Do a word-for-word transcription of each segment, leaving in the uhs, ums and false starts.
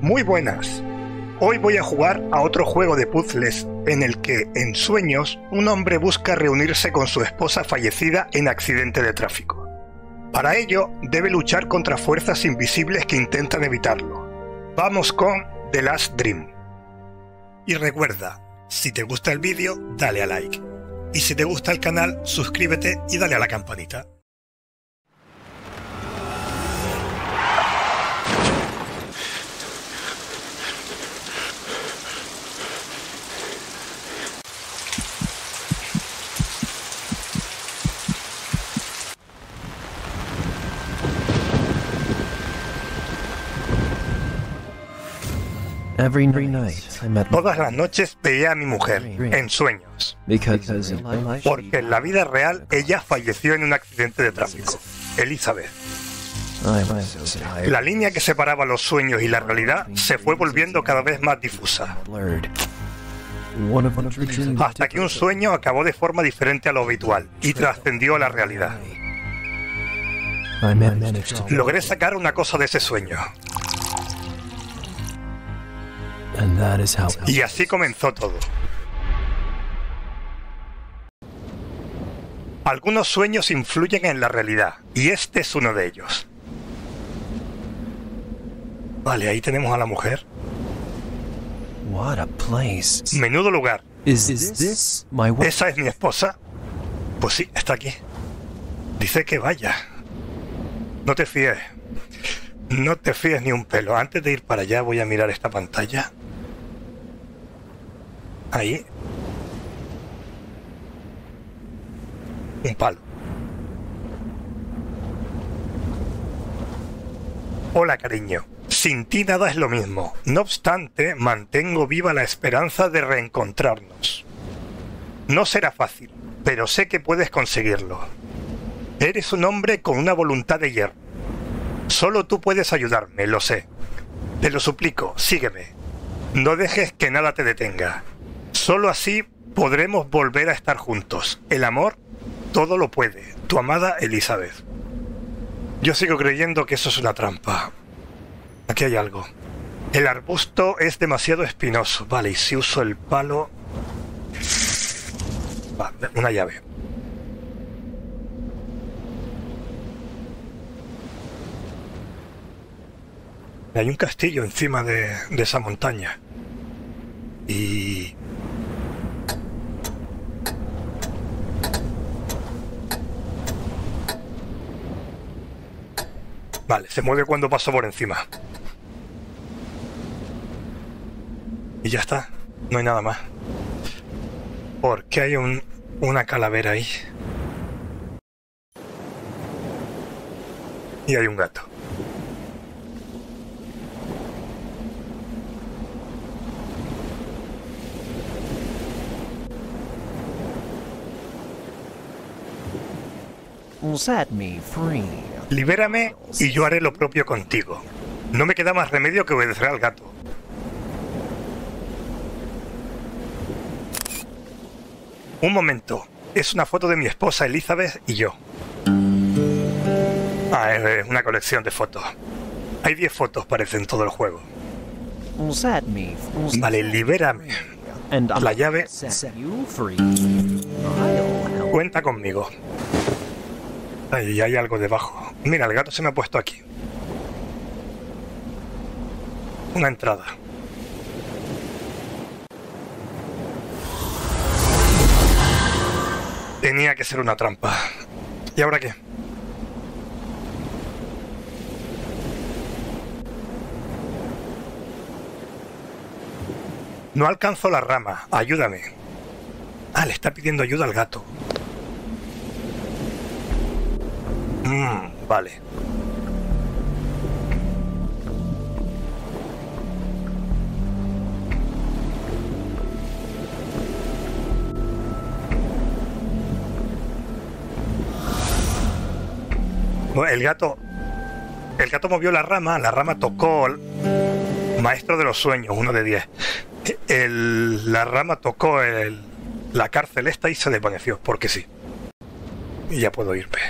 Muy buenas. Hoy voy a jugar a otro juego de puzzles en el que, en sueños, un hombre busca reunirse con su esposa fallecida en accidente de tráfico. Para ello, debe luchar contra fuerzas invisibles que intentan evitarlo. Vamos con The Last Dream. Y recuerda, si te gusta el vídeo, dale a like. Y si te gusta el canal, suscríbete y dale a la campanita. Every night, I met Todas las noches veía a mi mujer, en sueños, because in my life, porque en la vida real ella falleció en un accidente de tráfico. Elizabeth. I was so tired, La línea que separaba los sueños y la realidad se fue volviendo cada vez más difusa, blurred. One of the dreams hasta que un sueño acabó de forma diferente a lo habitual y trascendió a la realidad. I managed to, Logré sacar una cosa de ese sueño, and that is how. y así comenzó todo. Algunos sueños influyen en la realidad, y este es uno de ellos. Vale, ahí tenemos a la mujer. What a place! Menudo lugar. Is this my wife? ¿Esa es mi esposa? Pues sí, está aquí. Dice que vaya. No te fíes. No te fíes ni un pelo. Antes de ir para allá voy a mirar esta pantalla. Ahí. Un palo. Hola, cariño. Sin ti nada es lo mismo. No obstante, mantengo viva la esperanza de reencontrarnos. No será fácil, pero sé que puedes conseguirlo. Eres un hombre con una voluntad de hierro. Solo tú puedes ayudarme, lo sé. Te lo suplico, sígueme. No dejes que nada te detenga. Solo así podremos volver a estar juntos. El amor todo lo puede. Tu amada Elizabeth. Yo sigo creyendo que eso es una trampa. Aquí hay algo. El arbusto es demasiado espinoso. Vale, y si uso el palo... Va, una llave. Hay un castillo encima de, de esa montaña. Y... Vale, se mueve cuando paso por encima. Y ya está, no hay nada más. ¿Por qué hay un, una calavera ahí? Y hay un gato. Set me free. Libérame y yo haré lo propio contigo. No me queda más remedio que obedecer al gato. Un momento. Es una foto de mi esposa Elizabeth y yo. Ah, es una colección de fotos. Hay diez fotos, parece, en todo el juego. Set me free. Vale, libérame. And La llave set you free. I'll help. cuenta conmigo. Ahí hay algo debajo. Mira, el gato se me ha puesto aquí. Una entrada. Tenía que ser una trampa. ¿Y ahora qué? No alcanzo la rama. Ayúdame. Ah, le está pidiendo ayuda al gato. Mmm, vale. Bueno, el gato... El gato movió la rama, la rama tocó... el Maestro de los sueños, uno de diez. El, la rama tocó el, la cárcel esta y se desvaneció, porque sí. Y ya puedo irme.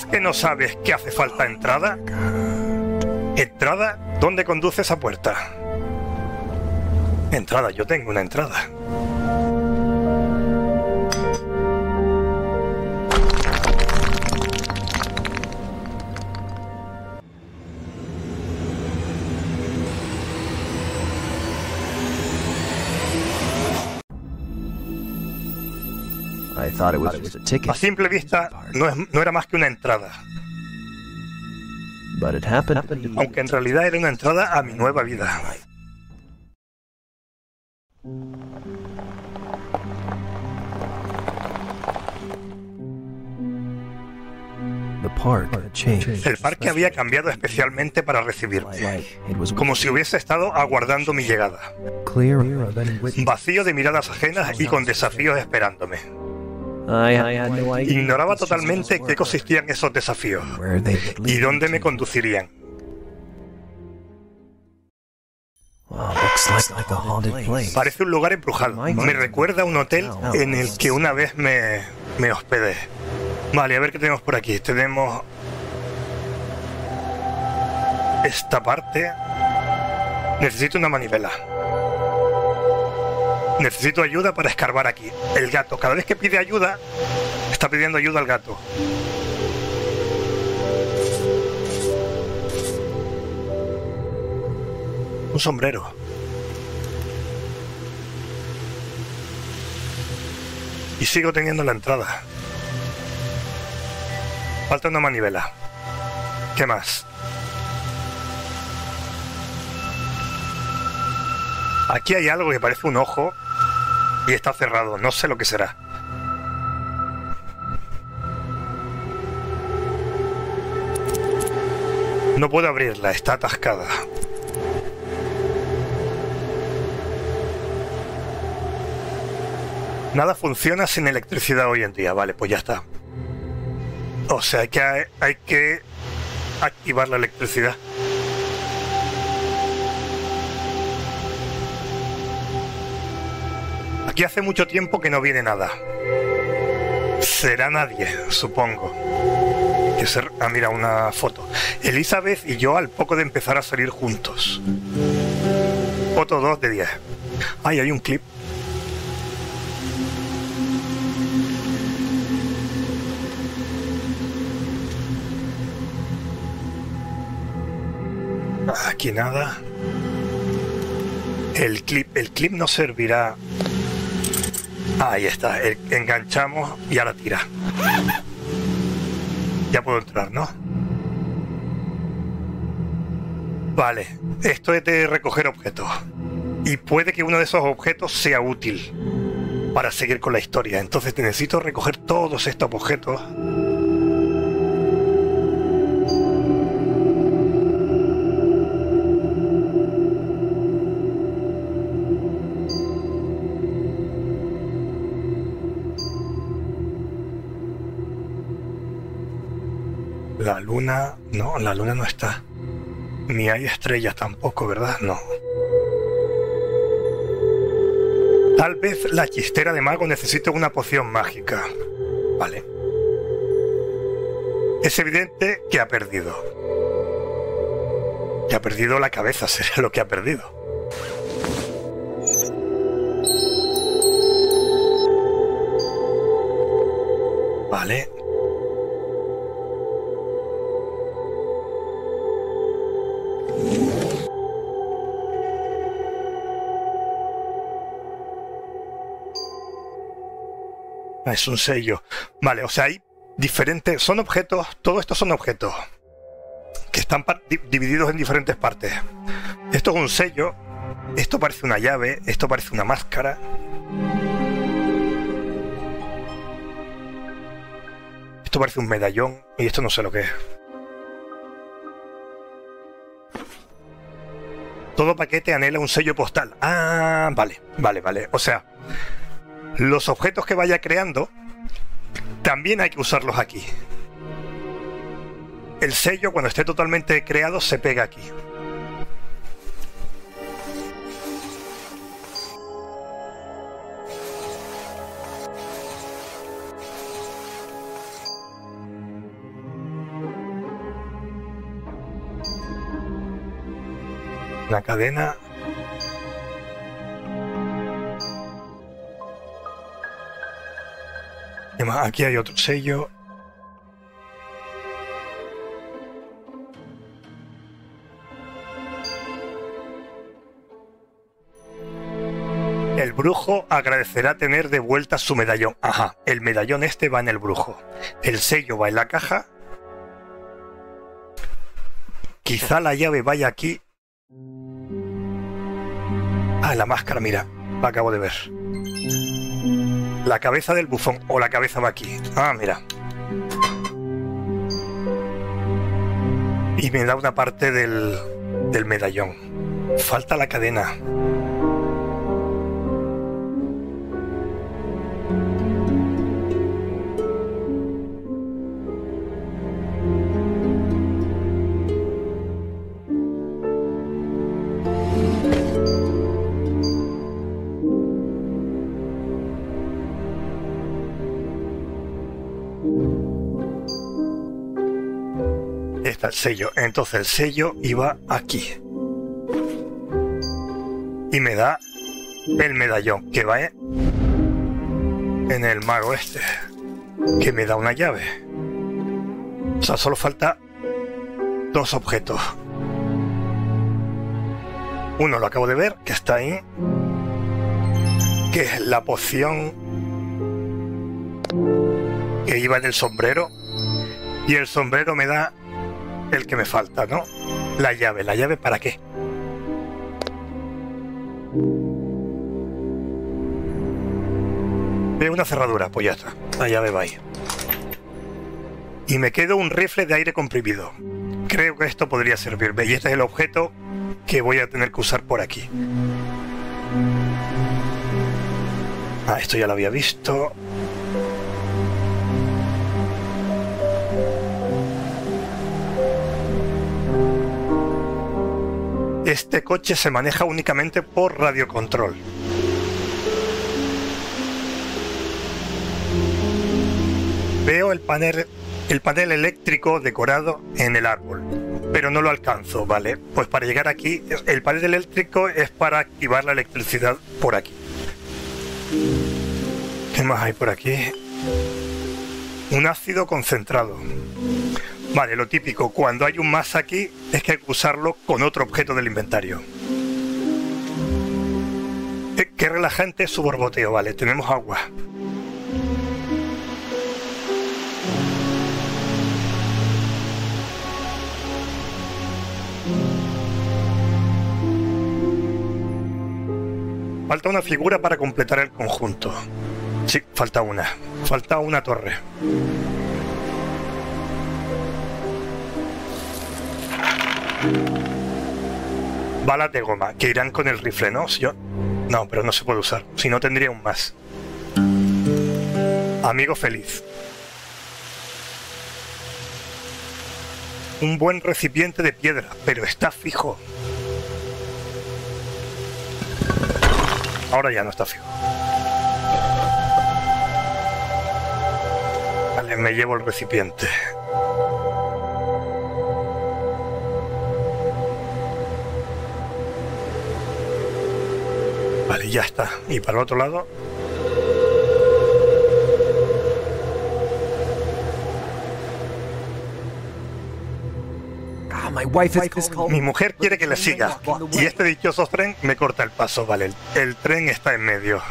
que no sabes que hace falta entrada? ¿Entrada? ¿Dónde conduce esa puerta? Entrada, yo tengo una entrada. I thought it was just a ticket, A simple vista, no, es, no era más que una entrada. but it happened to be. Aunque en realidad era una entrada a mi nueva vida. The park had changed. El parque había cambiado especialmente para recibirme, Like it was como si hubiese estado aguardando mi llegada. clear of any witness. Vacío de miradas ajenas y con desafíos esperándome. I had no idea Ignoraba totalmente en qué consistían esos desafíos where they would y lead. dónde me conducirían. Wow, looks like a haunted place. Parece un lugar embrujado. Me recuerda a un hotel en el que una vez me, me hospedé. Vale, a ver qué tenemos por aquí. Tenemos esta parte. Necesito una manivela. Necesito ayuda para escarbar aquí. El gato, cada vez que pide ayuda, está pidiendo ayuda al gato. Un sombrero. Y sigo teniendo la entrada. Falta una manivela. ¿Qué más? Aquí hay algo que parece un ojo y está cerrado. No sé lo que será. No puedo abrirla, está atascada. Nada funciona sin electricidad hoy en día. Vale, pues ya está. O sea, que hay, hay que activar la electricidad. Aquí hace mucho tiempo que no viene nada. Será nadie, supongo. Que ser... Ah, mira, una foto. Elizabeth y yo al poco de empezar a salir juntos. Foto dos de diez. Ay, hay un clip. Aquí nada. El clip, el clip no servirá. Ahí está, el, enganchamos y ahora tira. Ya puedo entrar, ¿no? Vale, esto es de recoger objetos. Y puede que uno de esos objetos sea útil para seguir con la historia. Entonces necesito recoger todos estos objetos. La luna... No, la luna no está. Ni hay estrellas tampoco, ¿verdad? No. Tal vez la chistera de mago necesite una poción mágica. Vale. Es evidente que ha perdido. Que ha perdido la cabeza, sería lo que ha perdido. Vale. Es un sello. Vale, o sea, hay diferentes... Son objetos, todo esto son objetos que están divididos en diferentes partes. Esto es un sello, esto parece una llave, esto parece una máscara. Esto parece un medallón y esto no sé lo que es. Todo paquete anhela un sello postal. Ah, vale, vale, vale. O sea... Los objetos que vaya creando, también hay que usarlos aquí. El sello, cuando esté totalmente creado, se pega aquí. Una cadena. ¿Qué más? Aquí hay otro sello. El brujo agradecerá tener de vuelta su medallón. Ajá, el medallón este va en el brujo. El sello va en la caja. Quizá la llave vaya aquí. Ah, la máscara, mira. La acabo de ver. La cabeza del bufón. O la cabeza va aquí. Ah, mira. Y me da una parte del, del medallón. Falta la cadena. Está el sello. Entonces el sello iba aquí. Y me da el medallón que va en el mago este. Que me da una llave. O sea, solo falta dos objetos. Uno lo acabo de ver, que está ahí. Que es la poción que iba en el sombrero. Y el sombrero me da el que me falta, ¿no? La llave. ¿La llave para qué? Veo una cerradura, pues ya está. La llave va ahí. Y me quedo un rifle de aire comprimido. Creo que esto podría servirme. Y este es el objeto que voy a tener que usar por aquí. Ah, esto ya lo había visto. Este coche se maneja únicamente por radiocontrol. Veo el panel, el panel eléctrico decorado en el árbol, pero no lo alcanzo, ¿vale? Pues para llegar aquí, el panel eléctrico es para activar la electricidad por aquí. ¿Qué más hay por aquí? Un ácido concentrado. Vale, lo típico, cuando hay un más aquí es que hay que usarlo con otro objeto del inventario. Qué, qué relajante es su borboteo, vale, tenemos agua. Falta una figura para completar el conjunto. Sí, falta una. Falta una torre. Balas de goma, que irán con el rifle, ¿no? Si yo... No, pero no se puede usar. Si no, tendría un más. Amigo feliz. Un buen recipiente de piedra, pero está fijo. Ahora ya no está fijo. Vale, me llevo el recipiente. Vale, ya está. Y para el otro lado... Mi mujer quiere que le siga. Y este dichoso tren me corta el paso. Vale, el, el tren está en medio.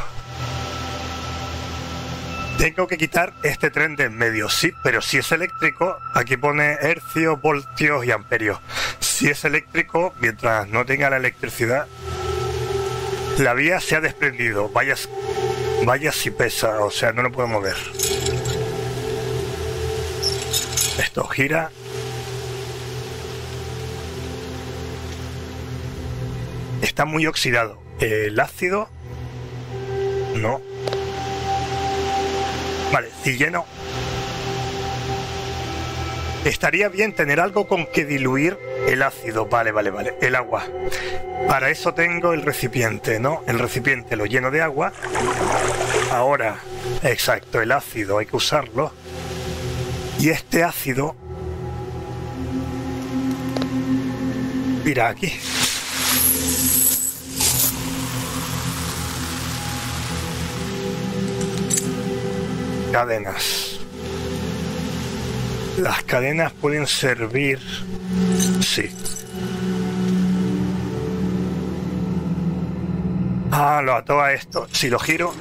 Tengo que quitar este tren de en medio. Sí, pero si es eléctrico, aquí pone hercios, voltios y amperios. Si es eléctrico, mientras no tenga la electricidad... La vía se ha desprendido. Vaya, vaya si pesa, o sea, no lo puedo mover. Esto gira. Está muy oxidado. El ácido... No. Vale, si lleno... Estaría bien tener algo con que diluir el ácido. Vale, vale, vale. El agua. Para eso tengo el recipiente, ¿no? El recipiente lo lleno de agua. Ahora, exacto, el ácido hay que usarlo. Y este ácido... Mira aquí. Cadenas. Las cadenas pueden servir... Sí. Ah, lo ató a esto. Si lo giro...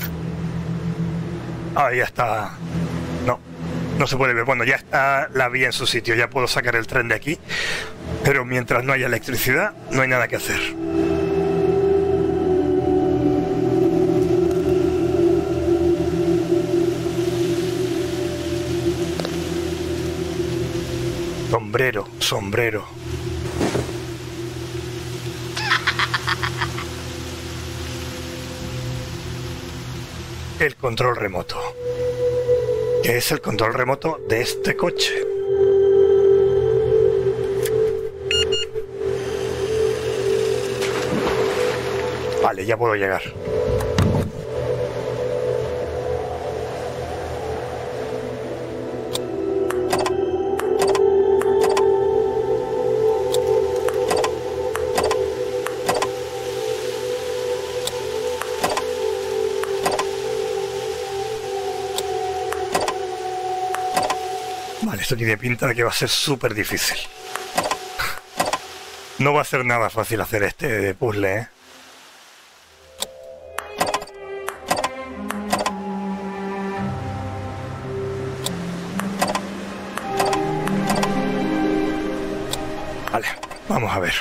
Ahí ya está. No, no se puede ver. Bueno, ya está la vía en su sitio. Ya puedo sacar el tren de aquí. Pero mientras no haya electricidad, no hay nada que hacer. Sombrero, sombrero. El control remoto. ¿Qué es el control remoto de este coche? Vale, ya puedo llegar. Vale, esto tiene pinta de que va a ser súper difícil. No va a ser nada fácil hacer este puzzle, ¿eh? Vale, vamos a ver.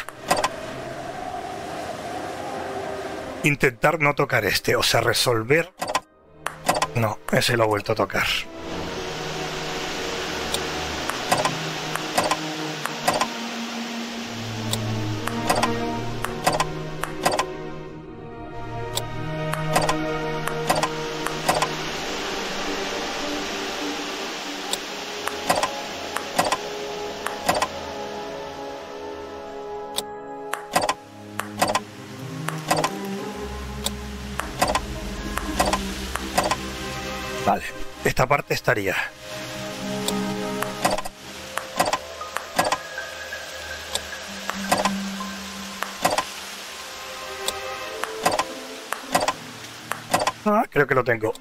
Intentar no tocar este, o sea, resolver... No, ese lo he vuelto a tocar. Vale, esta parte estaría. Ah, creo que lo tengo.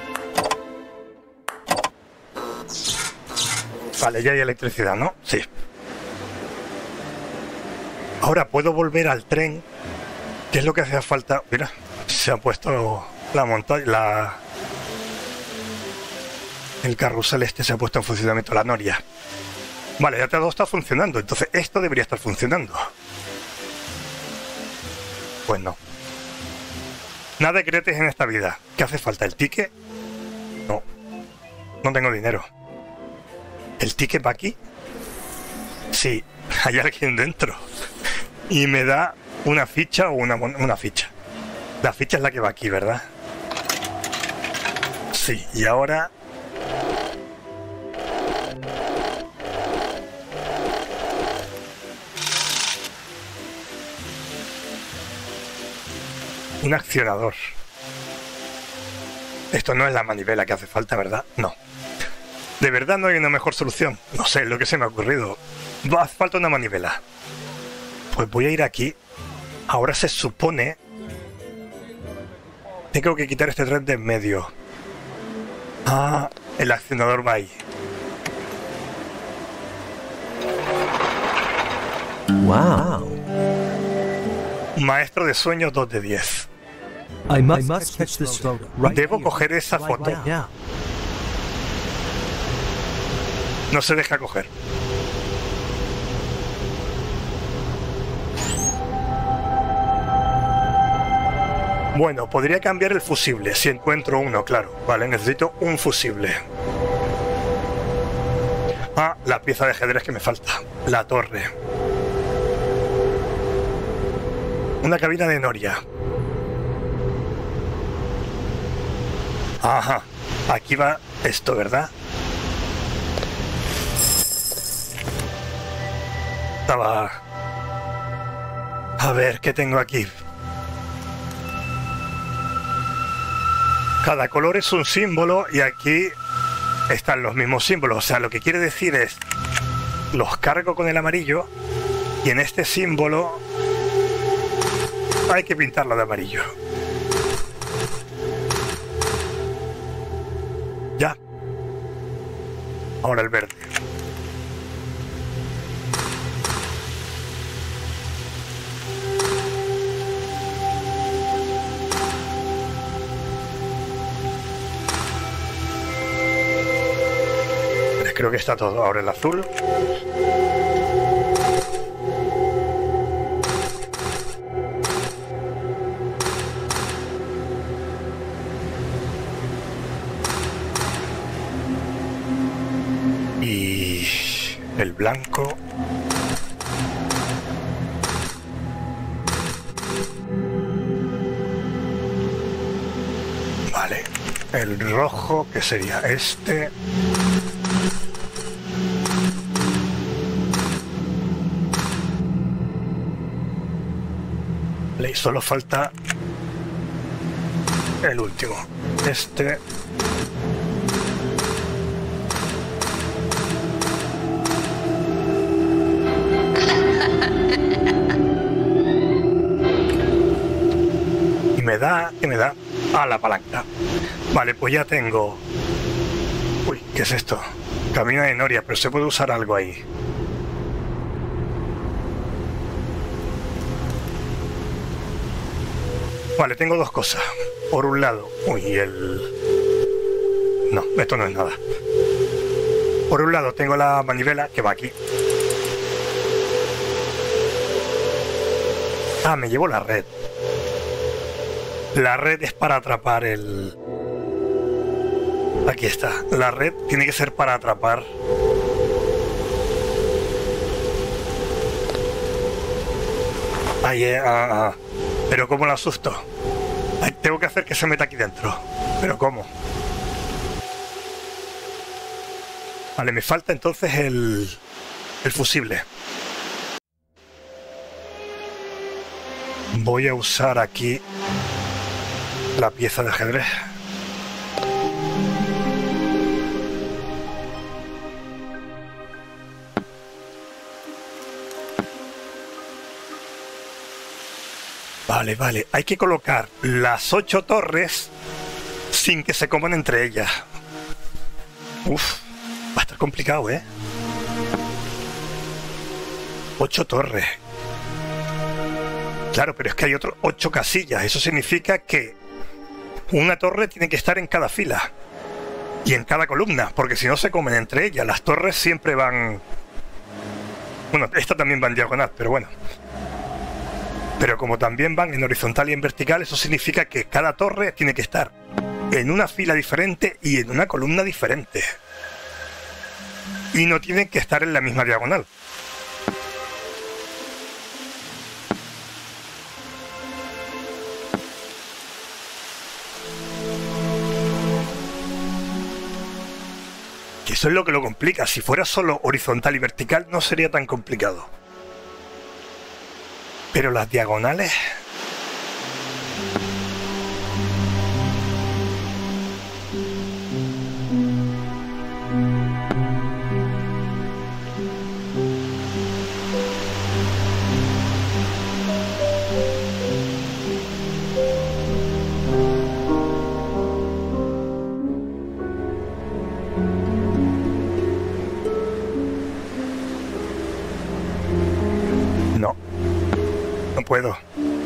Vale, ya hay electricidad, ¿no? Sí. Ahora puedo volver al tren. ¿Qué es lo que hacía falta? Mira, se ha puesto la montaña, la... El carrusel este se ha puesto en funcionamiento, la noria. Vale, ya todo está funcionando. Entonces esto debería estar funcionando. Pues no. Nada de cretes en esta vida. ¿Qué hace falta? ¿El ticket? No. No tengo dinero. ¿El ticket va aquí? Sí, hay alguien dentro. Y me da una ficha o una, una ficha. La ficha es la que va aquí, ¿verdad? Sí, y ahora... Un accionador. Esto no es la manivela que hace falta, ¿verdad? No. ¿De verdad no hay una mejor solución? No sé, lo que se me ha ocurrido. Hace falta una manivela. Pues voy a ir aquí. Ahora se supone... Tengo que quitar este tren de en medio. Ah, el accionador va ahí. Wow. Maestro de sueños dos de diez. I must, I must catch this photo. Right Debo here. coger esa foto. Right now. No se deja coger. Bueno, podría cambiar el fusible si encuentro uno, claro. Vale, necesito un fusible. Ah, la pieza de ajedrez que me falta. La torre. Una cabina de noria. Ajá. Aquí va esto, ¿verdad? Estaba... A ver, ¿qué tengo aquí? Cada color es un símbolo y aquí están los mismos símbolos. O sea, lo que quiere decir es... Los cargo con el amarillo y en este símbolo hay que pintarlo de amarillo. Ya. Ahora el verde. Creo que está todo. Ahora el azul. Y el blanco. Vale. El rojo, que sería este. Y solo falta el último, este. Y me da, y me da a la palanca. Vale, pues ya tengo. Uy, ¿qué es esto? Camina de noria, pero se puede usar algo ahí. Vale, tengo dos cosas. Por un lado, uy, el... No, esto no es nada. Por un lado tengo la manivela que va aquí. Ah, me llevo la red. La red es para atrapar el... Aquí está. La red tiene que ser para atrapar... Ahí, eh, ah, ah. Pero ¿cómo lo asusto? Ay, tengo que hacer que se meta aquí dentro. ¿Pero cómo? Vale, me falta entonces el, el fusible. Voy a usar aquí la pieza de ajedrez. Vale, vale. Hay que colocar las ocho torres sin que se coman entre ellas. Uf, va a estar complicado, ¿eh? Ocho torres. Claro, pero es que hay otros ocho casillas. Eso significa que una torre tiene que estar en cada fila y en cada columna, porque si no se comen entre ellas. Las torres siempre van... Bueno, esta también va en diagonal, pero bueno. Pero como también van en horizontal y en vertical, eso significa que cada torre tiene que estar en una fila diferente y en una columna diferente. Y no tienen que estar en la misma diagonal. Que eso es lo que lo complica. Si fuera solo horizontal y vertical no sería tan complicado. Pero las diagonales... No. No puedo.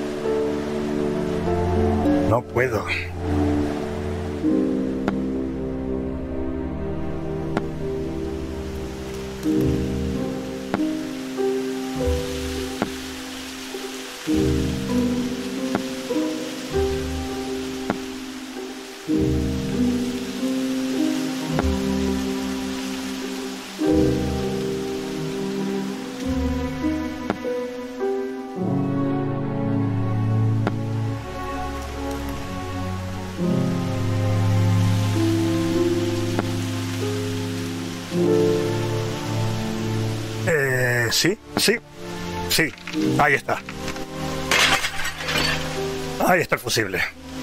No puedo. Eh, sí, sí, sí. Ahí está. Ahí está el fusible.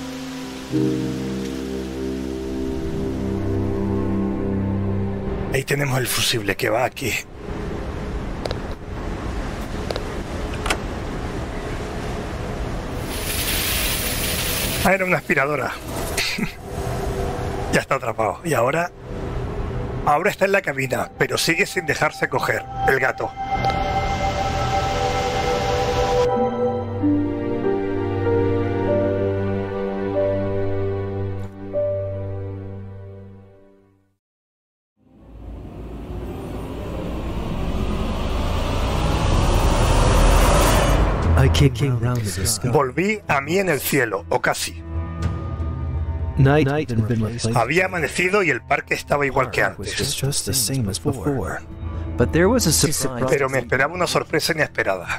Ahí tenemos el fusible que va aquí. Ah, era una aspiradora. Ya está atrapado. Y ahora... Ahora está en la cabina, pero sigue sin dejarse coger. El gato. Volví a mí en el cielo, o casi. Había amanecido y el parque estaba igual que antes. Pero me esperaba una sorpresa inesperada.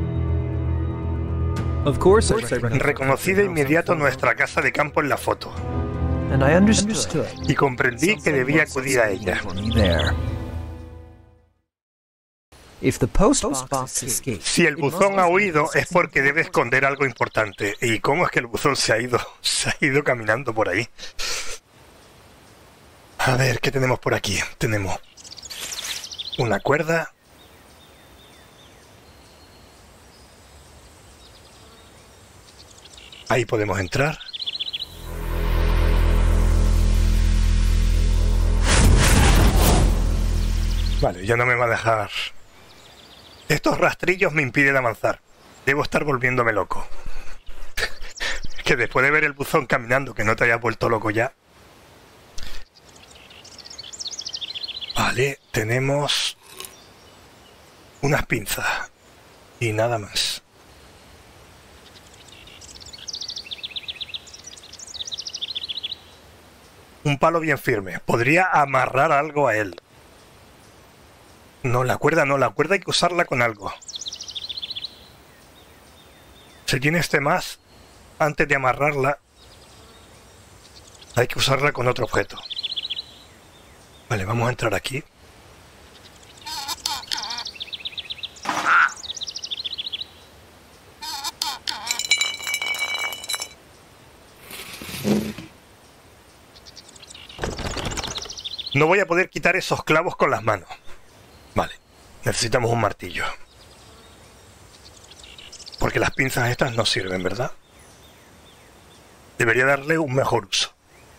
Reconocí de inmediato nuestra casa de campo en la foto. Y comprendí que debía acudir a ella. Si el buzón ha huido es porque debe esconder algo importante. ¿Y cómo es que el buzón se ha ido? Se ha ido caminando por ahí. A ver, ¿qué tenemos por aquí? Tenemos una cuerda. Ahí podemos entrar. Vale, ya no me va a dejar. Estos rastrillos me impiden avanzar. Debo estar volviéndome loco. Que después de ver el buzón caminando, que no te hayas vuelto loco ya. Vale, tenemos unas pinzas y nada más. Un palo bien firme. Podría amarrar algo a él. No, la cuerda no, la cuerda hay que usarla con algo. Si tiene este más, antes de amarrarla, hay que usarla con otro objeto. Vale, vamos a entrar aquí. No voy a poder quitar esos clavos con las manos. Vale, necesitamos un martillo. Porque las pinzas estas no sirven, ¿verdad? Debería darle un mejor uso.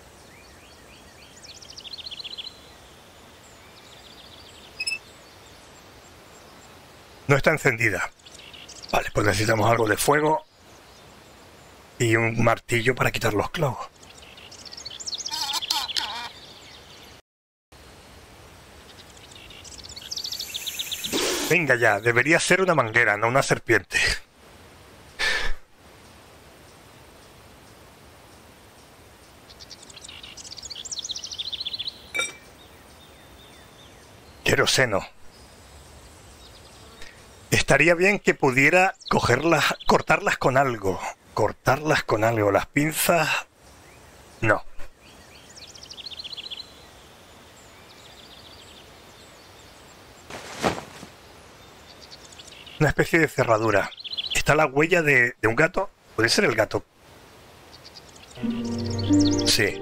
No está encendida. Vale, pues necesitamos algo de fuego y un martillo para quitar los clavos. Venga ya, debería ser una manguera, no una serpiente. Queroseno. Estaría bien que pudiera cogerlas, cortarlas con algo. Cortarlas con algo. Las pinzas... No. Una especie de cerradura. Está la huella de, de un gato. ¿Puede ser el gato? Sí.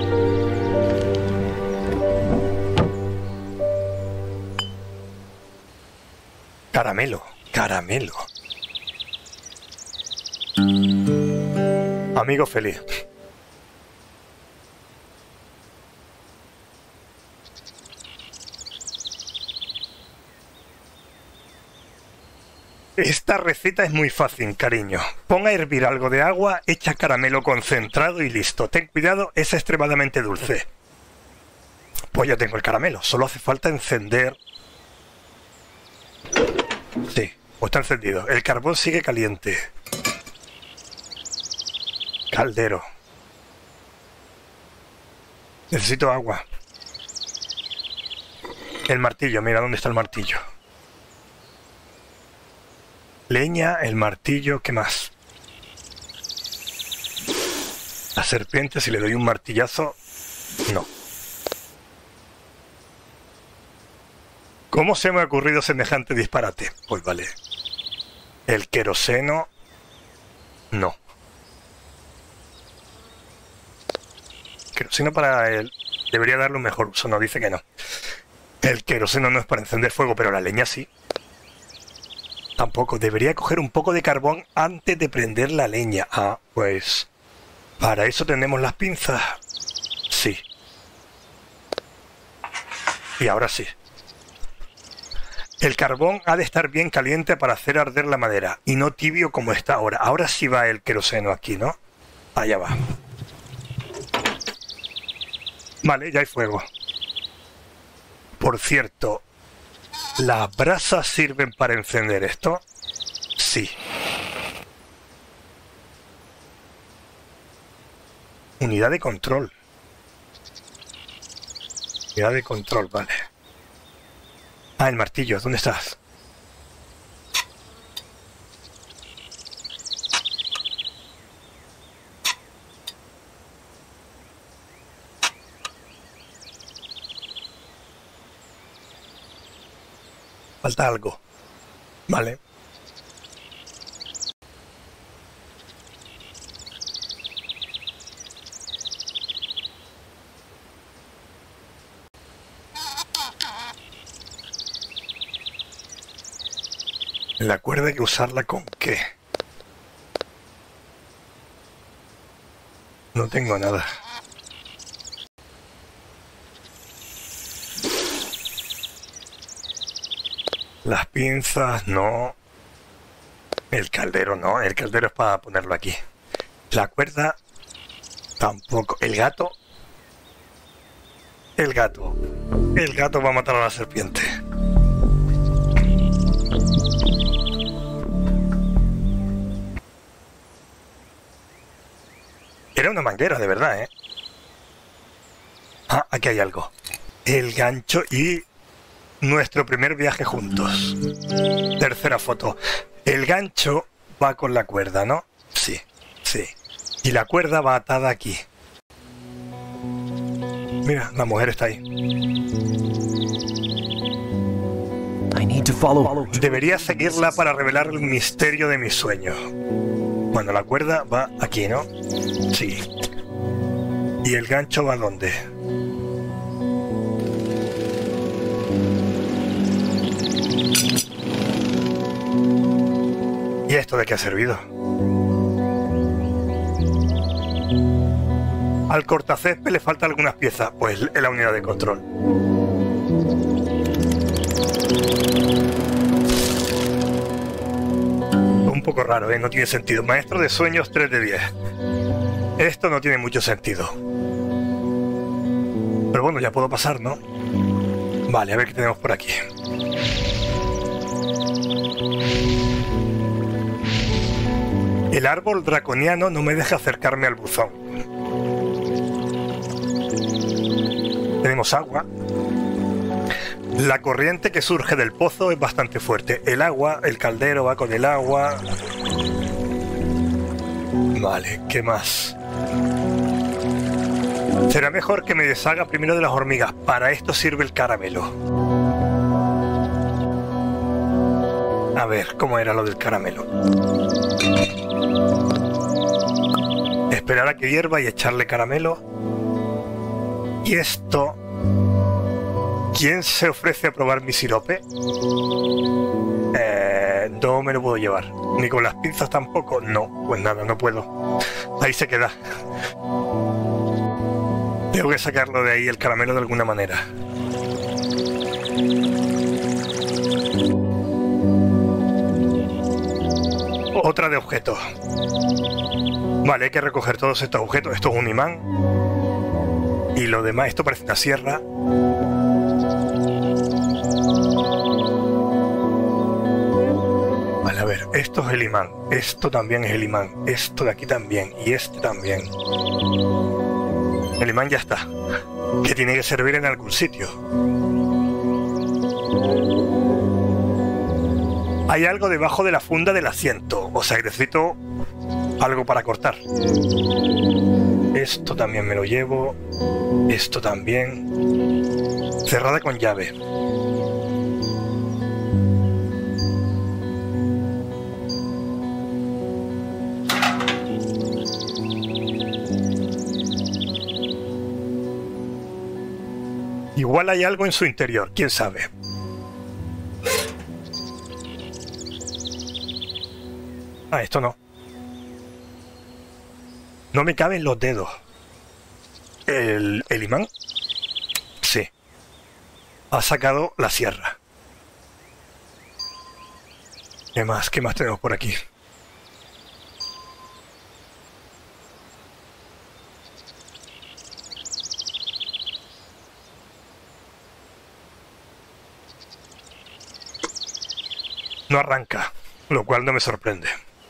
Caramelo. Caramelo. Amigo feliz. Esta receta es muy fácil, cariño. Pon a hervir algo de agua, echa caramelo concentrado y listo. Ten cuidado, es extremadamente dulce. Pues ya tengo el caramelo, solo hace falta encender. Sí, pues está encendido. El carbón sigue caliente. Caldero. Necesito agua. El martillo, mira dónde está el martillo. Leña, el martillo, ¿qué más? La serpiente, si le doy un martillazo... No. ¿Cómo se me ha ocurrido semejante disparate? Pues vale. El queroseno... No. Queroseno para él... Debería darle un mejor uso, no, dice que no. El queroseno no es para encender fuego, pero la leña sí. Tampoco. Debería coger un poco de carbón antes de prender la leña. Ah, pues... ¿Para eso tenemos las pinzas? Sí. Y ahora sí. El carbón ha de estar bien caliente para hacer arder la madera y no tibio como está ahora. Ahora sí va el queroseno aquí, ¿no? Allá va. Vale, ya hay fuego. Por cierto, ¿las brasas sirven para encender esto? Sí. Unidad de control. Unidad de control, vale. Ah, el martillo, ¿dónde estás? Falta algo. Vale. La cuerda hay que usarla con qué. No tengo nada. Las pinzas no. El caldero no. El caldero es para ponerlo aquí. La cuerda tampoco. El gato. El gato. El gato va a matar a la serpiente. Era una manguera, de verdad, ¿eh? Ah, aquí hay algo. El gancho y nuestro primer viaje juntos. Tercera foto. El gancho va con la cuerda, ¿no? Sí, sí. Y la cuerda va atada aquí. Mira, la mujer está ahí. I need to follow. Debería seguirla para revelar el misterio de mis sueños. Bueno, la cuerda va aquí, ¿no? Sí. ¿Y el gancho va dónde? ¿Y esto de qué ha servido? Al cortacésped le faltan algunas piezas, pues en la unidad de control. Un poco raro, ¿eh? No tiene sentido. Maestro de sueños tres de diez. Esto no tiene mucho sentido. Pero bueno, ya puedo pasar, ¿no? Vale, a ver qué tenemos por aquí. El árbol draconiano no me deja acercarme al buzón. Tenemos agua. La corriente que surge del pozo es bastante fuerte. El agua, el caldero va con el agua. Vale, ¿qué más? Será mejor que me deshaga primero de las hormigas. Para esto sirve el caramelo. A ver, ¿cómo era lo del caramelo? Esperar a que hierva y echarle caramelo. Y esto... ¿Quién se ofrece a probar mi sirope? Eh, no me lo puedo llevar. Ni con las pinzas tampoco. No, pues nada, no puedo. Ahí se queda. Tengo que sacarlo de ahí, el caramelo, de alguna manera. Otra de objetos. Vale, hay que recoger todos estos objetos. Esto es un imán. Y lo demás, esto parece una sierra. Vale, a ver, esto es el imán. Esto también es el imán. Esto de aquí también. Y este también. El imán ya está. Que tiene que servir en algún sitio. Hay algo debajo de la funda del asiento. O sea, que necesito algo para cortar. Esto también me lo llevo. Esto también. Cerrada con llave. Igual hay algo en su interior, quién sabe. Ah, esto no. No me caben los dedos. ¿El, el imán? Sí. Ha sacado la sierra. ¿Qué más? ¿Qué más tenemos por aquí? No arranca, lo cual no me sorprende.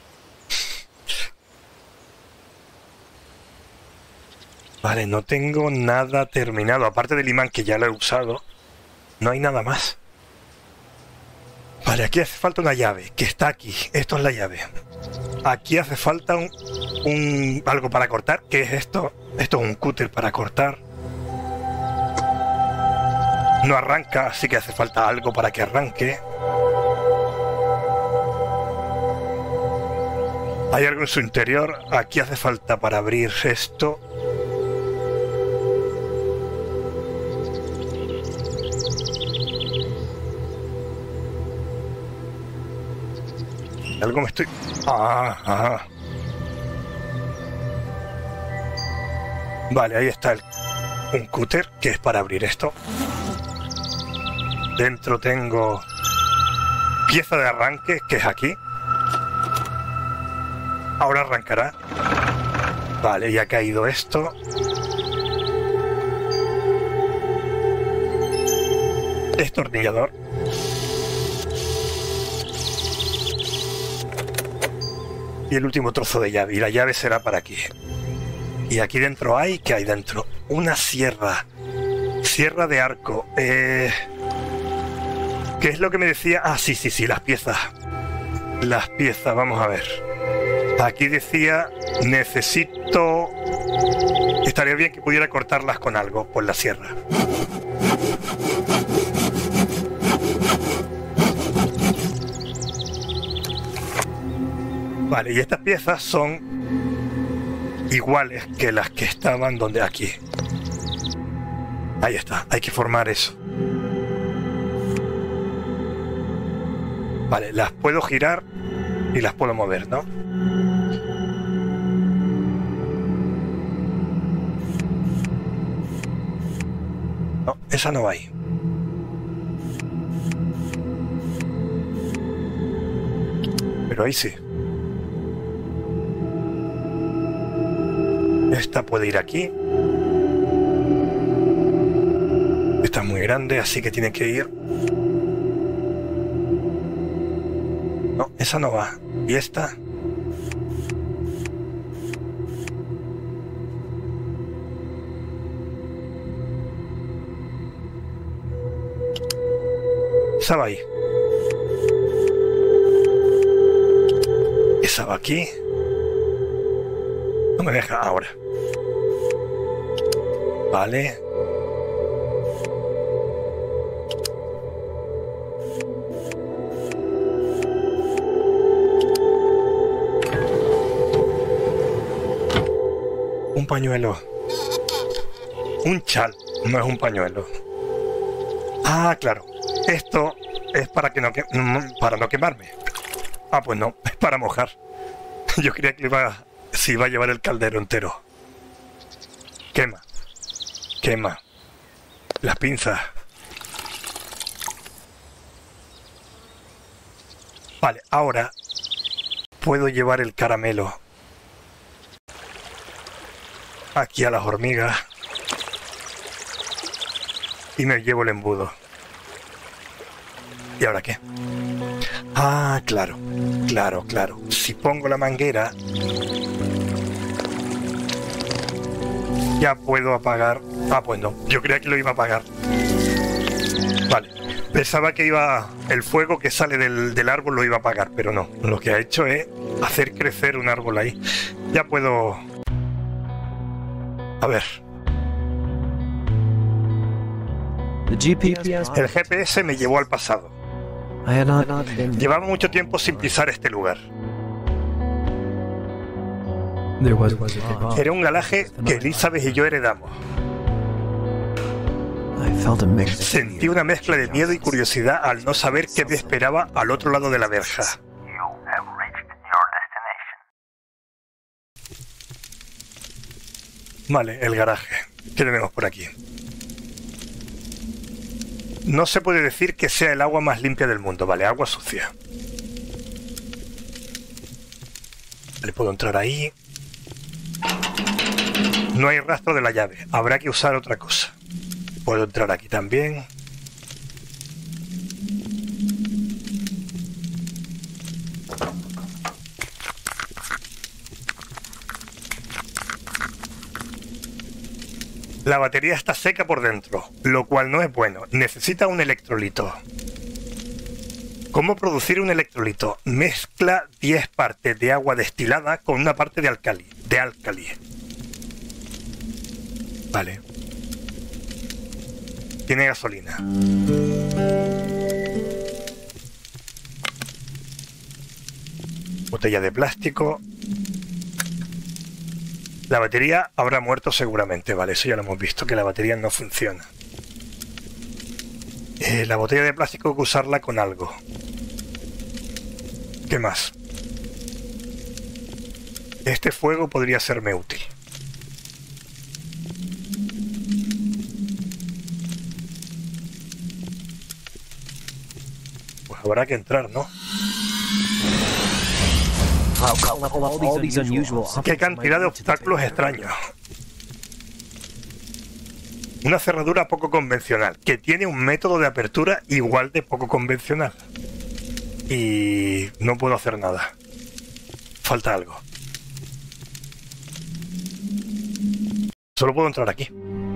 Vale, no tengo nada terminado. Aparte del imán que ya lo he usado, no hay nada más. Vale, aquí hace falta una llave, que está aquí. Esto es la llave. Aquí hace falta un, un algo para cortar. ¿Qué es esto? Esto es un cúter para cortar. No arranca, así que hace falta algo para que arranque. Hay algo en su interior. Aquí hace falta para abrir esto. Algo me estoy... Ah, ah. Vale, ahí está el... un cúter que es para abrir esto. Dentro tengo pieza de arranque, que es aquí. Ahora arrancará. Vale, ya ha caído esto. Destornillador. Y el último trozo de llave. Y la llave será para aquí. Y aquí dentro hay... ¿Qué hay dentro? Una sierra. Sierra de arco. Eh... ¿Qué es lo que me decía? Ah, sí, sí, sí, las piezas. Las piezas, vamos a ver. Aquí decía, necesito... Estaría bien que pudiera cortarlas con algo, por la sierra. Vale, y estas piezas son iguales que las que estaban donde aquí. Ahí está, hay que formar eso. Vale, las puedo girar y las puedo mover, ¿no? No, esa no va ahí. Pero ahí sí. Esta puede ir aquí. Esta es muy grande, así que tiene que ir... No, esa no va. ¿Y esta? Esa va ahí. Esa va aquí. No me deja ahora. Vale. Un pañuelo. Un chal. No es un pañuelo. Ah, claro. Esto es para que no que para no quemarme. Ah, pues no. Es para mojar. Yo creía que iba... Si iba a llevar el caldero entero. Quema. Quema. Las pinzas. Vale, ahora puedo llevar el caramelo aquí a las hormigas y me llevo el embudo. ¿Y ahora qué? Ah, claro, claro, claro. Si pongo la manguera, ya puedo apagar. Ah, pues no, yo creía que lo iba a apagar. Vale, pensaba que iba el fuego que sale del, del árbol lo iba a apagar, pero no. Lo que ha hecho es hacer crecer un árbol ahí. Ya puedo... A ver. El G P S me llevó al pasado. Llevaba mucho tiempo sin pisar este lugar. Era un garaje que Elizabeth y yo heredamos. Sentí una mezcla de miedo y curiosidad al no saber qué me esperaba al otro lado de la verja. Vale, el garaje. ¿Qué tenemos por aquí? No se puede decir que sea el agua más limpia del mundo, vale, agua sucia. Le puedo entrar ahí. No hay rastro de la llave, habrá que usar otra cosa. Puedo entrar aquí también. La batería está seca por dentro, lo cual no es bueno. Necesita un electrolito. ¿Cómo producir un electrolito? Mezcla diez partes de agua destilada con una parte de álcali. De álcali. Vale. Tiene gasolina. Botella de plástico. La batería habrá muerto seguramente, vale, eso ya lo hemos visto, que la batería no funciona. Eh, la botella de plástico hay que usarla con algo. ¿Qué más? Este fuego podría serme útil. Pues habrá que entrar, ¿no? Qué cantidad de obstáculos extraños. Una cerradura poco convencional, que tiene un método de apertura igual de poco convencional. Y no puedo hacer nada. Falta algo. Solo puedo entrar aquí.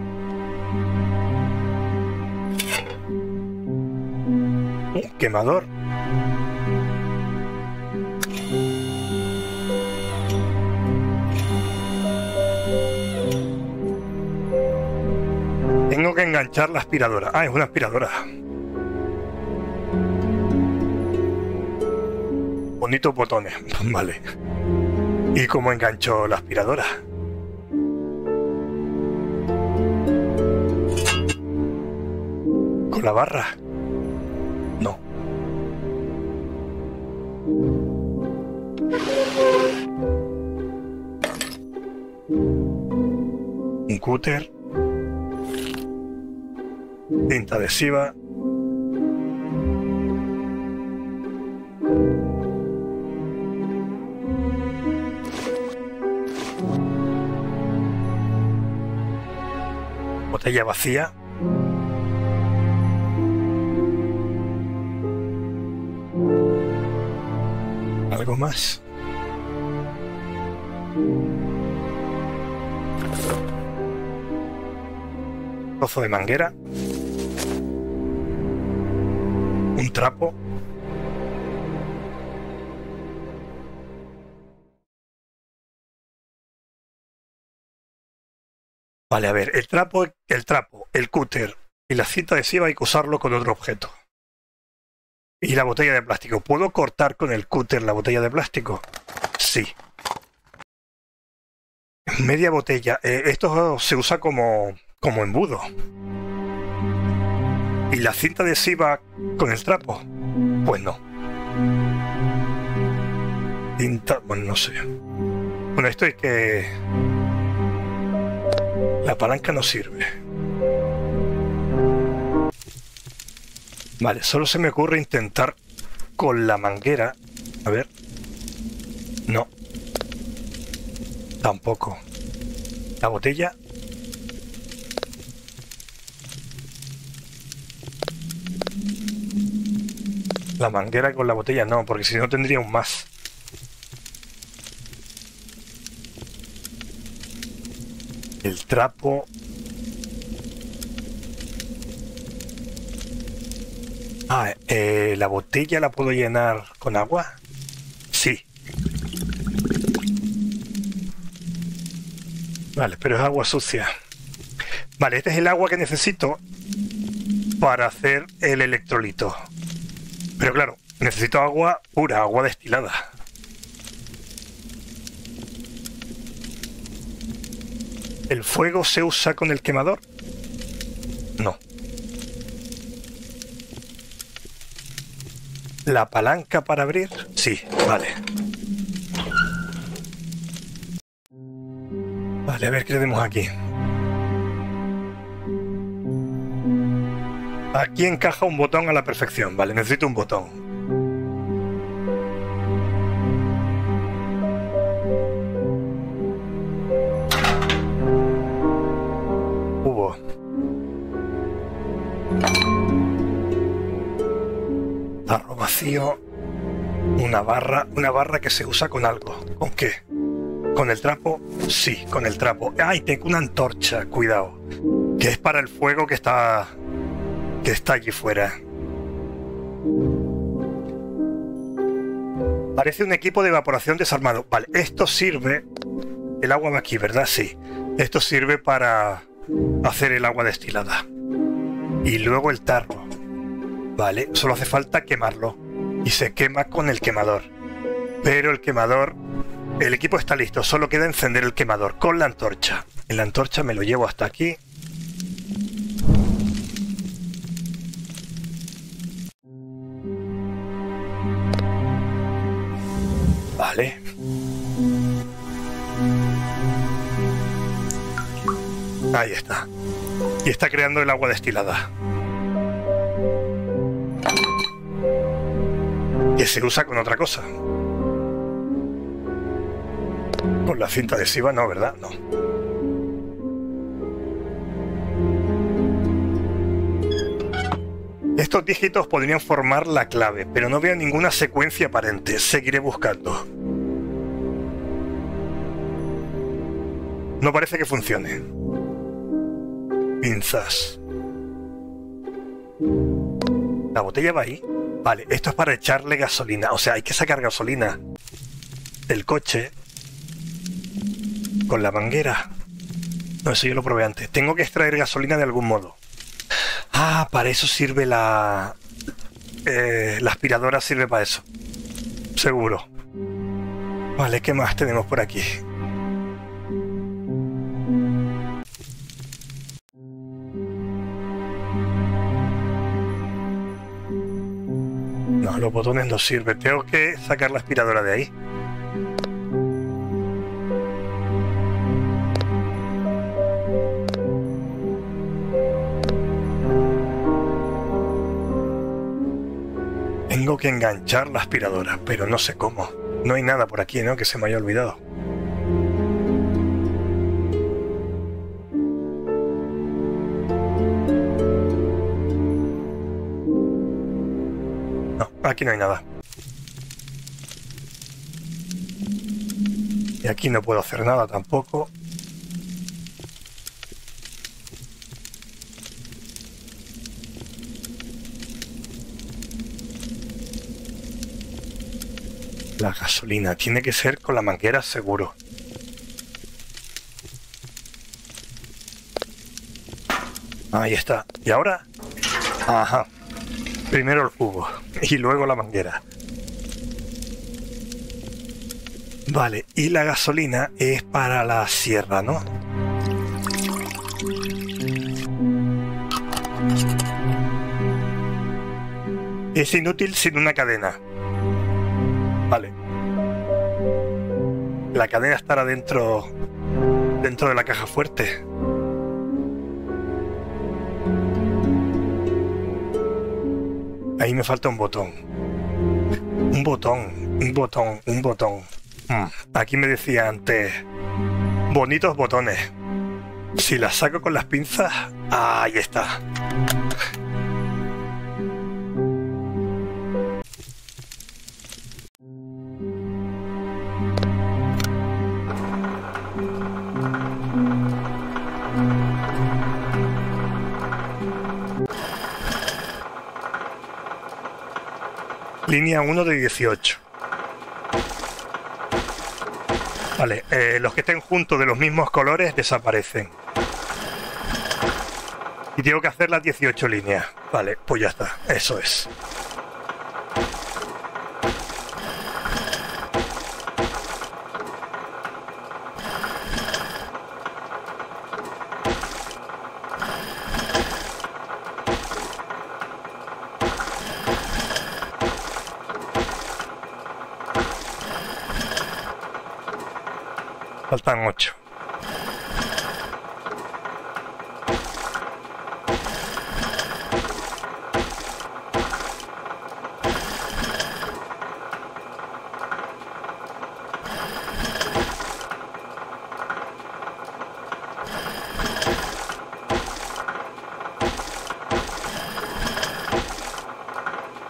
Un quemador. Tengo que enganchar la aspiradora. Ah, es una aspiradora. Bonitos botones. Vale. ¿Y cómo engancho la aspiradora? ¿Con la barra? No. Un cúter. Cinta adhesiva. Botella vacía. ¿Algo más? Trozo de manguera. Un trapo. Vale, a ver, el trapo, el trapo, el cúter y la cinta adhesiva hay que usarlo con otro objeto. Y la botella de plástico. ¿Puedo cortar con el cúter la botella de plástico? Sí. Media botella. Eh, esto se usa como, como embudo. ¿Y la cinta adhesiva con el trapo? Pues no. Cinta... Bueno, no sé. Bueno, esto es que... La palanca no sirve. Vale, solo se me ocurre intentar con la manguera. A ver. No. Tampoco. La botella... La manguera con la botella no, porque si no tendría un más. El trapo... Ah, eh, ¿la botella la puedo llenar con agua? Sí. Vale, pero es agua sucia. Vale, este es el agua que necesito para hacer el electrolito. Pero claro, necesito agua pura, agua destilada. ¿El fuego se usa con el quemador? No. ¿La palanca para abrir? Sí, vale. Vale, a ver qué tenemos aquí. Aquí encaja un botón a la perfección. Vale, necesito un botón. Hubo. Tarro vacío. Una barra. Una barra que se usa con algo. ¿Con qué? ¿Con el trapo? Sí, con el trapo. ¡Ay! Tengo una antorcha. Cuidado. Que es para el fuego que está... que está allí fuera. Parece un equipo de evaporación desarmado. Vale, esto sirve... El agua va aquí, ¿verdad? Sí. Esto sirve para hacer el agua destilada. Y luego el tarro. Vale, solo hace falta quemarlo. Y se quema con el quemador. Pero el quemador... El equipo está listo, solo queda encender el quemador con la antorcha. En la antorcha me lo llevo hasta aquí. Vale. Ahí está. Y está creando el agua destilada. Que se usa con otra cosa. Con la cinta adhesiva no, ¿verdad? No. Estos dígitos podrían formar la clave, pero no veo ninguna secuencia aparente. Seguiré buscando. No parece que funcione. Pinzas. ¿La botella va ahí? Vale, esto es para echarle gasolina. O sea, hay que sacar gasolina del coche con la manguera. No, eso yo lo probé antes. Tengo que extraer gasolina de algún modo. Ah, para eso sirve la... Eh, la aspiradora sirve para eso. Seguro. Vale, ¿qué más tenemos por aquí? No, los botones no sirven. Tengo que sacar la aspiradora de ahí. Tengo que enganchar la aspiradora, pero no sé cómo. No hay nada por aquí, ¿no? Que se me haya olvidado. No, aquí no hay nada. Y aquí no puedo hacer nada tampoco. La gasolina tiene que ser con la manguera seguro. Ahí está. ¿Y ahora? Ajá. Primero el cubo y luego la manguera. Vale, y la gasolina es para la sierra, ¿no? Es inútil sin una cadena. Vale. La cadena estará dentro dentro de la caja fuerte. Ahí me falta un botón. Un botón, un botón, un botón. Hmm. Aquí me decía antes, bonitos botones. Si las saco con las pinzas, ahí está. Línea uno de dieciocho. Vale, eh, los que estén juntos de los mismos colores desaparecen. Y tengo que hacer las dieciocho líneas. Vale, pues ya está, eso es. Faltan ocho.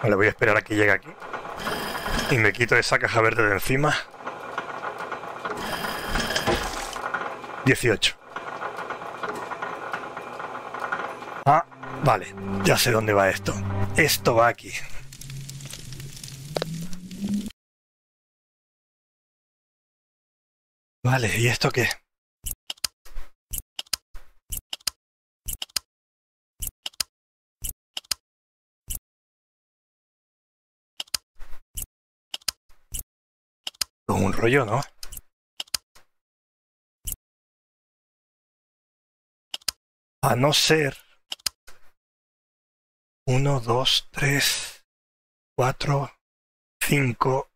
Vale, voy a esperar a que llegue aquí. Y me quito esa caja verde de encima. dieciocho. Ah, vale. Ya sé dónde va esto. Esto va aquí. Vale, ¿y esto qué? Un rollo, ¿no? A no ser... Uno, dos, tres, cuatro, cinco...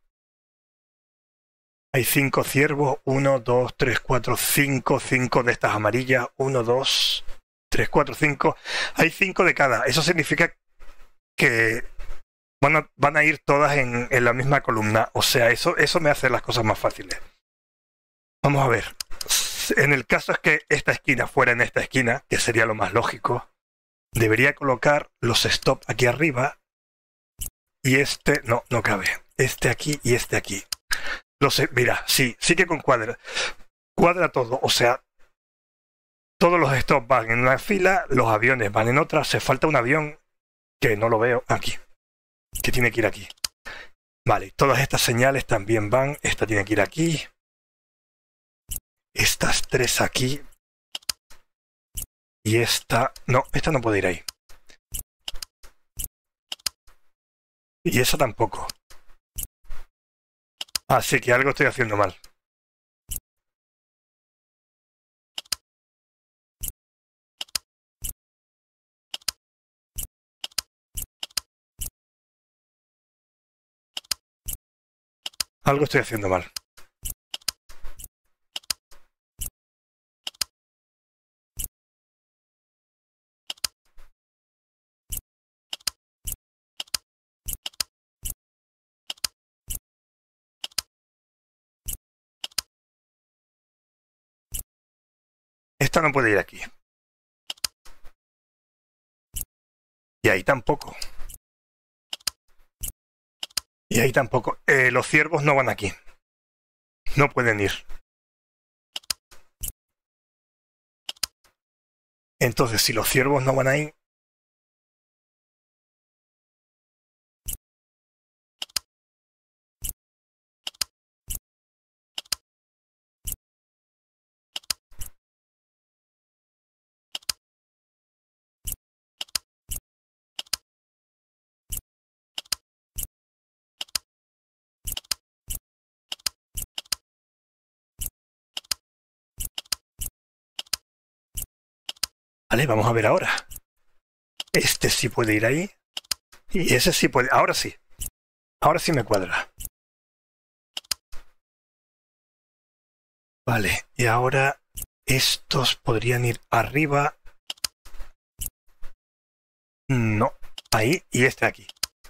Hay cinco ciervos. Uno, dos, tres, cuatro, cinco, cinco de estas amarillas. Uno, dos, tres, cuatro, cinco. Hay cinco de cada. Eso significa que van a, van a ir todas en, en la misma columna. O sea, eso, eso me hace las cosas más fáciles. Vamos a ver. En el caso es que esta esquina fuera en esta esquina, que sería lo más lógico, debería colocar los stop aquí arriba y este, no, no cabe. Este aquí y este aquí. Lo sé, mira, sí, sí que con cuadra. Cuadra todo, o sea, todos los stops van en una fila, los aviones van en otra. Se falta un avión que no lo veo aquí, que tiene que ir aquí. Vale, todas estas señales también van. Esta tiene que ir aquí. Estas tres aquí. Y esta... No, esta no puede ir ahí. Y esa tampoco. Así que algo estoy haciendo mal. Algo estoy haciendo mal. Esta no puede ir aquí. Y ahí tampoco. Y ahí tampoco. Eh, los ciervos no van aquí. No pueden ir. Entonces, si los ciervos no van ahí... Vale, vamos a ver ahora. Este sí puede ir ahí. Y ese sí puede... Ahora sí. Ahora sí me cuadra. Vale, y ahora estos podrían ir arriba. No, ahí y este aquí.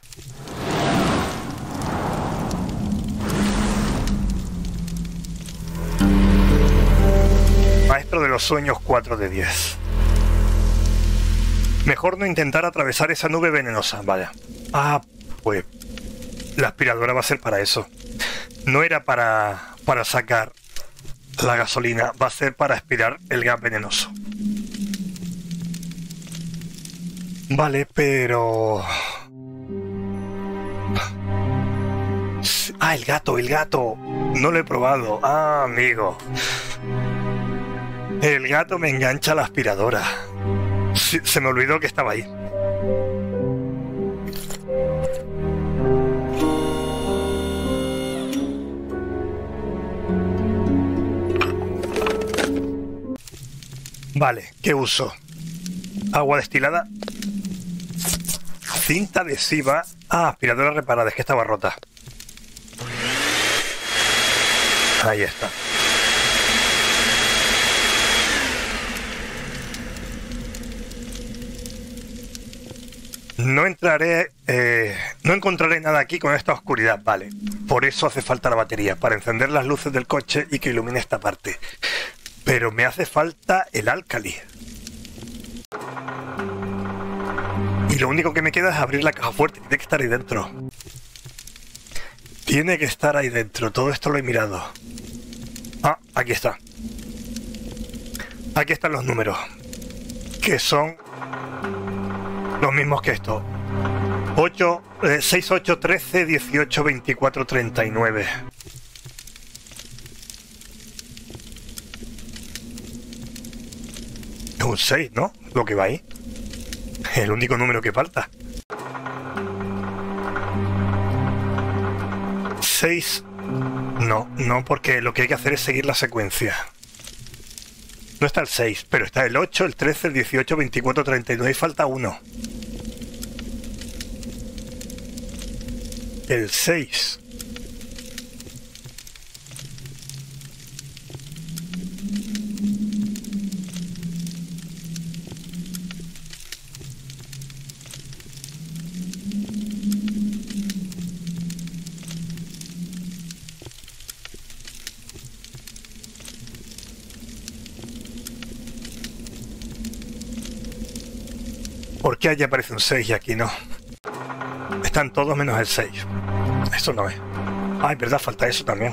Maestro de los sueños, cuatro de diez. Mejor no intentar atravesar esa nube venenosa. Vaya. Ah, pues la aspiradora va a ser para eso. No era para, para sacar la gasolina, va a ser para aspirar el gas venenoso. Vale, pero... Ah, el gato, el gato. No lo he probado. Ah, amigo. El gato me engancha a la aspiradora. Se, se me olvidó que estaba ahí. Vale, ¿qué uso? Agua destilada. Cinta adhesiva. Ah, aspiradora reparada, es que estaba rota. Ahí está. No entraré, eh, no encontraré nada aquí con esta oscuridad, vale. Por eso hace falta la batería, para encender las luces del coche y que ilumine esta parte. Pero me hace falta el álcali. Y lo único que me queda es abrir la caja fuerte. Tiene que estar ahí dentro. Tiene que estar ahí dentro. Todo esto lo he mirado. Ah, aquí está. Aquí están los números. Que son los mismos que esto. ocho, eh, seis, ocho, trece, dieciocho, veinticuatro, treinta y nueve. Es un seis, ¿no? Lo que va ahí. El único número que falta. seis. No, no, porque lo que hay que hacer es seguir la secuencia. No está el seis, pero está el ocho, el trece, el dieciocho, veinticuatro, treinta y nueve y falta uno. El seis. ¿Por qué allí aparece un seis y aquí no? Están todos menos el seis. Eso no es. Ay, verdad, falta eso también.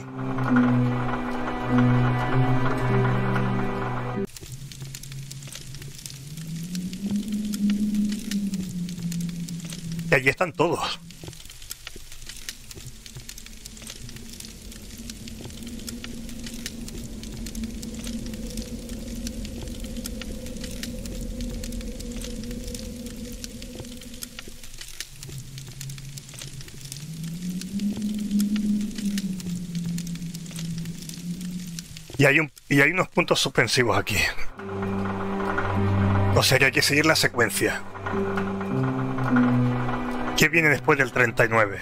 Y allí están todos. Y hay, un, y hay unos puntos suspensivos aquí. O sea que hay que seguir la secuencia. ¿Qué viene después del treinta y nueve?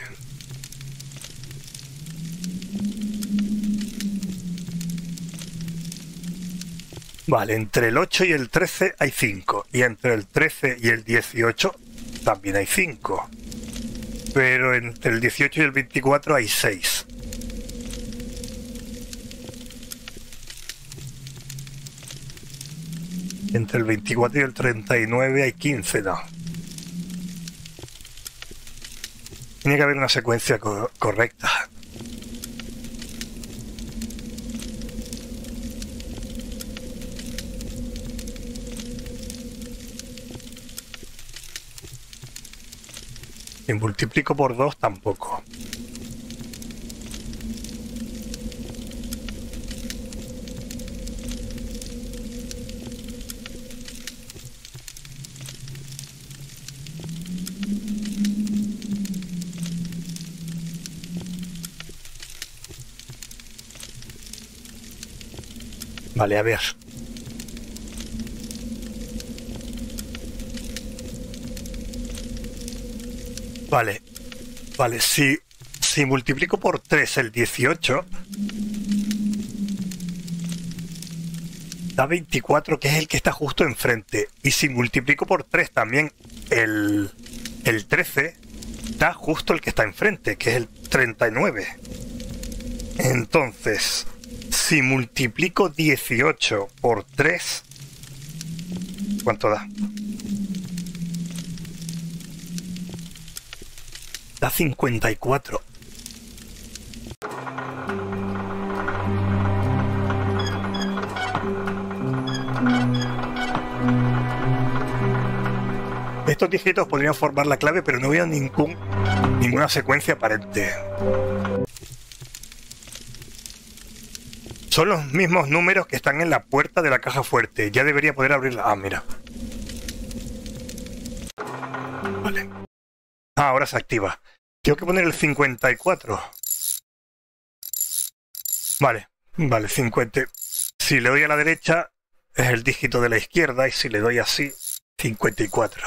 Vale, entre el ocho y el trece hay cinco. Y entre el trece y el dieciocho también hay cinco. Pero entre el dieciocho y el veinticuatro hay seis. Entre el veinticuatro y el treinta y nueve hay quince, no. Tiene que haber una secuencia co- correcta. Si multiplico por dos, tampoco. Vale, a ver. Vale. Vale, si, si multiplico por tres el dieciocho, da veinticuatro, que es el que está justo enfrente. Y si multiplico por tres también el, el trece, da justo el que está enfrente, que es el treinta y nueve. Entonces, si multiplico dieciocho por tres, ¿cuánto da? Da cincuenta y cuatro. Estos dígitos podrían formar la clave, pero no veo ningún, ninguna secuencia aparente. Son los mismos números que están en la puerta de la caja fuerte. Ya debería poder abrirla. Ah, mira. Vale. Ah, ahora se activa. Tengo que poner el cincuenta y cuatro. Vale, vale, cincuenta. Si le doy a la derecha, es el dígito de la izquierda. Y si le doy así, cincuenta y cuatro.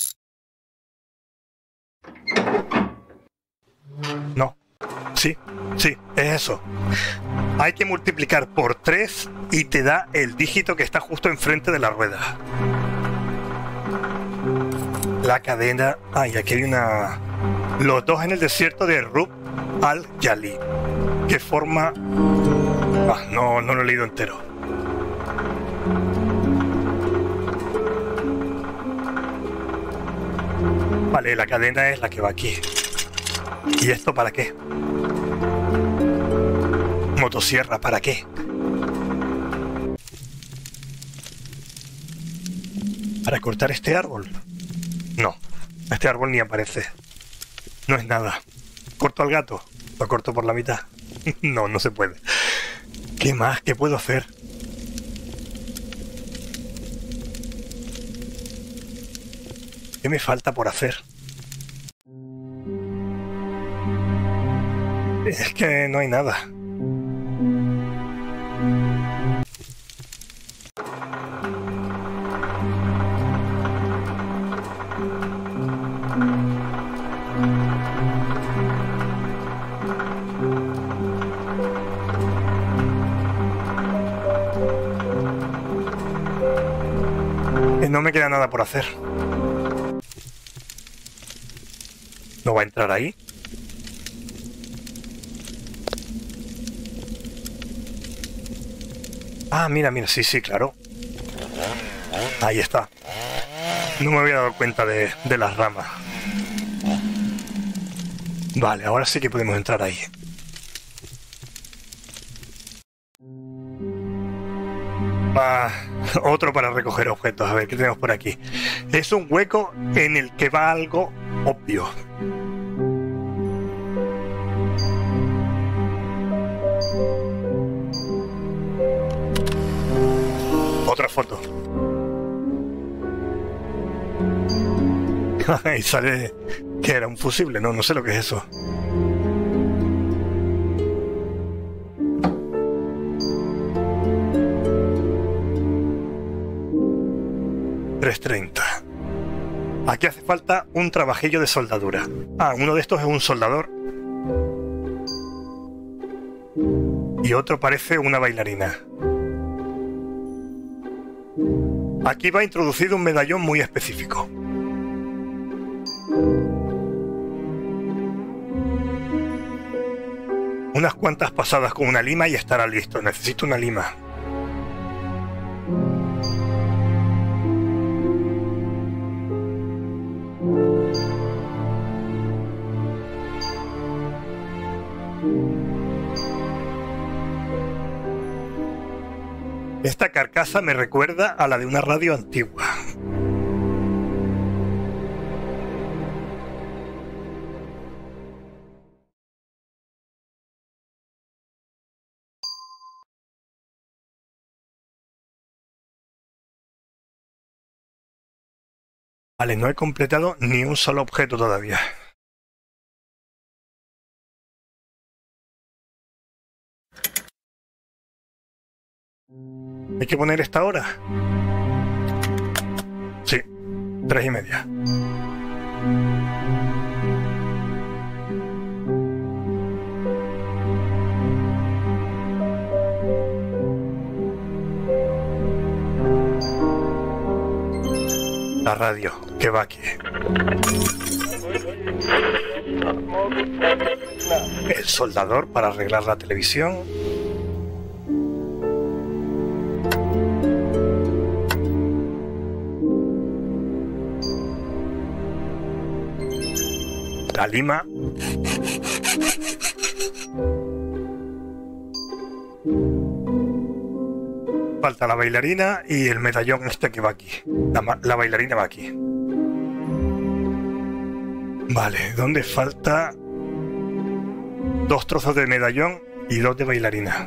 No. Sí, sí, es eso. Hay que multiplicar por tres y te da el dígito que está justo enfrente de la rueda. La cadena... Ah, y aquí hay una... Los dos en el desierto de Rub al-Jali, que forma... Ah, no, no lo he leído entero. Vale, la cadena es la que va aquí. ¿Y esto para qué? Motosierra, ¿para qué? ¿Para cortar este árbol? No, este árbol ni aparece. No es nada. ¿Corto al gato? ¿Lo corto por la mitad? No, no se puede. ¿Qué más? ¿Qué puedo hacer? ¿Qué me falta por hacer? Es que no hay nada. Que no me queda nada por hacer. ¿No va a entrar ahí? Ah, mira, mira, sí, sí, claro. Ahí está. No me había dado cuenta de, de las ramas. Vale, ahora sí que podemos entrar ahí. Ah, otro para recoger objetos. A ver, ¿qué tenemos por aquí? Es un hueco en el que va algo obvio. Otra foto. Y sale que era un fusible. No, no sé lo que es eso. tres treinta. Aquí hace falta un trabajillo de soldadura. Ah, uno de estos es un soldador. Y otro parece una bailarina. Aquí va introducido un medallón muy específico. Unas cuantas pasadas con una lima y estará listo. Necesito una lima. Esta carcasa me recuerda a la de una radio antigua. Vale, no he completado ni un solo objeto todavía. ¿Hay que poner esta hora? Sí, tres y media. La radio, que va aquí. El soldador para arreglar la televisión. La lima. Falta la bailarina y el medallón este que va aquí. La, la bailarina va aquí. Vale, ¿dónde falta? Dos trozos de medallón y dos de bailarina.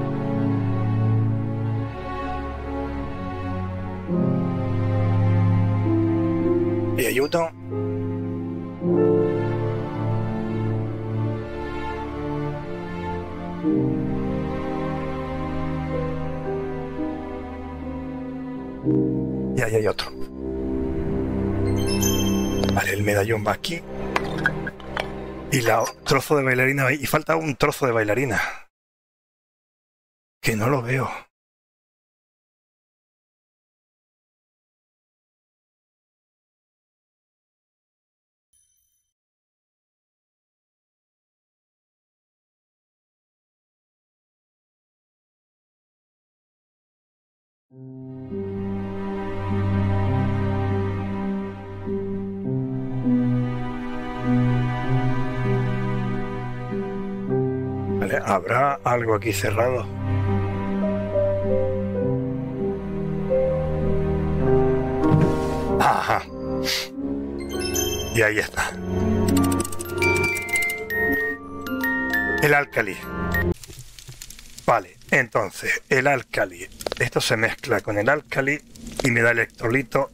Y hay uno. Y ahí hay otro. Vale, el medallón va aquí. Y la trozo de bailarina va ahí. Y falta un trozo de bailarina. Que no lo veo. Vale, ¿habrá algo aquí cerrado? Ajá. Y ahí está. El álcali. Vale, entonces, el álcali. Esto se mezcla con el álcali y me da electrolito.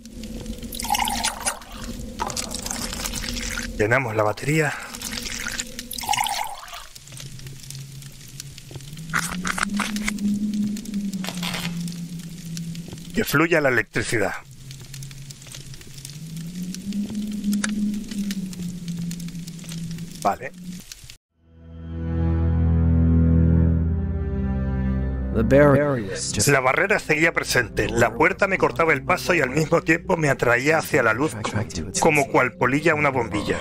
Llenamos la batería. Que fluya la electricidad. Vale. La barrera seguía presente. La puerta me cortaba el paso y al mismo tiempo me atraía hacia la luz como cual polilla una bombilla.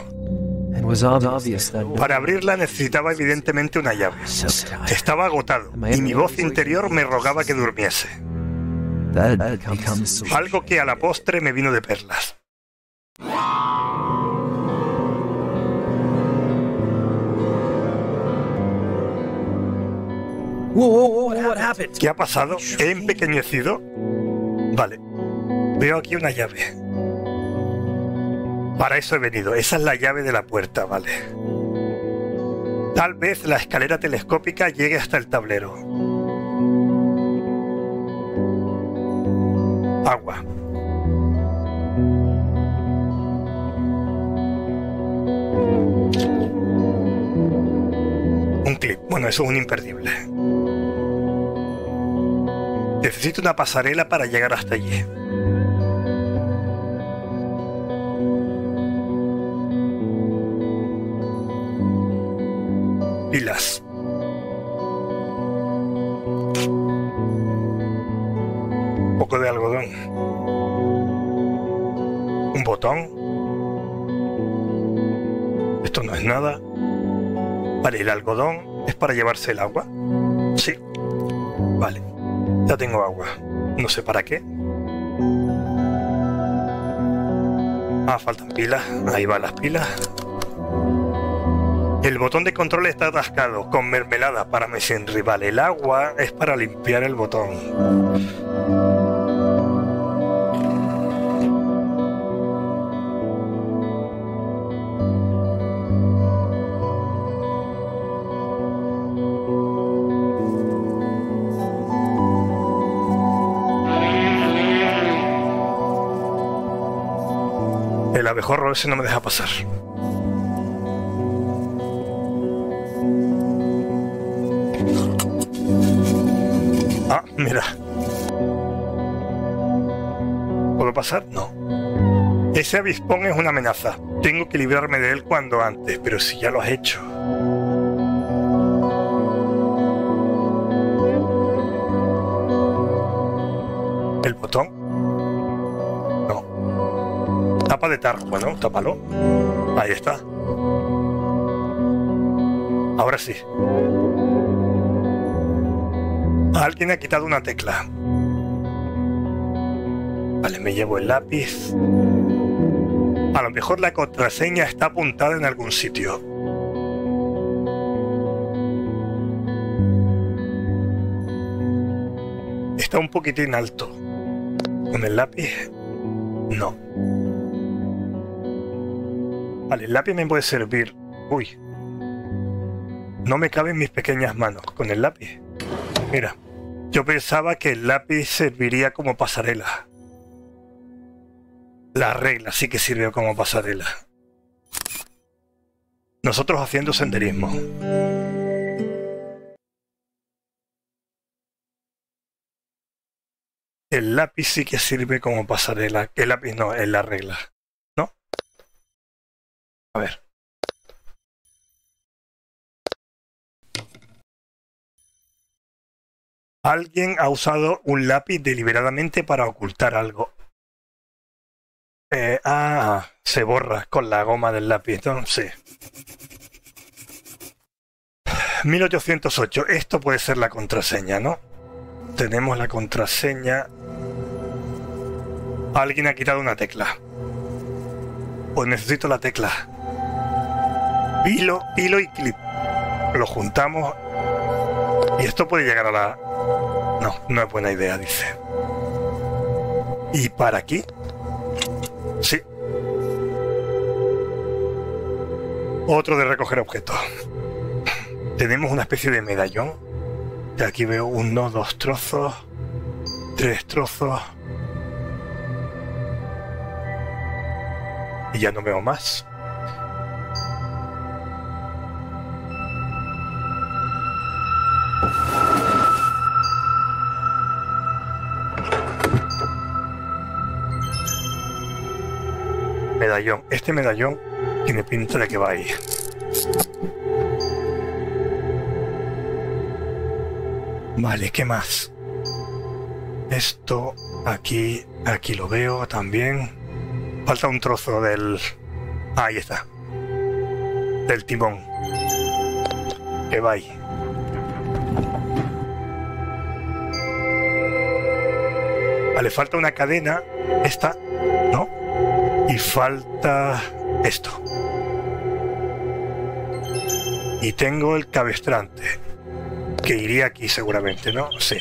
Para abrirla necesitaba evidentemente una llave. Estaba agotado y mi voz interior me rogaba que durmiese. Algo que a la postre me vino de perlas. ¿Qué ha pasado? ¿He empequeñecido? Vale. Veo aquí una llave. Para eso he venido. Esa es la llave de la puerta, vale. Tal vez la escalera telescópica llegue hasta el tablero. Agua. Un clip. Bueno, eso es un imperdible. Necesito una pasarela para llegar hasta allí. Pilas. Un poco de algodón. Un botón. Esto no es nada. Vale, el algodón es para llevarse el agua. Sí. Vale. Ya tengo agua. No sé para qué. Ah, faltan pilas. Ahí van las pilas. El botón de control está atascado con mermelada para mi sin rival. El agua es para limpiar el botón. El abejorro ese no me deja pasar. Ah, mira. ¿Puedo pasar? No. Ese avispón es una amenaza. Tengo que librarme de él cuando antes, pero si ya lo has hecho. ¿El botón? No. Tapa de tarro. Bueno, tápalo. Ahí está. Ahora sí. Alguien ha quitado una tecla. Vale, me llevo el lápiz. A lo mejor la contraseña está apuntada en algún sitio. Está un poquitín alto. ¿Con el lápiz? No. Vale, el lápiz me puede servir. Uy. No me caben mis pequeñas manos con el lápiz. Mira, yo pensaba que el lápiz serviría como pasarela. La regla sí que sirve como pasarela. Nosotros haciendo senderismo. El lápiz sí que sirve como pasarela. El lápiz no, es la regla. ¿No? A ver. Alguien ha usado un lápiz deliberadamente para ocultar algo. Eh, ah, se borra con la goma del lápiz, ¿no? Sí. mil ochocientos ocho. Esto puede ser la contraseña, ¿no? Tenemos la contraseña. Alguien ha quitado una tecla. Pues necesito la tecla. Hilo, hilo y clip. Lo juntamos. Y esto puede llegar a la... No, no es buena idea, dice. ¿Y para aquí? Sí. Otro de recoger objetos. Tenemos una especie de medallón. Y aquí veo uno, dos trozos, tres trozos. Y ya no veo más. Medallón. Este medallón tiene pinta de que va ahí. Vale, ¿qué más? Esto, aquí, aquí lo veo también. Falta un trozo del... Ah, ahí está. Del timón. Que va ahí. Vale, falta una cadena. Esta, ¿no? Y falta esto. Y tengo el cabestrante, que iría aquí seguramente, ¿no? Sí.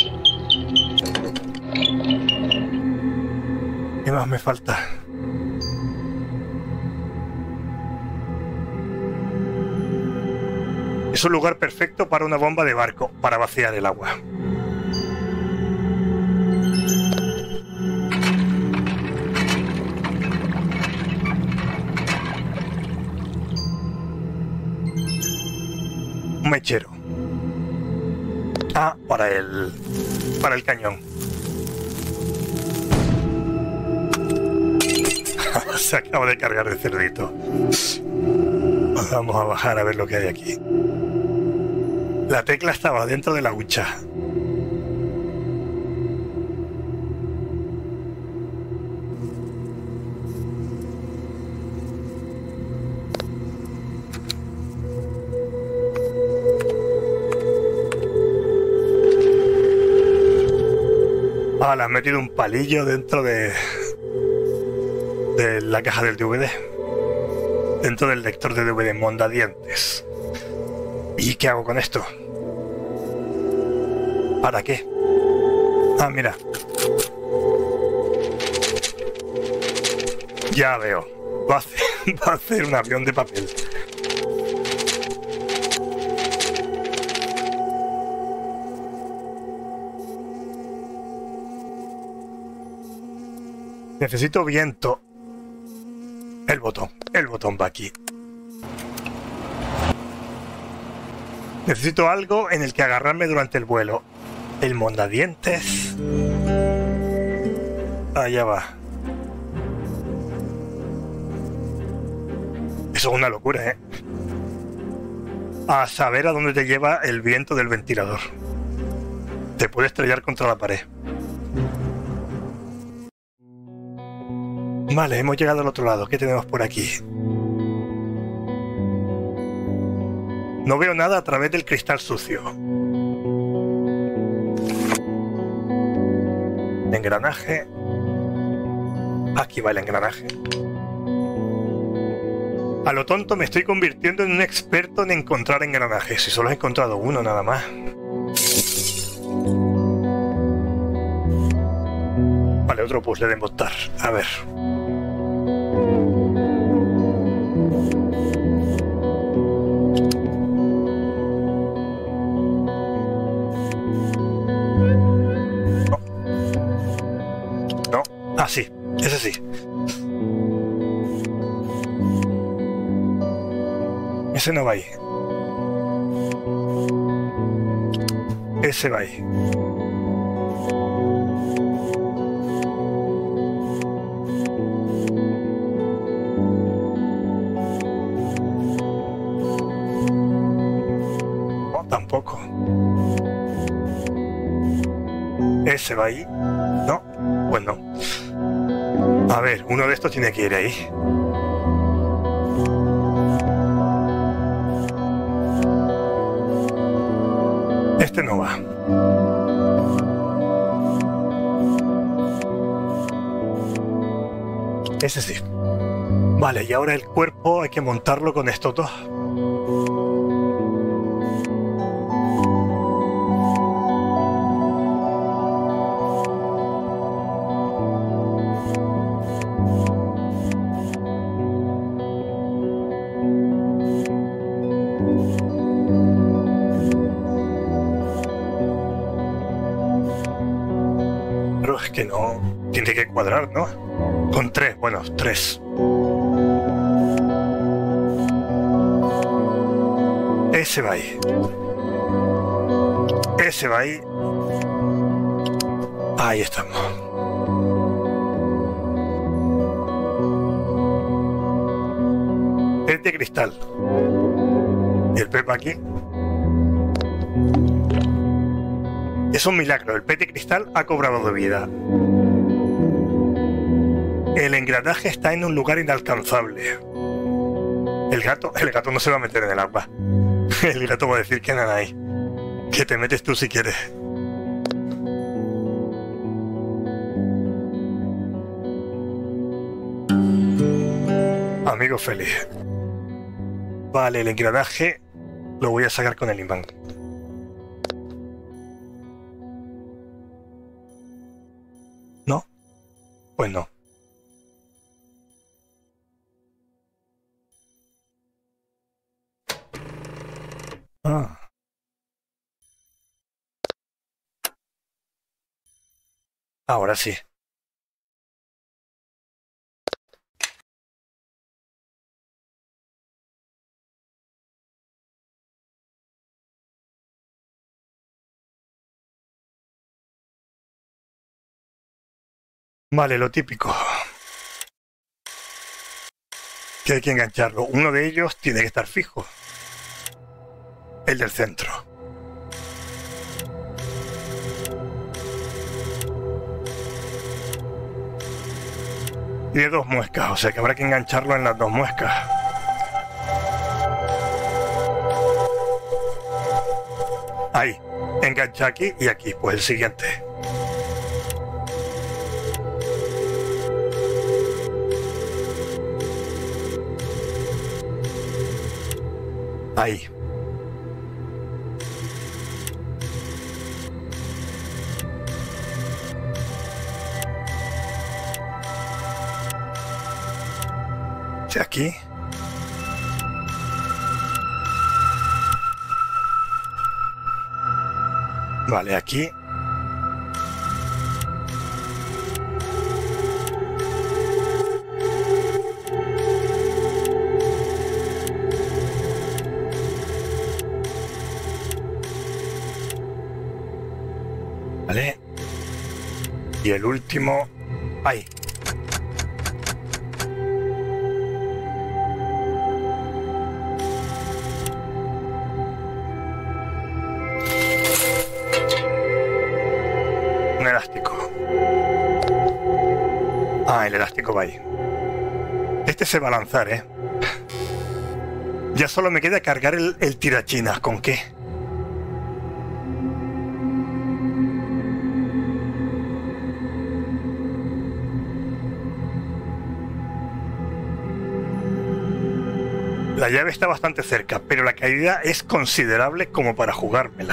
¿Qué más me falta? Es un lugar perfecto para una bomba de barco, para vaciar el agua. Un mechero. Ah, para el... para el cañón. Se acaba de cargar el cerdito. Vamos a bajar a ver lo que hay aquí. La tecla estaba dentro de la hucha. Ah, le has metido un palillo dentro de... de la caja del D V D. Dentro del lector de D V D, mondadientes. ¿Y qué hago con esto? ¿Para qué? Ah, mira. Ya veo. Va a hacer, va a hacer un avión de papel. Necesito viento. El botón. El botón va aquí. Necesito algo en el que agarrarme durante el vuelo. El mondadientes. Allá va. Eso es una locura, ¿eh? A saber a dónde te lleva el viento del ventilador. Te puede estrellar contra la pared. Vale, hemos llegado al otro lado. ¿Qué tenemos por aquí? No veo nada a través del cristal sucio. Engranaje. Aquí va el engranaje. A lo tonto me estoy convirtiendo en un experto en encontrar engranajes. Si solo he encontrado uno nada más. Vale, otro puzzle de montar. A ver. Ah, sí, ese sí. Ese no va ahí. Ese va ahí. No, tampoco. Ese va ahí. No, pues no. A ver, uno de estos tiene que ir ahí. Este no va. Ese sí. Vale, y ahora el cuerpo hay que montarlo con estos dos. que no tiene que cuadrar, ¿no? Con tres, bueno, tres. Ese va ahí. Ese va ahí. Ahí estamos. Es de cristal. Y el pez va aquí. Es un milagro. El pez de cristal ha cobrado de vida. El engranaje está en un lugar inalcanzable. El gato, el gato no se va a meter en el agua. El gato va a decir que nada hay. Que te metes tú si quieres. Amigo feliz. Vale, el engranaje lo voy a sacar con el imán. ¿No? Pues no. Ah. Ahora sí. Vale, lo típico. Que hay que engancharlo. Uno de ellos tiene que estar fijo. El del centro. Tiene dos muescas, o sea que habrá que engancharlo en las dos muescas. Ahí. Engancha aquí y aquí. Pues el siguiente. Ahí. Sí, aquí. Vale, aquí. Vale. Y el último. Ahí. Un elástico. Ah, el elástico va ahí. Este se va a lanzar, ¿eh? Ya solo me queda cargar el, el tirachinas. ¿Con qué? La llave está bastante cerca, pero la caída es considerable como para jugármela.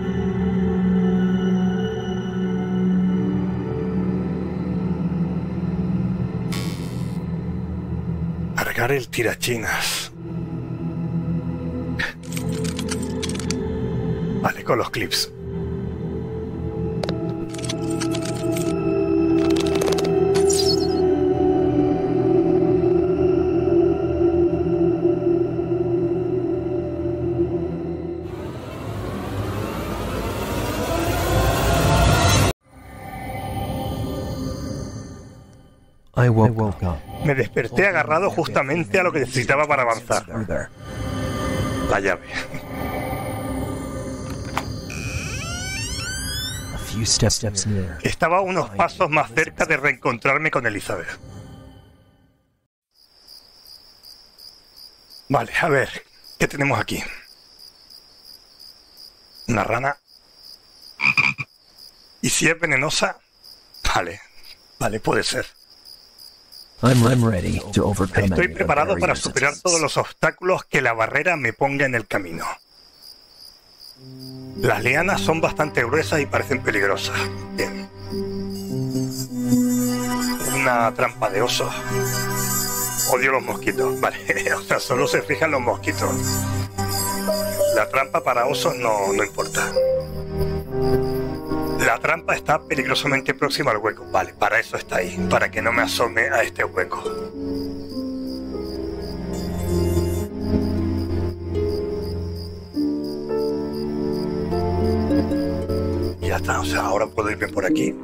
Cargar el tirachinas. Vale, con los clips. I woke up. Me desperté agarrado justamente a lo que necesitaba para avanzar. La llave. A few steps near. Estaba unos pasos más cerca de reencontrarme con Elizabeth. Vale, a ver, ¿qué tenemos aquí? Una rana. ¿Y si es venenosa? Vale, vale, puede ser. I'm ready to overcome Estoy any preparado para barriers superar that- todos los obstáculos que la barrera me ponga en el camino. Las lianas son bastante gruesas y parecen peligrosas. Bien. Una trampa de osos. Odio los mosquitos. Vale, o sea, solo se fijan los mosquitos. La trampa para osos no, no importa. La trampa está peligrosamente próxima al hueco. Vale, para eso está ahí, para que no me asome a este hueco. Y ya está, o sea, ahora puedo irme por aquí.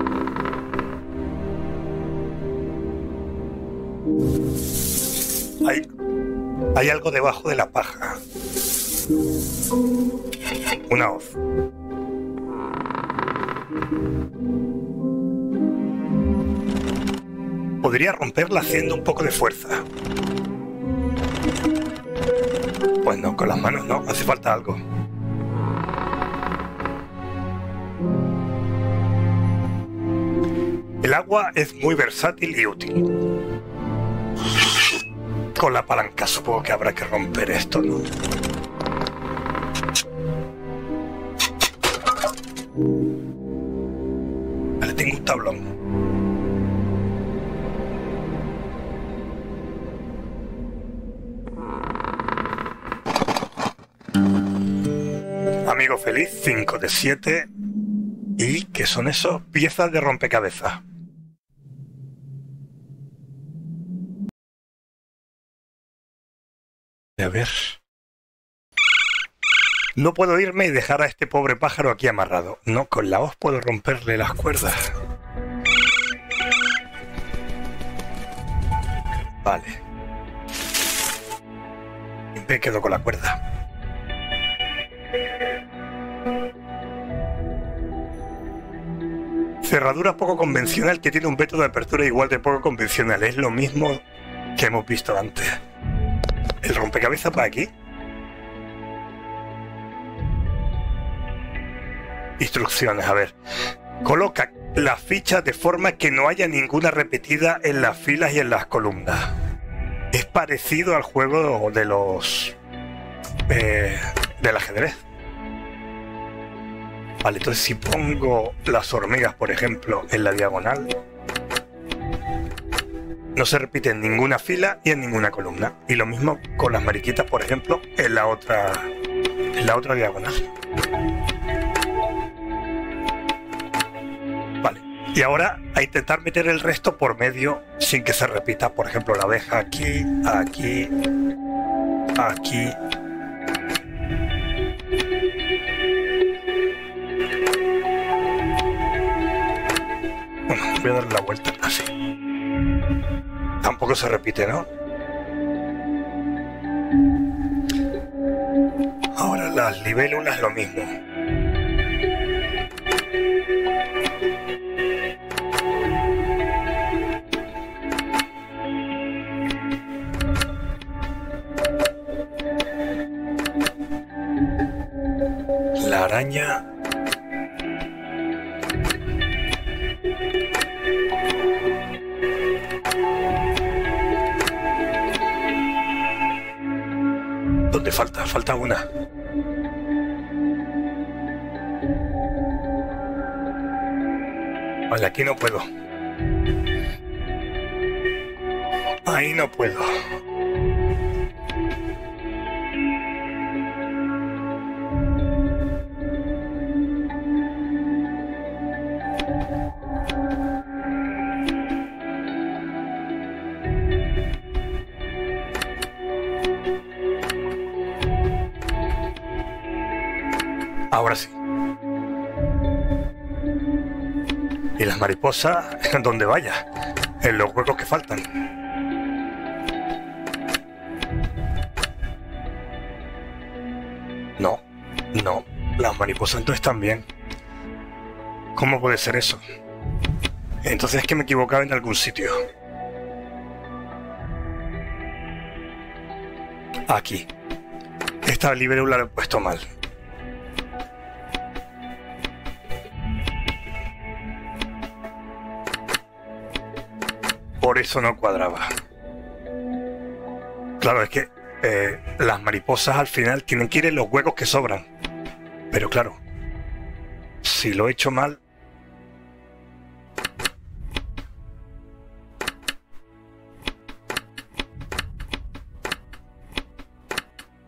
Hay, hay algo debajo de la paja. Una hoz. Podría romperla haciendo un poco de fuerza. Pues no, con las manos no, hace falta algo. El agua es muy versátil y útil. Con la palanca supongo que habrá que romper esto, ¿no? Vale, tengo un tablón. Amigo feliz, cinco de siete. ¿Y qué son eso? Piezas de rompecabezas. A ver. No puedo irme y dejar a este pobre pájaro aquí amarrado. No, con la hoz puedo romperle las cuerdas. Vale. Y me quedo con la cuerda. Cerradura poco convencional que tiene un método de apertura igual de poco convencional. Es lo mismo que hemos visto antes. El rompecabezas para aquí. Instrucciones, a ver. Coloca las fichas de forma que no haya ninguna repetida en las filas y en las columnas. Es parecido al juego de los... Eh, del ajedrez. Vale, entonces si pongo las hormigas, por ejemplo, en la diagonal, no se repite en ninguna fila y en ninguna columna. Y lo mismo con las mariquitas, por ejemplo, en la otra, en la otra diagonal. Vale, y ahora a intentar meter el resto por medio sin que se repita. Por ejemplo, la abeja aquí, aquí, aquí. Bueno, voy a darle la vuelta así. Tampoco se repite, ¿no? Ahora las libélulas lo mismo. La araña... ¿Dónde falta? Falta una. Vale, aquí no puedo. Ahí no puedo. Ahora sí. Y las mariposas, en donde vaya, en los huecos que faltan. No, no, las mariposas no están bien. ¿Cómo puede ser eso? Entonces es que me equivocaba en algún sitio. Aquí. Esta libélula la he puesto mal. Por eso no cuadraba. Claro, es que eh, las mariposas al final tienen que ir en los huecos que sobran. Pero claro, si lo he hecho mal...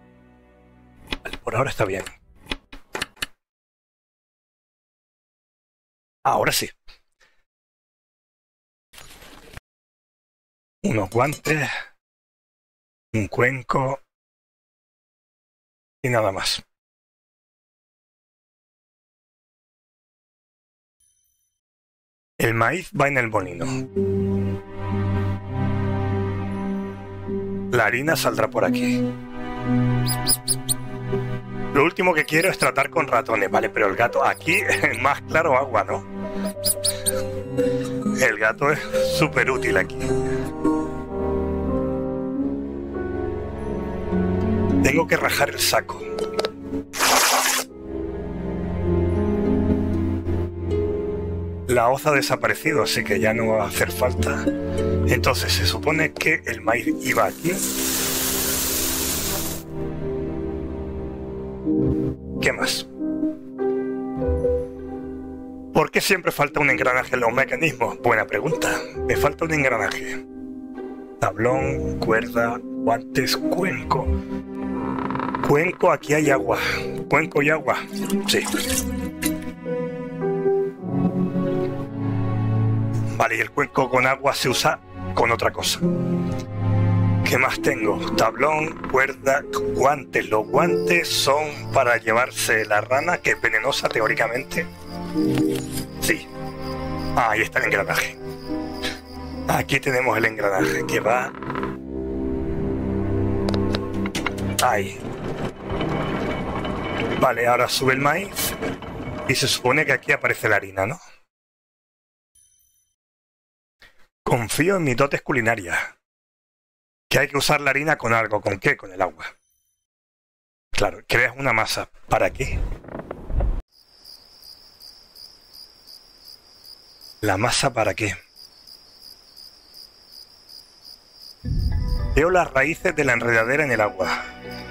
Vale, por ahora está bien. Ahora sí. Unos guantes, un cuenco y nada más. El maíz va en el molino. La harina saldrá por aquí. Lo último que quiero es tratar con ratones, ¿vale? Pero el gato aquí es más claro agua, ¿no? El gato es súper útil aquí. Tengo que rajar el saco. La hoz ha desaparecido, así que ya no va a hacer falta. Entonces se supone que el maíz iba aquí. ¿Qué más? ¿Por qué siempre falta un engranaje en los mecanismos? Buena pregunta. Me falta un engranaje. Tablón, cuerda, guantes, cuenco. Cuenco, aquí hay agua. Cuenco y agua. Sí. Vale, y el cuenco con agua se usa con otra cosa. ¿Qué más tengo? Tablón, cuerda, guantes. Los guantes son para llevarse la rana, que es venenosa teóricamente. Sí. Ah, ahí está el engranaje. Aquí tenemos el engranaje que va... Ahí. Vale, ahora sube el maíz y se supone que aquí aparece la harina, ¿no? Confío en mis dotes culinarias. Que hay que usar la harina con algo. ¿Con qué? Con el agua. Claro, creas una masa. ¿Para qué? ¿La masa para qué? Veo las raíces de la enredadera en el agua.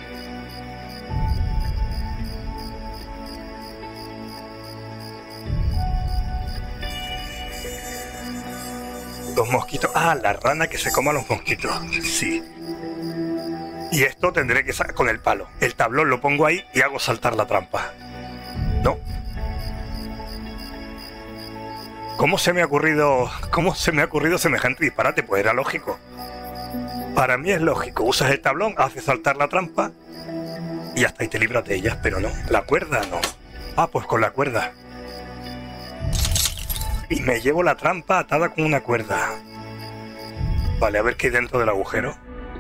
Los mosquitos. Ah, la rana que se coma los mosquitos. Sí. Y esto tendré que sacar con el palo. El tablón lo pongo ahí y hago saltar la trampa. No. ¿Cómo se me ha ocurrido, cómo se me ha ocurrido semejante disparate? Pues era lógico. Para mí es lógico. Usas el tablón, haces saltar la trampa y hasta ahí te libras de ellas, pero no. La cuerda no. Ah, pues con la cuerda. Y me llevo la trampa atada con una cuerda. Vale, a ver qué hay dentro del agujero.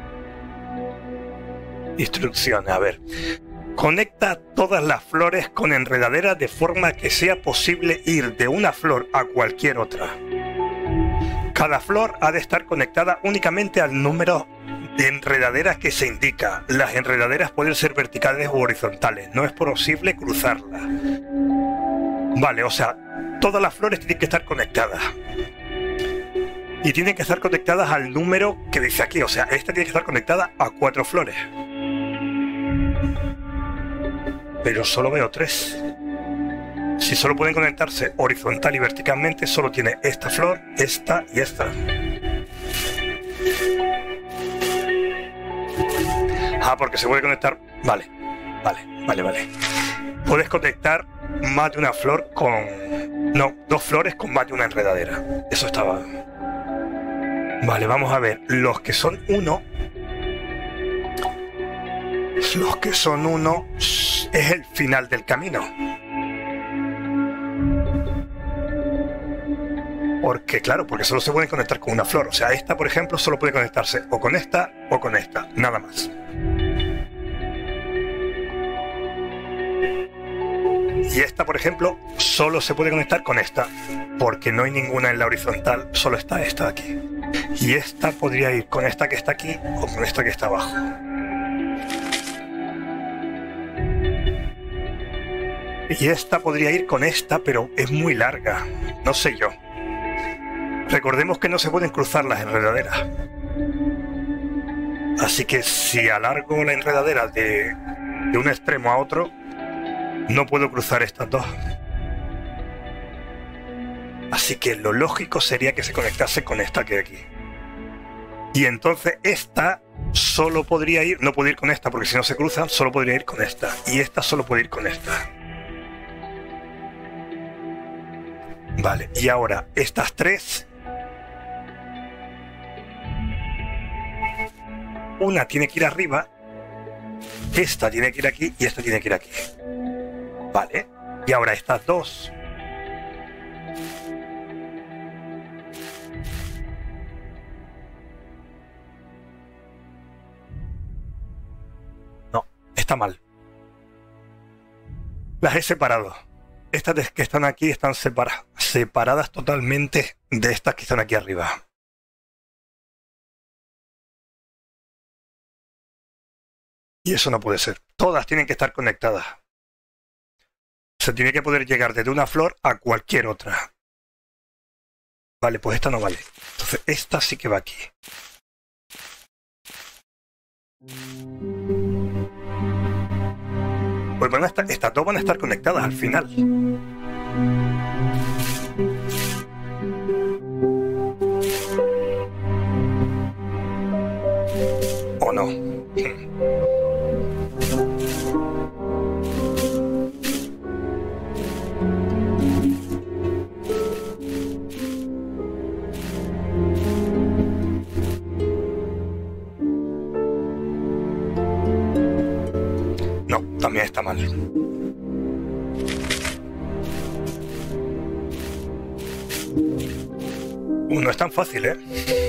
Instrucciones, a ver. Conecta todas las flores con enredaderas de forma que sea posible ir de una flor a cualquier otra. Cada flor ha de estar conectada únicamente al número de enredaderas que se indica. Las enredaderas pueden ser verticales o horizontales. No es posible cruzarlas. Vale, o sea... Todas las flores tienen que estar conectadas. Y tienen que estar conectadas al número que dice aquí. O sea, esta tiene que estar conectada a cuatro flores. Pero solo veo tres. Si solo pueden conectarse horizontal y verticalmente, solo tiene esta flor, esta y esta. Ah, porque se puede conectar... Vale, vale, vale, vale. Puedes conectar más de una flor con... No, dos flores con más de una enredadera. Eso estaba... Vale, vamos a ver. Los que son uno... Los que son uno... Es el final del camino. Porque, claro, porque solo se pueden conectar con una flor. O sea, esta, por ejemplo, solo puede conectarse o con esta o con esta. Nada más. Y esta, por ejemplo, solo se puede conectar con esta, porque no hay ninguna en la horizontal, solo está esta de aquí. Y esta podría ir con esta que está aquí o con esta que está abajo. Y esta podría ir con esta, pero es muy larga, no sé yo. Recordemos que no se pueden cruzar las enredaderas. Así que si alargo la enredadera de, de un extremo a otro, no puedo cruzar estas dos. Así que lo lógico sería que se conectase con esta que hay aquí. Y entonces esta solo podría ir, no puede ir con esta porque si no se cruzan, solo podría ir con esta. Y esta solo puede ir con esta. Vale, y ahora estas tres. Una tiene que ir arriba, esta tiene que ir aquí y esta tiene que ir aquí. Vale, y ahora estas dos. No, está mal. Las he separado. Estas que están aquí están separa- separadas totalmente de estas que están aquí arriba. Y eso no puede ser. Todas tienen que estar conectadas. Se tiene que poder llegar desde una flor a cualquier otra. Vale, pues esta no vale. Entonces esta sí que va aquí. Pues van a estar, estas dos van a estar conectadas al final. ¿O no? No, también está mal. Uh, no es tan fácil, ¿eh?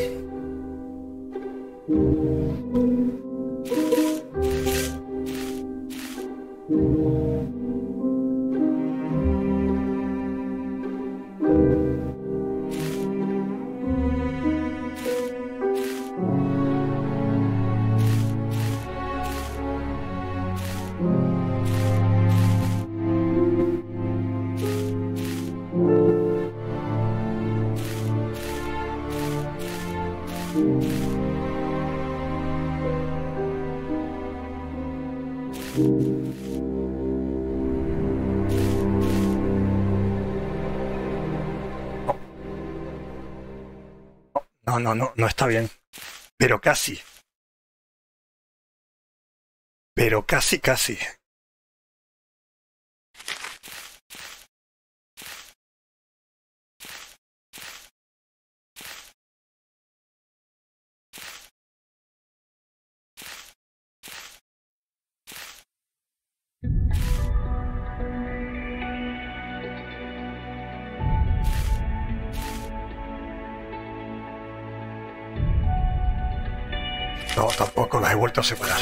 No, no, no, no está bien. Pero casi. Pero casi, casi. No, tampoco las he vuelto a separar.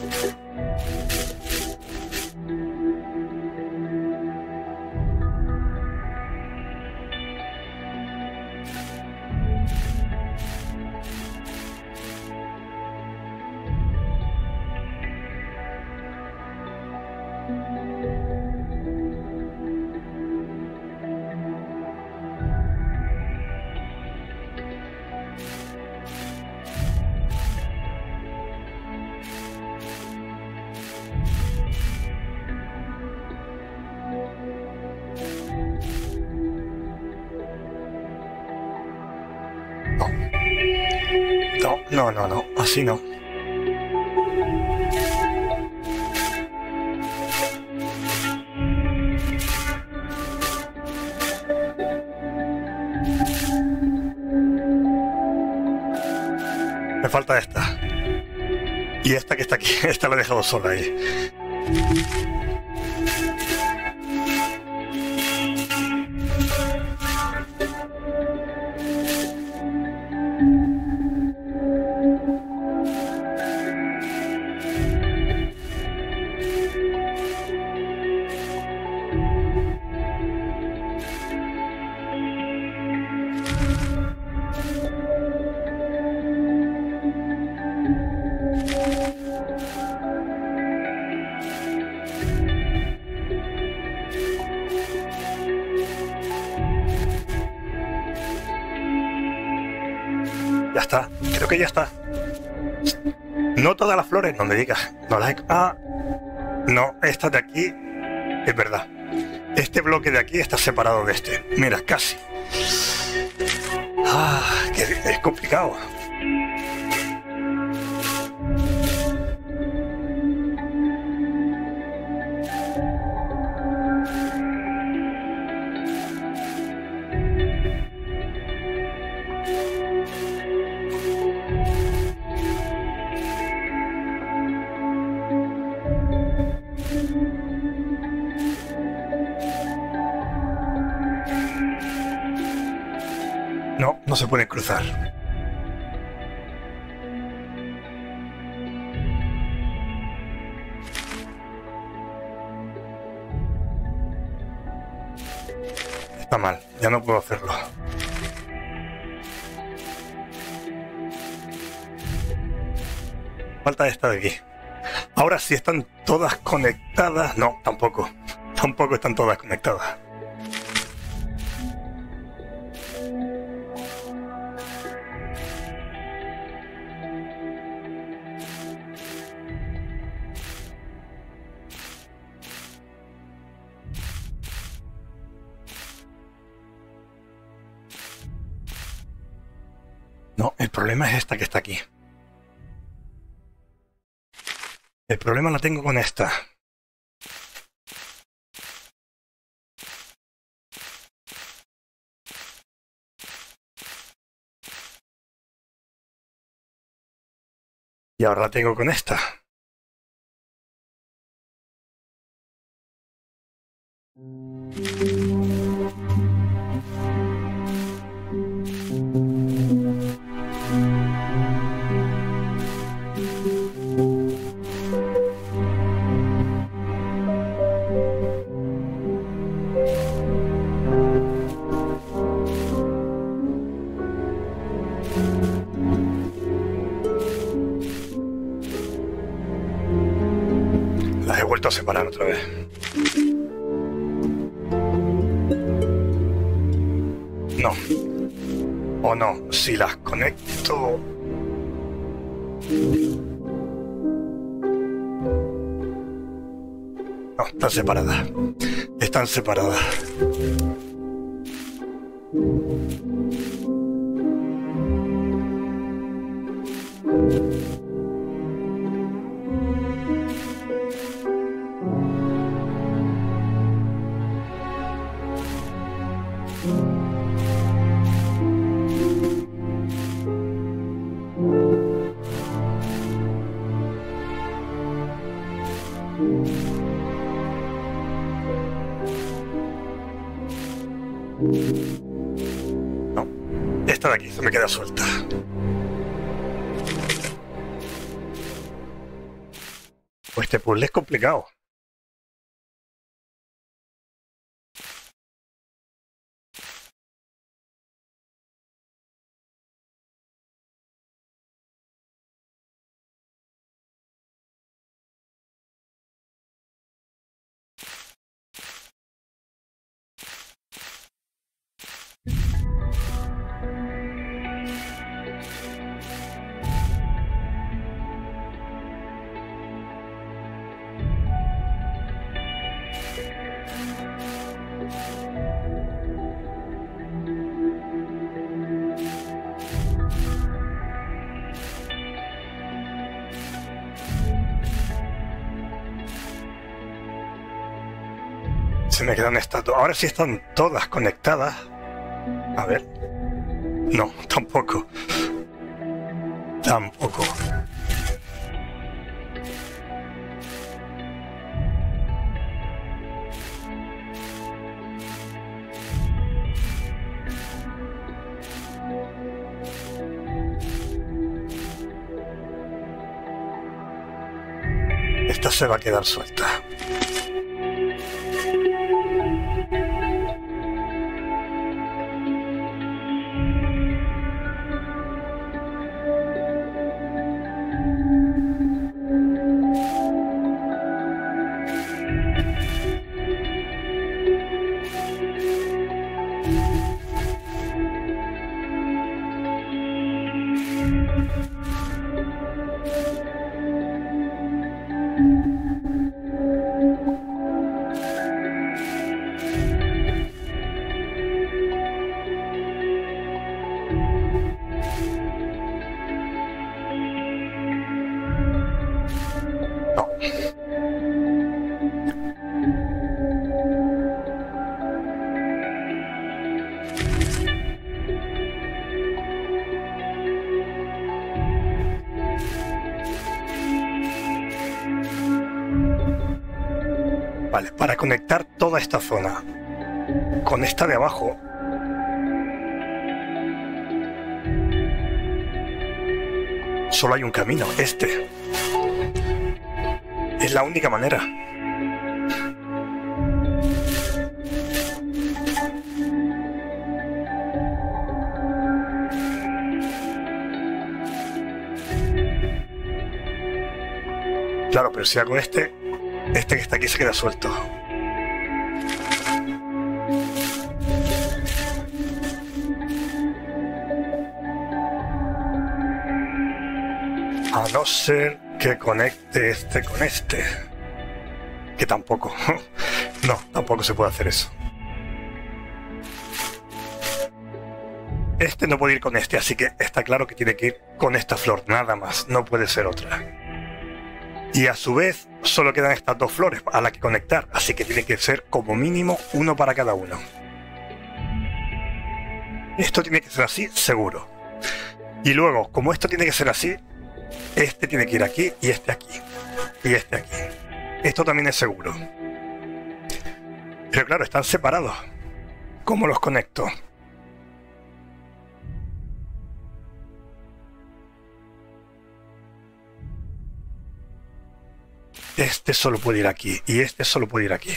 No, no, no, no, así no. Me falta esta. Y esta que está aquí, esta la he dejado sola ahí. Ya está, creo que ya está. No todas las flores, no me digas. No las he... Ah, no, esta de aquí es verdad. Este bloque de aquí está separado de este. Mira, casi. Ah, que es complicado. No, no se pueden cruzar. Está mal, ya no puedo hacerlo. Falta esta de aquí. Ahora sí están todas conectadas. No, tampoco. Tampoco están todas conectadas. No, el problema es esta que está aquí. El problema lo tengo con esta. Y ahora la tengo con esta. Las he vuelto a separar otra vez. No. O no, si las conecto... No, están separadas. Están separadas. No, esta de aquí se me queda suelta. Pues este puzzle es complicado. Se me quedan estas dos. Ahora sí están todas conectadas. A ver. No, tampoco. Tampoco. Esta se va a quedar suelta. Vale, para conectar toda esta zona con esta de abajo, Solo hay un camino, este. Es la única manera. Claro, pero si hago este, este que está aquí se queda suelto. A no ser que conecte este con este. Que tampoco. No, tampoco se puede hacer eso. Este no puede ir con este, así que está claro que tiene que ir con esta flor, nada más. No puede ser otra. Y a su vez, solo quedan estas dos flores a las que conectar, así que tiene que ser como mínimo uno para cada uno. Esto tiene que ser así, seguro. Y luego, como esto tiene que ser así, este tiene que ir aquí y este aquí. Y este aquí. Esto también es seguro. Pero claro, están separados. ¿Cómo los conecto? Este solo puede ir aquí y este solo puede ir aquí.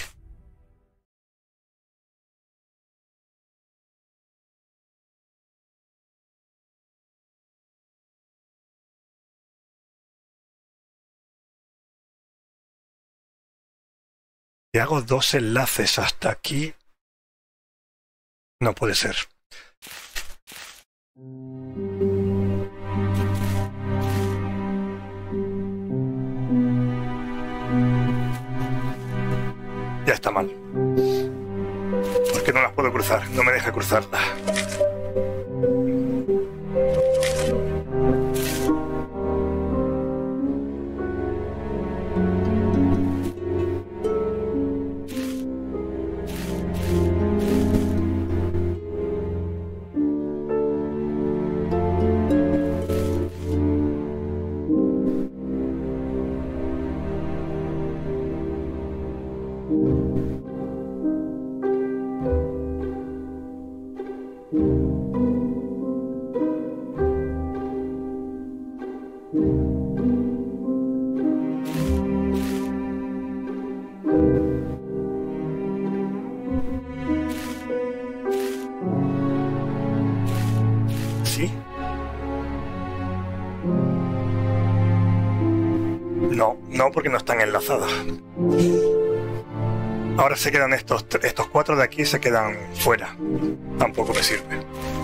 Si hago dos enlaces hasta aquí, no puede ser. Ya está mal. Porque no las puedo cruzar, no me deja cruzarlas. ¿Sí? No, no, porque no están enlazadas. Ahora se quedan estos, estos cuatro de aquí, se quedan fuera. Tampoco me sirve.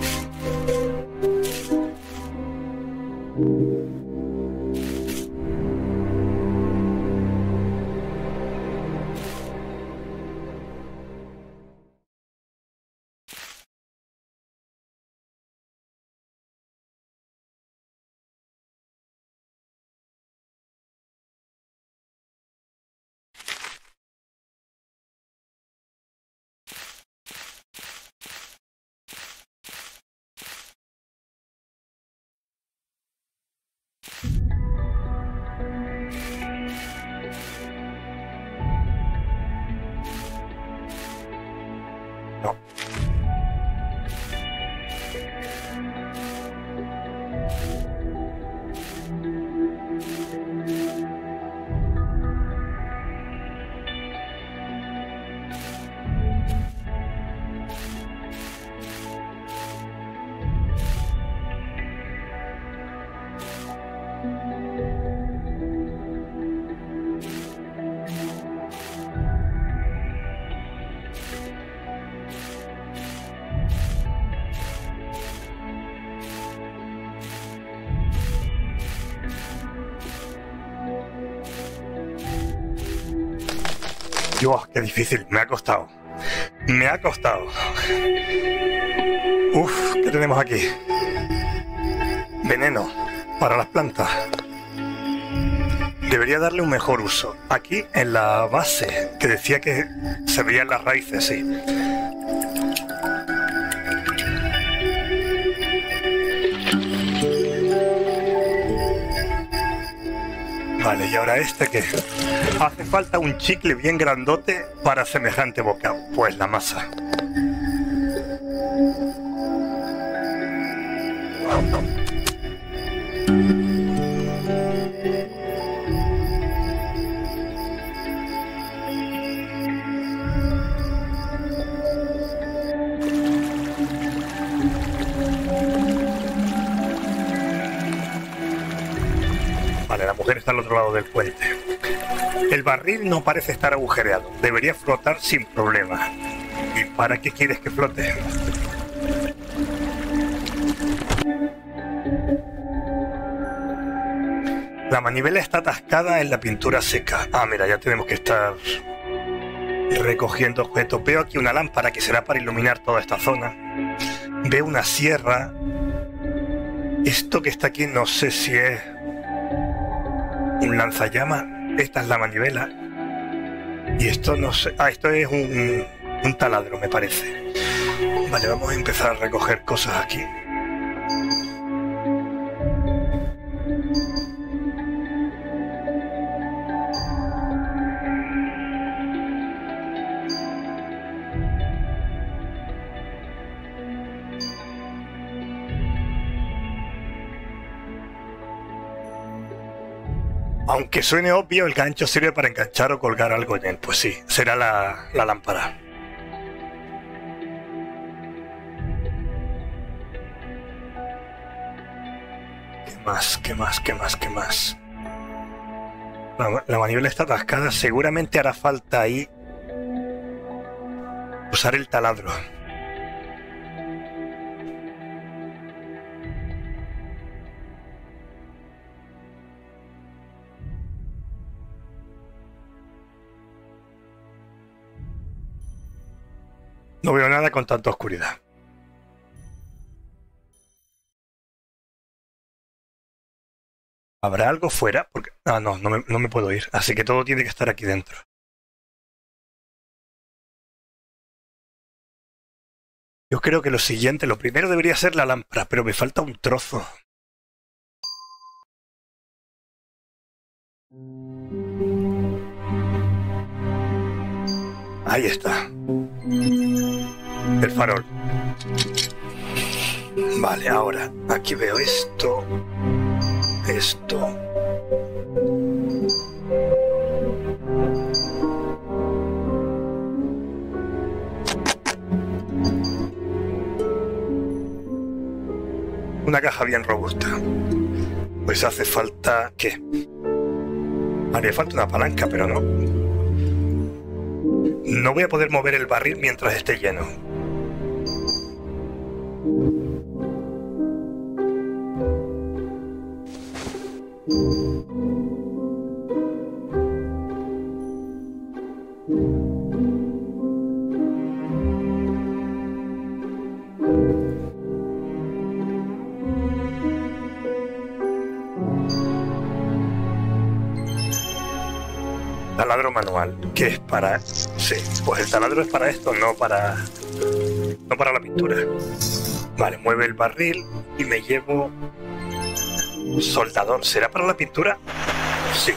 No. Dios, qué difícil, me ha costado. Me ha costado. Uf, ¿qué tenemos aquí? Veneno para las plantas. Debería darle un mejor uso. Aquí en la base, que decía que se veían las raíces, sí. Vale, y ahora este que hace falta un chicle bien grandote para semejante boca. Pues la masa. poder estar al otro lado del puente. El barril no parece estar agujereado. Debería flotar sin problema. ¿Y para qué quieres que flote? La manivela está atascada en la pintura seca. Ah, mira, ya tenemos que estar recogiendo objetos. Veo aquí una lámpara que será para iluminar toda esta zona. Veo una sierra. Esto que está aquí no sé si es un lanzallamas. Esta es la manivela. Y esto no sé... Ah, esto es un, un taladro, me parece. Vale, vamos a empezar a recoger cosas aquí. Aunque suene obvio, el gancho sirve para enganchar o colgar algo en él. Pues sí, será la, la lámpara. ¿Qué más? ¿Qué más? ¿Qué más? ¿Qué más? La, la manivela está atascada. Seguramente hará falta ahí usar el taladro. No veo nada con tanta oscuridad. ¿Habrá algo fuera? Porque... Ah, no, no me, no me puedo ir. Así que todo tiene que estar aquí dentro. Yo creo que lo siguiente, lo primero debería ser la lámpara, pero me falta un trozo. Ahí está. El farol. Vale, ahora aquí veo esto. Esto. Una caja bien robusta. Pues hace falta... ¿qué? Haría falta una palanca, pero no. No voy a poder mover el barril mientras esté lleno. Taladro manual, ¿qué es para...? Sí, pues el taladro es para esto, no para... no para la pintura. Vale, mueve el barril y me llevo... soldador, ¿será para la pintura? Sí.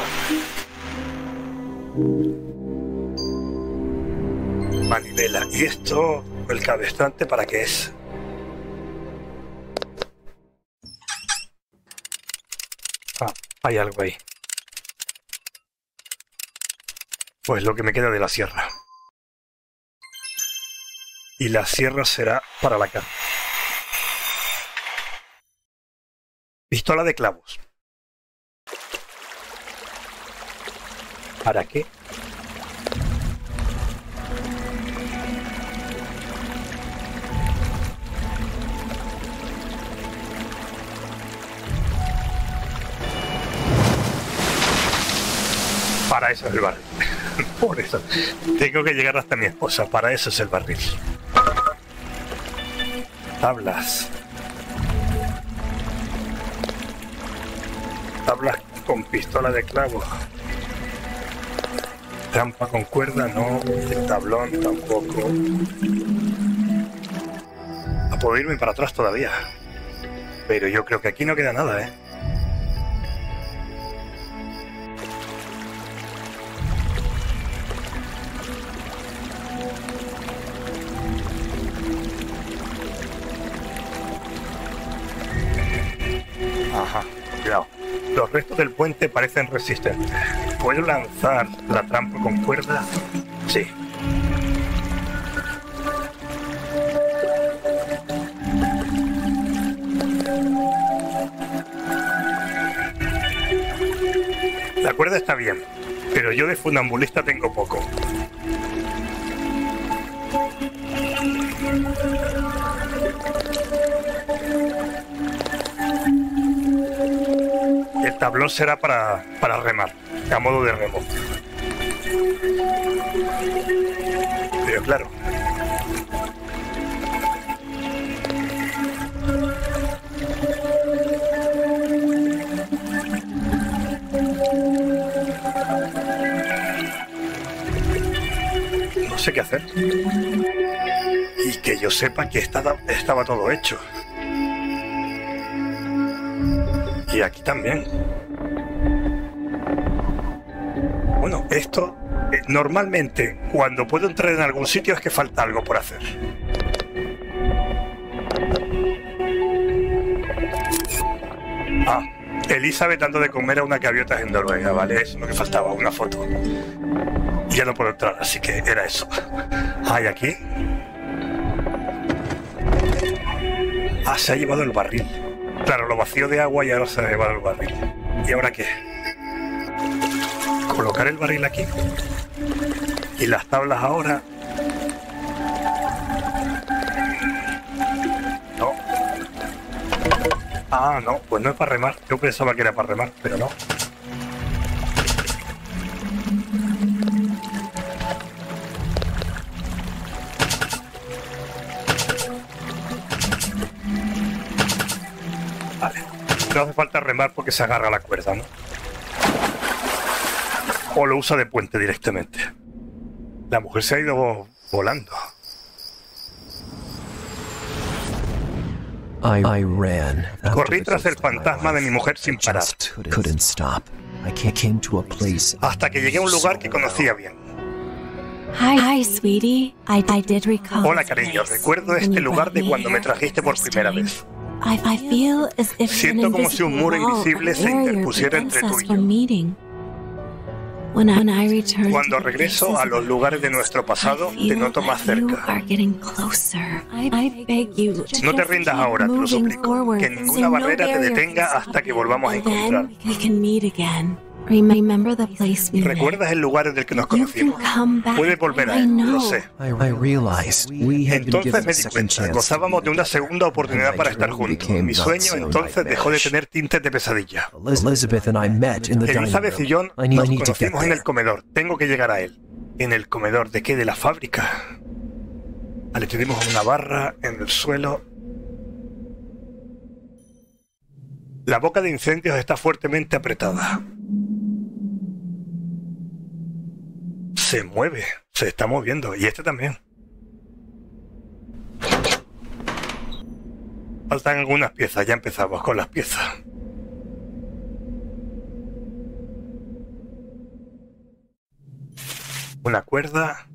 Manivela. ¿Y esto, el cabestrante, para qué es? Ah, hay algo ahí. Pues lo que me queda de la sierra. Y la sierra será para la carne. Pistola de clavos. ¿Para qué? Para eso es el barril. Por eso. Tengo que llegar hasta mi esposa. Para eso es el barril. Tablas. Tablas con pistola de clavo. Trampa con cuerda, no. El tablón tampoco. A poder irme para atrás todavía. Pero yo creo que aquí no queda nada, ¿eh? Ajá, cuidado. Los restos del puente parecen resistentes. ¿Puedo lanzar la trampa con cuerda? Sí. La cuerda está bien, pero yo de funambulista tengo poco. El tablón será para, para remar, a modo de remo. Pero claro. No sé qué hacer. Y que yo sepa que estaba, estaba todo hecho. Y aquí también. Bueno, esto eh, normalmente cuando puedo entrar en algún sitio es que falta algo por hacer. Ah, Elizabeth dando de comer a una gaviota en Noruega, ¿vale? Eso es lo que faltaba, una foto. Y ya no puedo entrar, así que era eso. Ah, y aquí. Ah, se ha llevado el barril. Claro, lo vacío de agua y ahora se ha llevado el barril. ¿Y ahora qué? Colocar el barril aquí. Y las tablas ahora. No. Ah, no, pues no es para remar. Yo pensaba que era para remar, pero no. Vale. No hace falta remar porque se agarra la cuerda, ¿no? O lo usa de puente directamente. La mujer se ha ido volando. I, I ran. Corrí tras el fantasma de mi mujer sin parar. Couldn't stop. I came to a place. Hasta que llegué a un lugar que conocía bien. Hi, hi, sweetie. I, I did recall. Hola, cariño. Recuerdo este lugar de cuando me trajiste por primera vez. I, I feel as if Siento como si un muro invisible se interpusiera entre tú y yo. Cuando regreso a los lugares de nuestro pasado, te noto más cerca. No te rindas ahora, te lo suplico. Que ninguna barrera te detenga hasta que volvamos a encontrar. ¿Recuerdas el lugar en el que nos conocimos? Puedes volver a él, lo sé. Entonces me di cuenta, gozábamos de una segunda oportunidad para estar juntos. Mi sueño entonces dejó de tener tintes de pesadilla. Elizabeth y yo nos conocimos en el comedor. Tengo que llegar a él. ¿En el comedor de qué? ¿De la fábrica? Vale, tenemos una barra en el suelo. La boca de incendios está fuertemente apretada. Se mueve, se está moviendo. Y este también. Faltan algunas piezas, ya empezamos con las piezas. Una cuerda.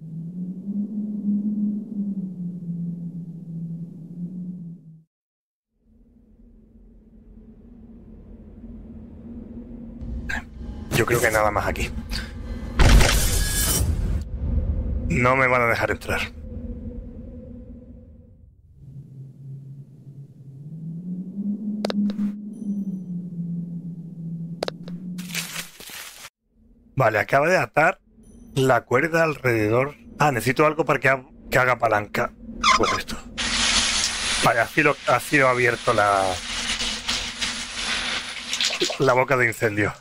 Yo creo que nada más aquí. No me van a dejar entrar. Vale, acaba de atar la cuerda alrededor. Ah, necesito algo para que, ha que haga palanca. Pues esto. Vale, ha sido, ha sido abierto la, la boca de incendio.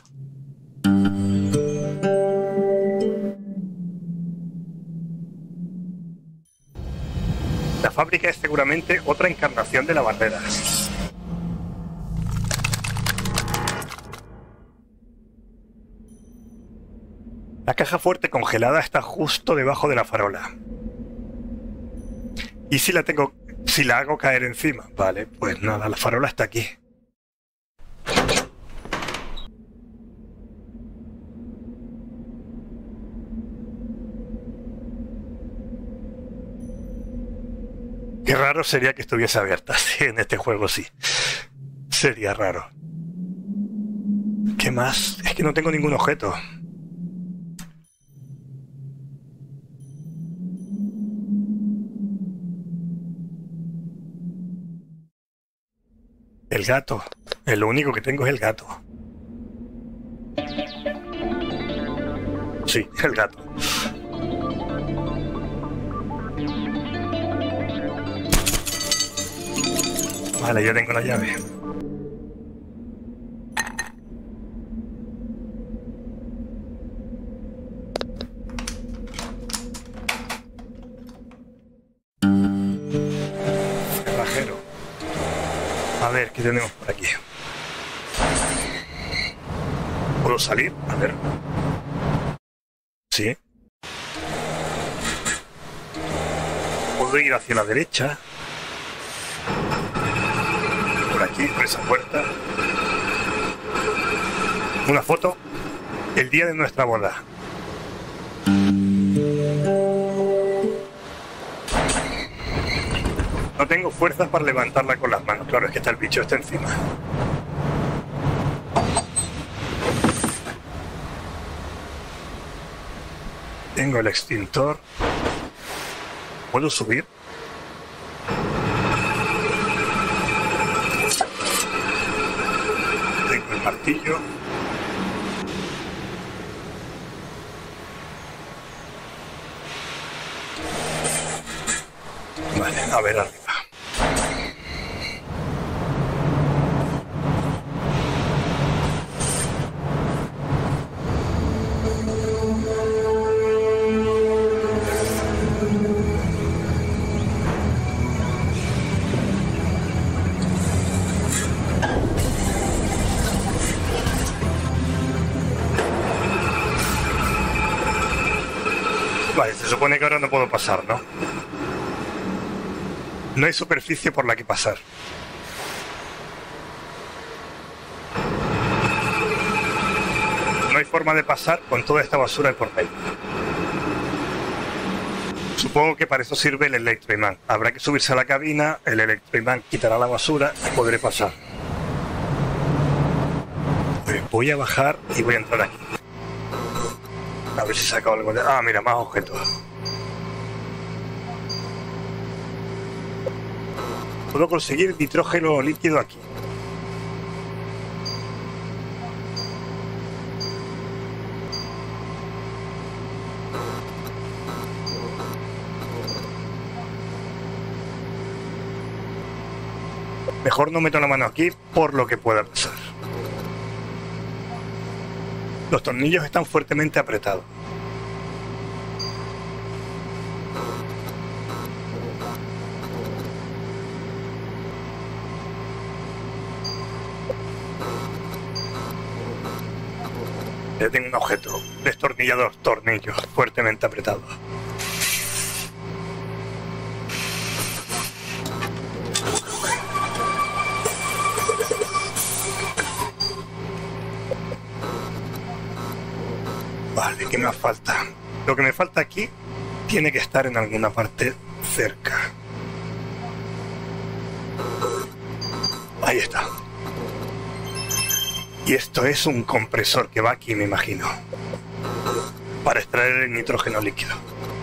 La fábrica es seguramente otra encarnación de la barrera. La caja fuerte congelada está justo debajo de la farola. ¿Y si la tengo, si la hago caer encima? Vale, pues nada, la farola está aquí. Qué raro sería que estuviese abierta. Sí, en este juego sí. Sería raro. ¿Qué más? Es que no tengo ningún objeto. El gato. El único que tengo es el gato. Sí, el gato. Vale, ya tengo la llave. Cerrajero. A ver, ¿qué tenemos por aquí? ¿Puedo salir? A ver. Sí. Puedo ir hacia la derecha. Por aquí, por esa puerta. Una foto. El día de nuestra boda. No tengo fuerzas para levantarla con las manos. Claro, es que está el bicho está encima. Tengo el extintor. ¿Puedo subir? Tengo el martillo. Vale, a ver arriba. Vale, se supone que ahora no puedo pasar, ¿no? No hay superficie por la que pasar. No hay forma de pasar con toda esta basura de por medio. Supongo que para eso sirve el electroimán. Habrá que subirse a la cabina, el electroimán quitará la basura y podré pasar. Pues voy a bajar y voy a entrar aquí. A ver si saco algo de... Ah, mira, más objetos. Puedo conseguir nitrógeno líquido aquí. Mejor no meto la mano aquí por lo que pueda pasar. Los tornillos están fuertemente apretados. Ya tengo un objeto. Destornillador, tornillos fuertemente apretados. Vale, ¿qué me falta? Lo que me falta aquí tiene que estar en alguna parte cerca. Ahí está. Y esto es un compresor que va aquí, me imagino, para extraer el nitrógeno líquido.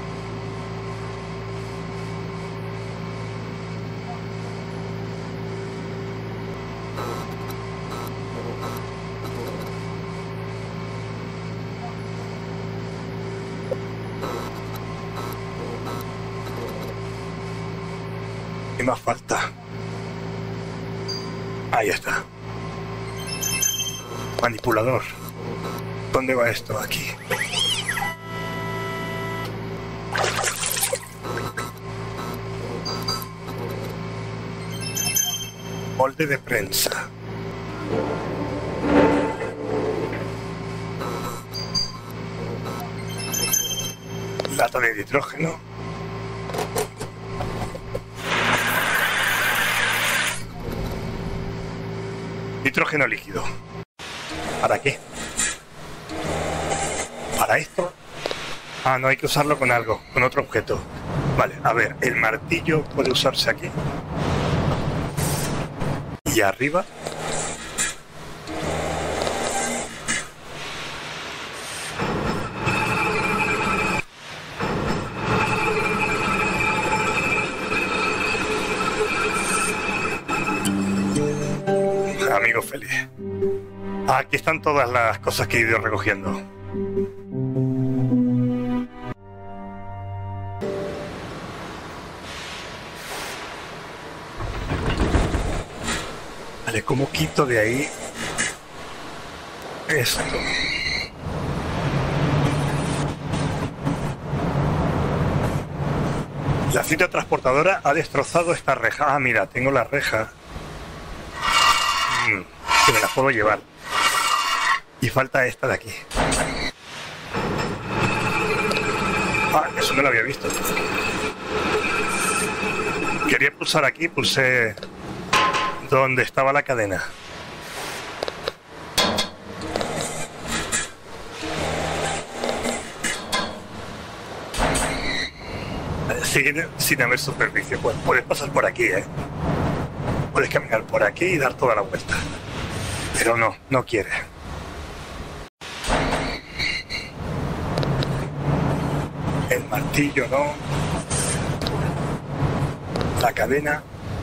¿Qué más falta? Ahí está. Manipulador. ¿Dónde va esto? Aquí. Molde de prensa. Lata de nitrógeno. Nitrógeno líquido. ¿Para qué? ¿Para esto? Ah, no, hay que usarlo con algo, con otro objeto. Vale, a ver, el martillo puede usarse aquí. Y arriba. Amigo feliz. Aquí están todas las cosas que he ido recogiendo. Vale, ¿cómo quito de ahí esto? La cinta transportadora ha destrozado esta reja. Ah, mira, tengo la reja. Mm, que me la puedo llevar. Y falta esta de aquí. Ah, eso no lo había visto. Quería pulsar aquí, pulsé donde estaba la cadena. Sigue sin haber superficie. Pues puedes pasar por aquí, ¿eh? Puedes caminar por aquí y dar toda la vuelta. Pero no, no quiere. El martillo no. La cadena.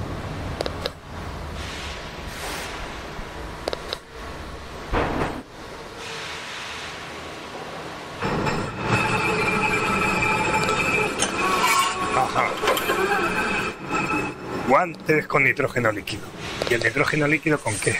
Ajá. Guantes con nitrógeno líquido. ¿Y el nitrógeno líquido con qué?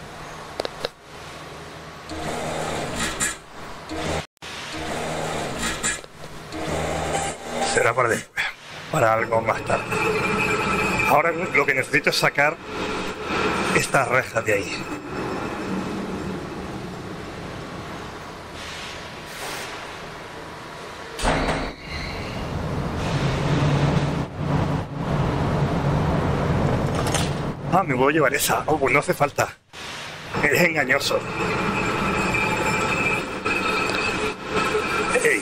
Será para después, para algo más tarde. Ahora lo que necesito es sacar estas rejas de ahí. Ah, me voy a llevar esa. Oh, pues no hace falta. Es engañoso. Hey.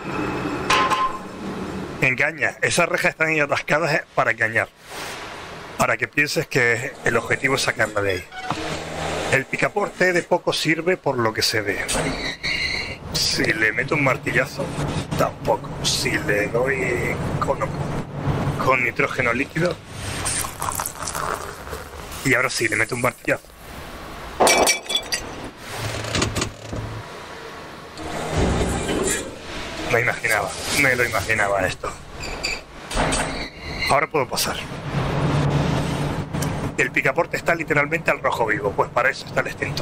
Engaña. Esas rejas están ahí atascadas para engañar. Para que pienses que el objetivo es sacarla de ahí. El picaporte de poco sirve por lo que se ve. Si le meto un martillazo, tampoco. Si le doy con, con nitrógeno líquido. Y ahora sí, le meto un martillazo. Me imaginaba, me lo imaginaba esto. Ahora puedo pasar. El picaporte está literalmente al rojo vivo, pues para eso está el extintor.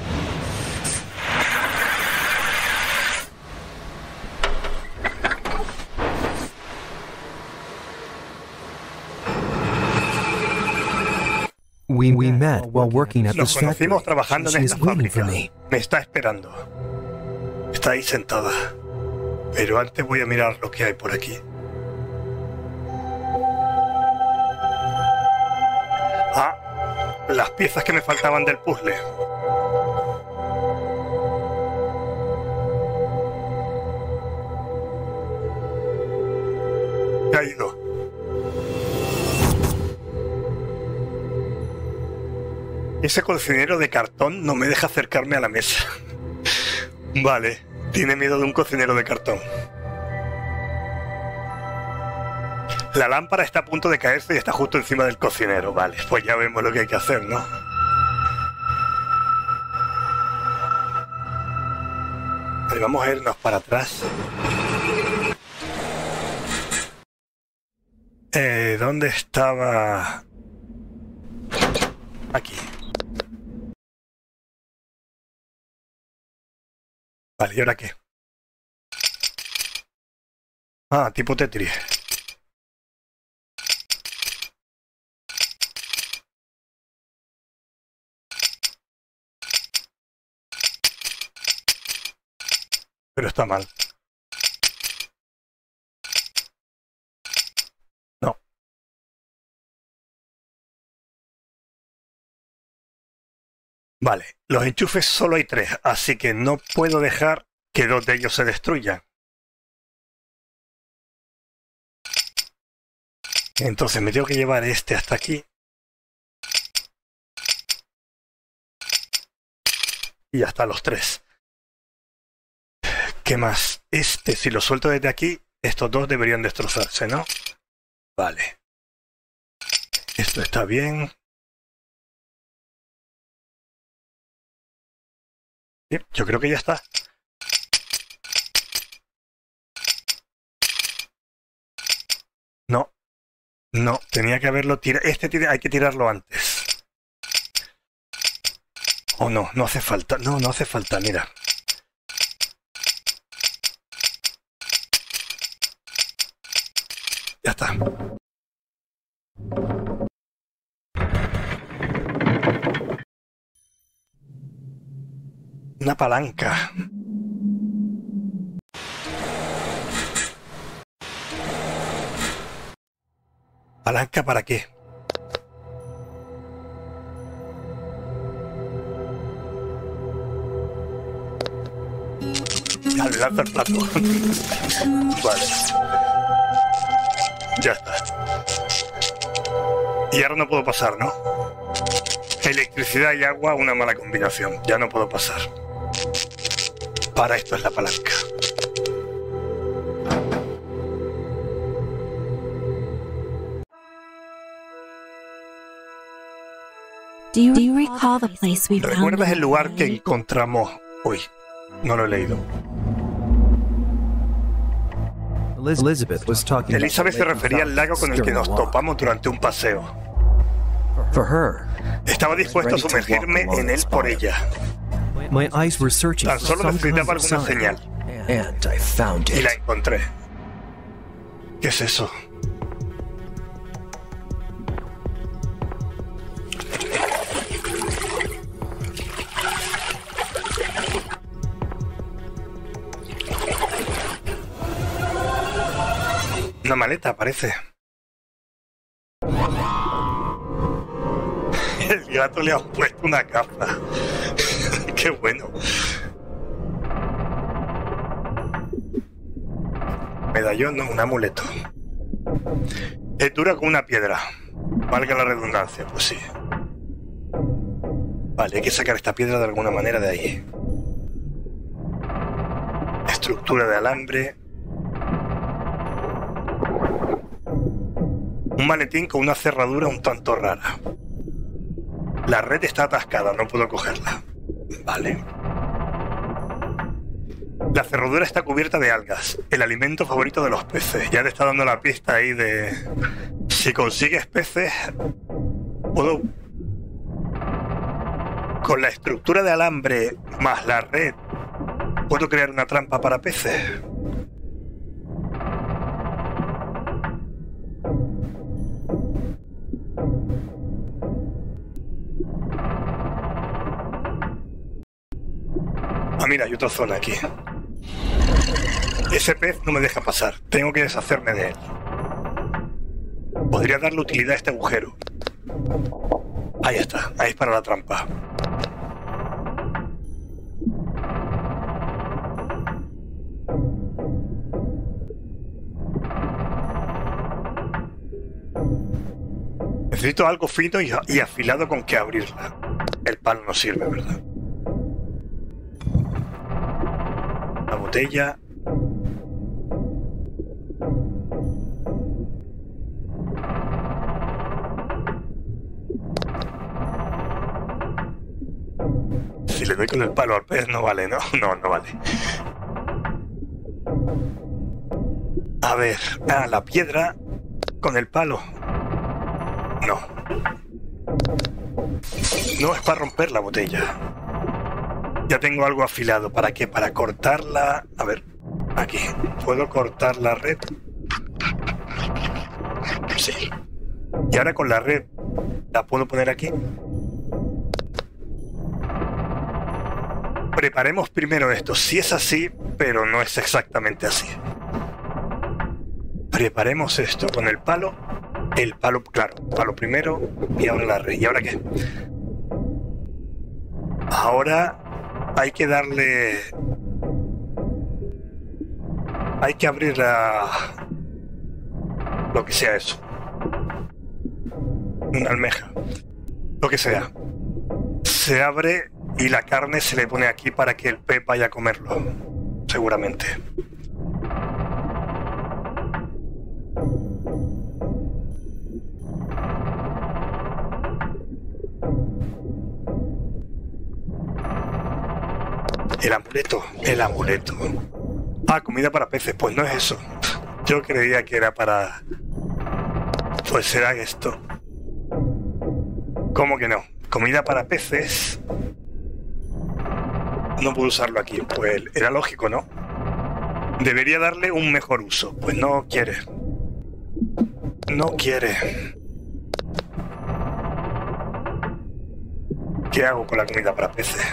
We, we met while working at Nos this factory. conocimos trabajando en She esta is waiting fábrica. for me. Me está esperando. Está ahí sentada. Pero antes voy a mirar lo que hay por aquí. Ah, las piezas que me faltaban del puzzle. Se ha ido. Ese cocinero de cartón no me deja acercarme a la mesa. Vale, tiene miedo de un cocinero de cartón. La lámpara está a punto de caerse y está justo encima del cocinero. Vale, pues ya vemos lo que hay que hacer, ¿no? Vale, vamos a irnos para atrás. Eh, ¿dónde estaba? Aquí. Vale, ¿y ahora qué? Ah, tipo Tetris. Pero está mal. No. Vale, los enchufes solo hay tres, así que no puedo dejar que dos de ellos se destruyan. Entonces me tengo que llevar este hasta aquí. Y ya están los tres. ¿Qué más? Este, si lo suelto desde aquí, estos dos deberían destrozarse, ¿no? Vale. Esto está bien. Bien, yo creo que ya está. No. No, tenía que haberlo tirado. Este tiene, hay que tirarlo antes. O no, no hace falta. No, no hace falta, mira. Ya está. Una palanca. ¿Palanca para qué? Ya le lanza el plato. Vale. Ya está. Y ahora no puedo pasar, ¿no? Electricidad y agua, una mala combinación. Ya no puedo pasar. Para esto es la palanca. Do you, do you recall the place we found? ¿Recuerdas el lugar que encontramos hoy? No lo he leído. Elizabeth was talking Elizabeth se refería al lago con el que nos topamos durante un paseo. For her, Estaba dispuesto a sumergirme en él por ella. my eyes were searching Tan for solo some kind necesitaba of alguna sign, señal. and I found Y it. la encontré. ¿Qué es eso? Una maleta, parece. El gato le ha puesto una capa. Qué bueno. Medallón, no, un amuleto. Es dura como una piedra. Valga la redundancia, pues sí. Vale, hay que sacar esta piedra de alguna manera de ahí. Estructura de alambre. Un maletín con una cerradura un tanto rara. La red está atascada, no puedo cogerla. Vale. La cerradura está cubierta de algas, el alimento favorito de los peces. Ya te está dando la pista ahí de... Si consigues peces, puedo... Con la estructura de alambre más la red, puedo crear una trampa para peces. Ah, mira, hay otra zona aquí. Ese pez no me deja pasar. Tengo que deshacerme de él. Podría darle utilidad a este agujero. Ahí está. Ahí es para la trampa. Necesito algo fino y, y afilado con que abrirla. El palo no sirve, ¿verdad? La botella. Si le doy con el palo al pez no vale, ¿no? No, no vale. A ver, ah, la piedra con el palo. No. No es para romper la botella. Ya tengo algo afilado. ¿Para qué? Para cortarla. A ver, aquí. ¿Puedo cortar la red? Sí. Y ahora con la red, ¿la puedo poner aquí? Preparemos primero esto. Sí es así, pero no es exactamente así. Preparemos esto con el palo. El palo, claro, palo primero y ahora la red. ¿Y ahora qué? Ahora hay que darle... Hay que abrir la... Lo que sea eso. Una almeja. Lo que sea. Se abre y la carne se le pone aquí para que el pez vaya a comerlo. Seguramente. El amuleto, el amuleto. Ah, comida para peces, pues no es eso. Yo creía que era para... Pues será esto. ¿Cómo que no? Comida para peces. No puedo usarlo aquí. Pues era lógico, ¿no? Debería darle un mejor uso. Pues no quiere. No quiere. ¿Qué hago con la comida para peces?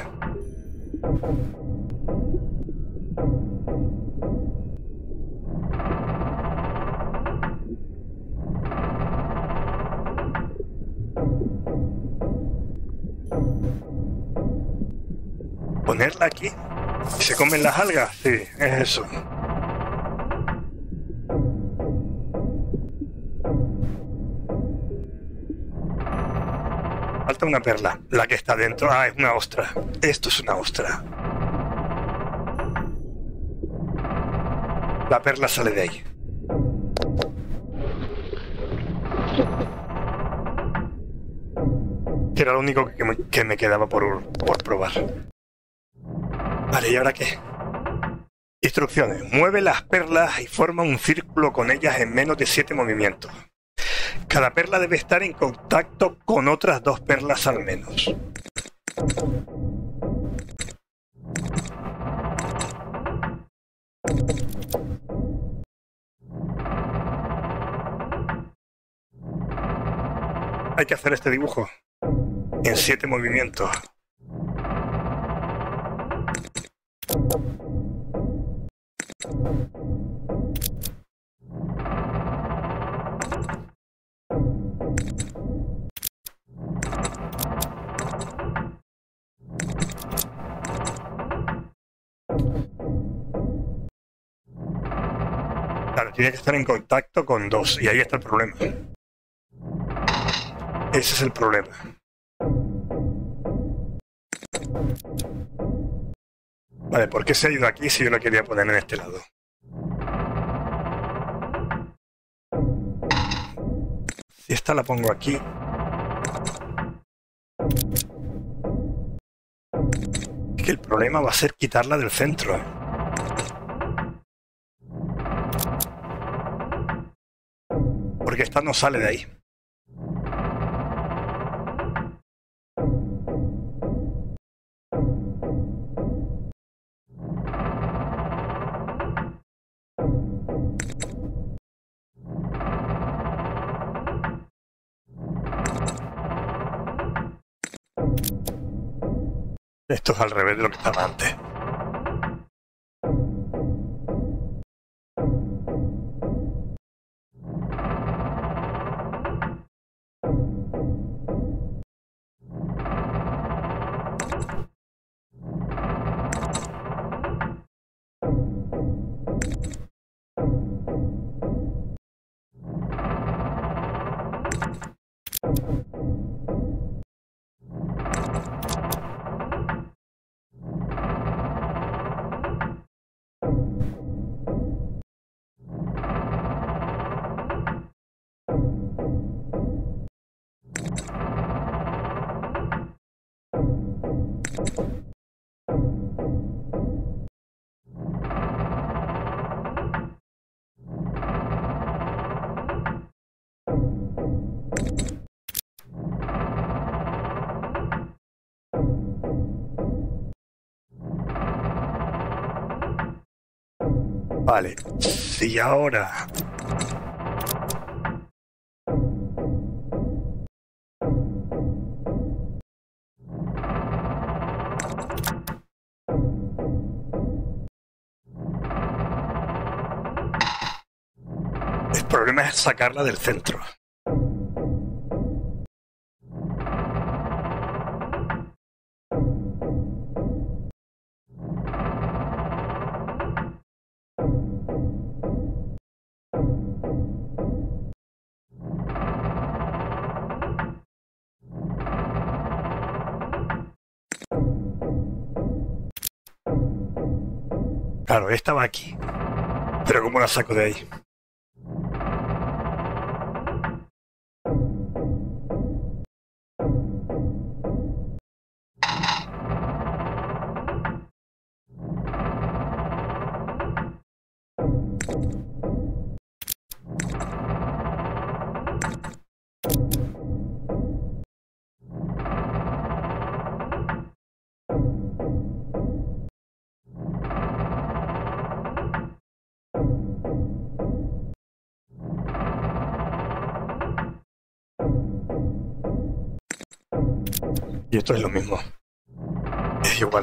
¿Ponerla aquí? ¿Se comen las algas? Sí, es eso. Falta una perla. La que está dentro. Ah, es una ostra. Esto es una ostra. La perla sale de ahí. Que era lo único que me, que me quedaba por, por probar. Vale, ¿y ahora qué? Instrucciones. Mueve las perlas y forma un círculo con ellas en menos de siete movimientos. Cada perla debe estar en contacto con otras dos perlas al menos. Hay que hacer este dibujo en siete movimientos. Claro, tiene que estar en contacto con dos, y ahí está el problema. Ese es el problema. Vale, ¿por qué se ha ido aquí si yo lo quería poner en este lado? Si esta la pongo aquí... Es que el problema va a ser quitarla del centro, ¿eh? Porque esta no sale de ahí. Esto es al revés de lo que estaba antes. Vale, si ahora... El problema es sacarla del centro. Claro, esta va aquí. Pero ¿cómo la saco de ahí? Y esto es lo mismo. Es igual.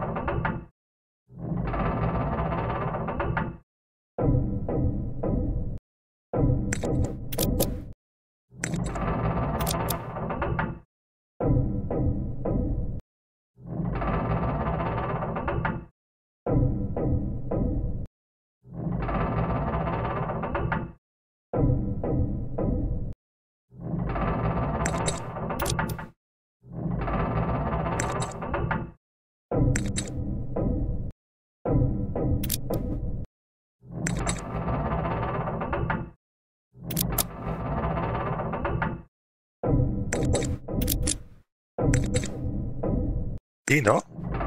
Sí, ¿no?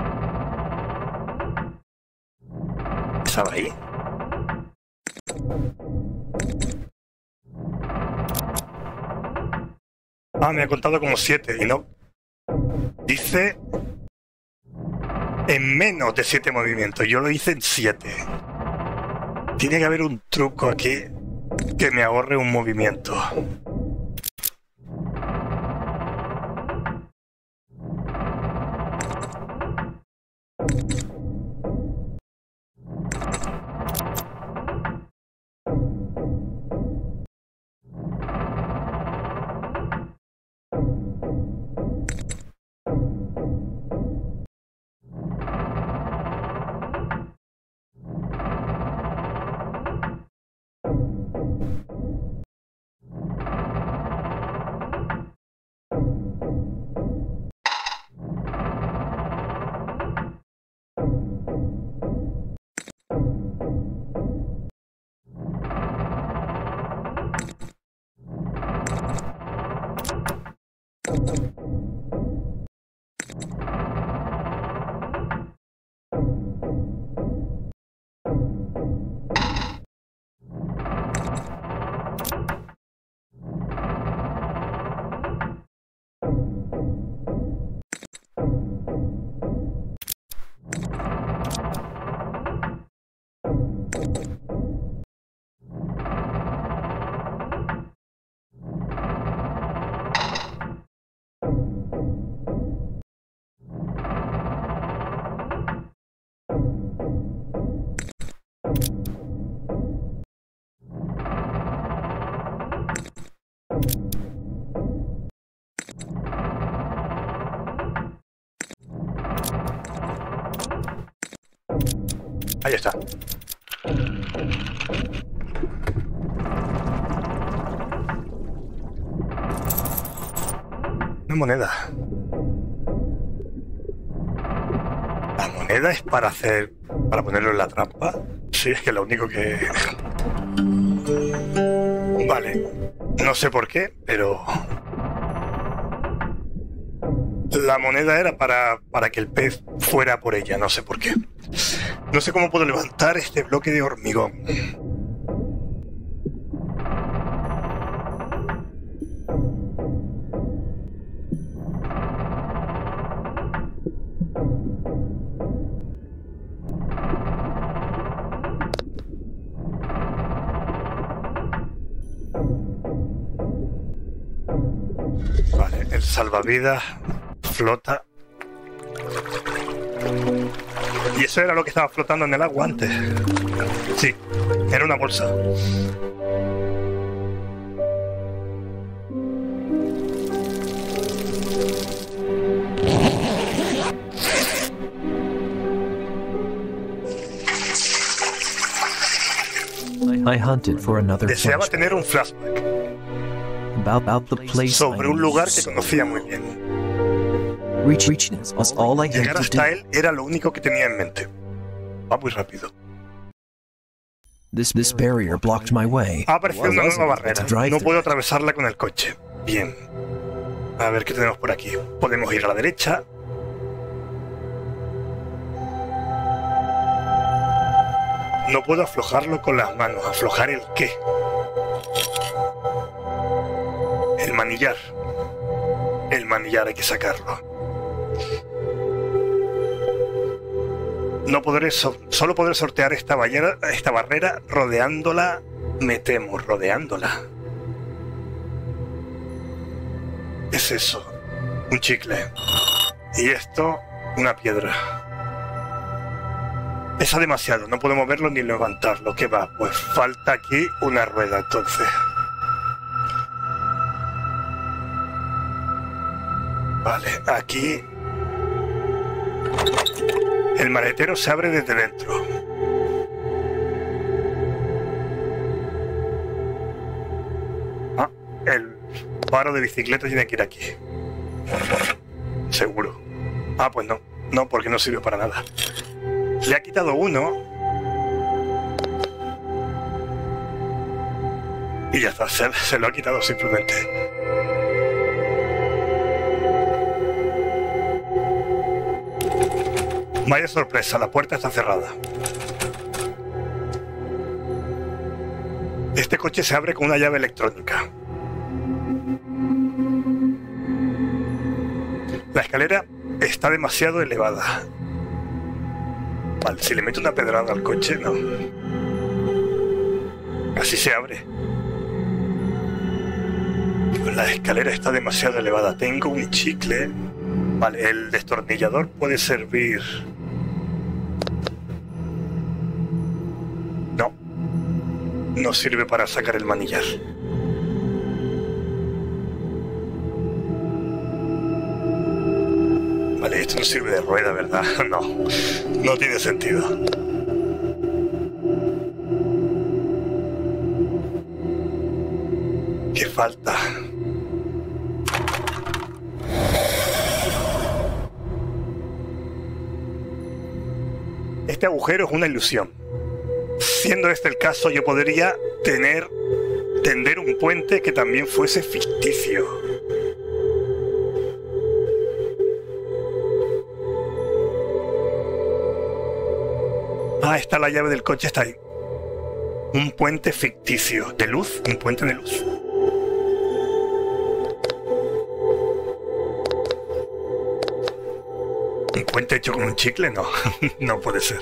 ¿Estaba ahí? Ah, me ha contado como siete y no. Dice en menos de siete movimientos. Yo lo hice en siete. Tiene que haber un truco aquí que me ahorre un movimiento. Ahí está. Una moneda. La moneda es para hacer... para ponerlo en la trampa. Sí, es que lo único que... Vale. No sé por qué, pero... La moneda era para, para que el pez fuera por ella, no sé por qué. No sé cómo puedo levantar este bloque de hormigón. Vale, el salvavidas flota. Y eso era lo que estaba flotando en el agua antes. Sí, era una bolsa. I hunted for another Deseaba flashback tener un flashback about, about the place sobre I un lugar que knew. conocía muy bien. Reach, reaching it was all I had Llegar to hasta do. él era lo único que tenía en mente. Va muy rápido. This, this barrier blocked my way. Ha aparecido una Wasn't nueva able to barrera. drive No through puedo it. atravesarla con el coche. Bien. A ver qué tenemos por aquí. Podemos ir a la derecha. No puedo aflojarlo con las manos. ¿Aflojar el qué? El manillar. El manillar hay que sacarlo. No podré so- solo podré sortear esta barrera, esta barrera rodeándola, me temo, rodeándola. ¿Qué es eso? un chicle. Y esto, una piedra. Pesa demasiado, no puedo moverlo ni levantarlo. ¿Qué va? Pues falta aquí una rueda, entonces. Vale, aquí... El maletero se abre desde dentro. Ah, el faro de bicicleta tiene que ir aquí. Seguro. Ah, pues no. No, porque no sirve para nada. Le ha quitado uno. Y ya está, se, se lo ha quitado simplemente. Vaya sorpresa, la puerta está cerrada. Este coche se abre con una llave electrónica. La escalera está demasiado elevada. Vale, si le meto una pedrada al coche, no. Así se abre. La escalera está demasiado elevada. Tengo un chicle. Vale, el destornillador puede servir. No. No sirve para sacar el manillar. Vale, esto no sirve de rueda, ¿verdad? No. No tiene sentido. ¿Qué falta? Este agujero es una ilusión. Siendo este el caso, yo podría tener tender un puente que también fuese ficticio. Ah, está la llave del coche, está ahí. Un puente ficticio. ¿De luz? Un puente de luz. ¿Un puente hecho con un chicle? No, no puede ser.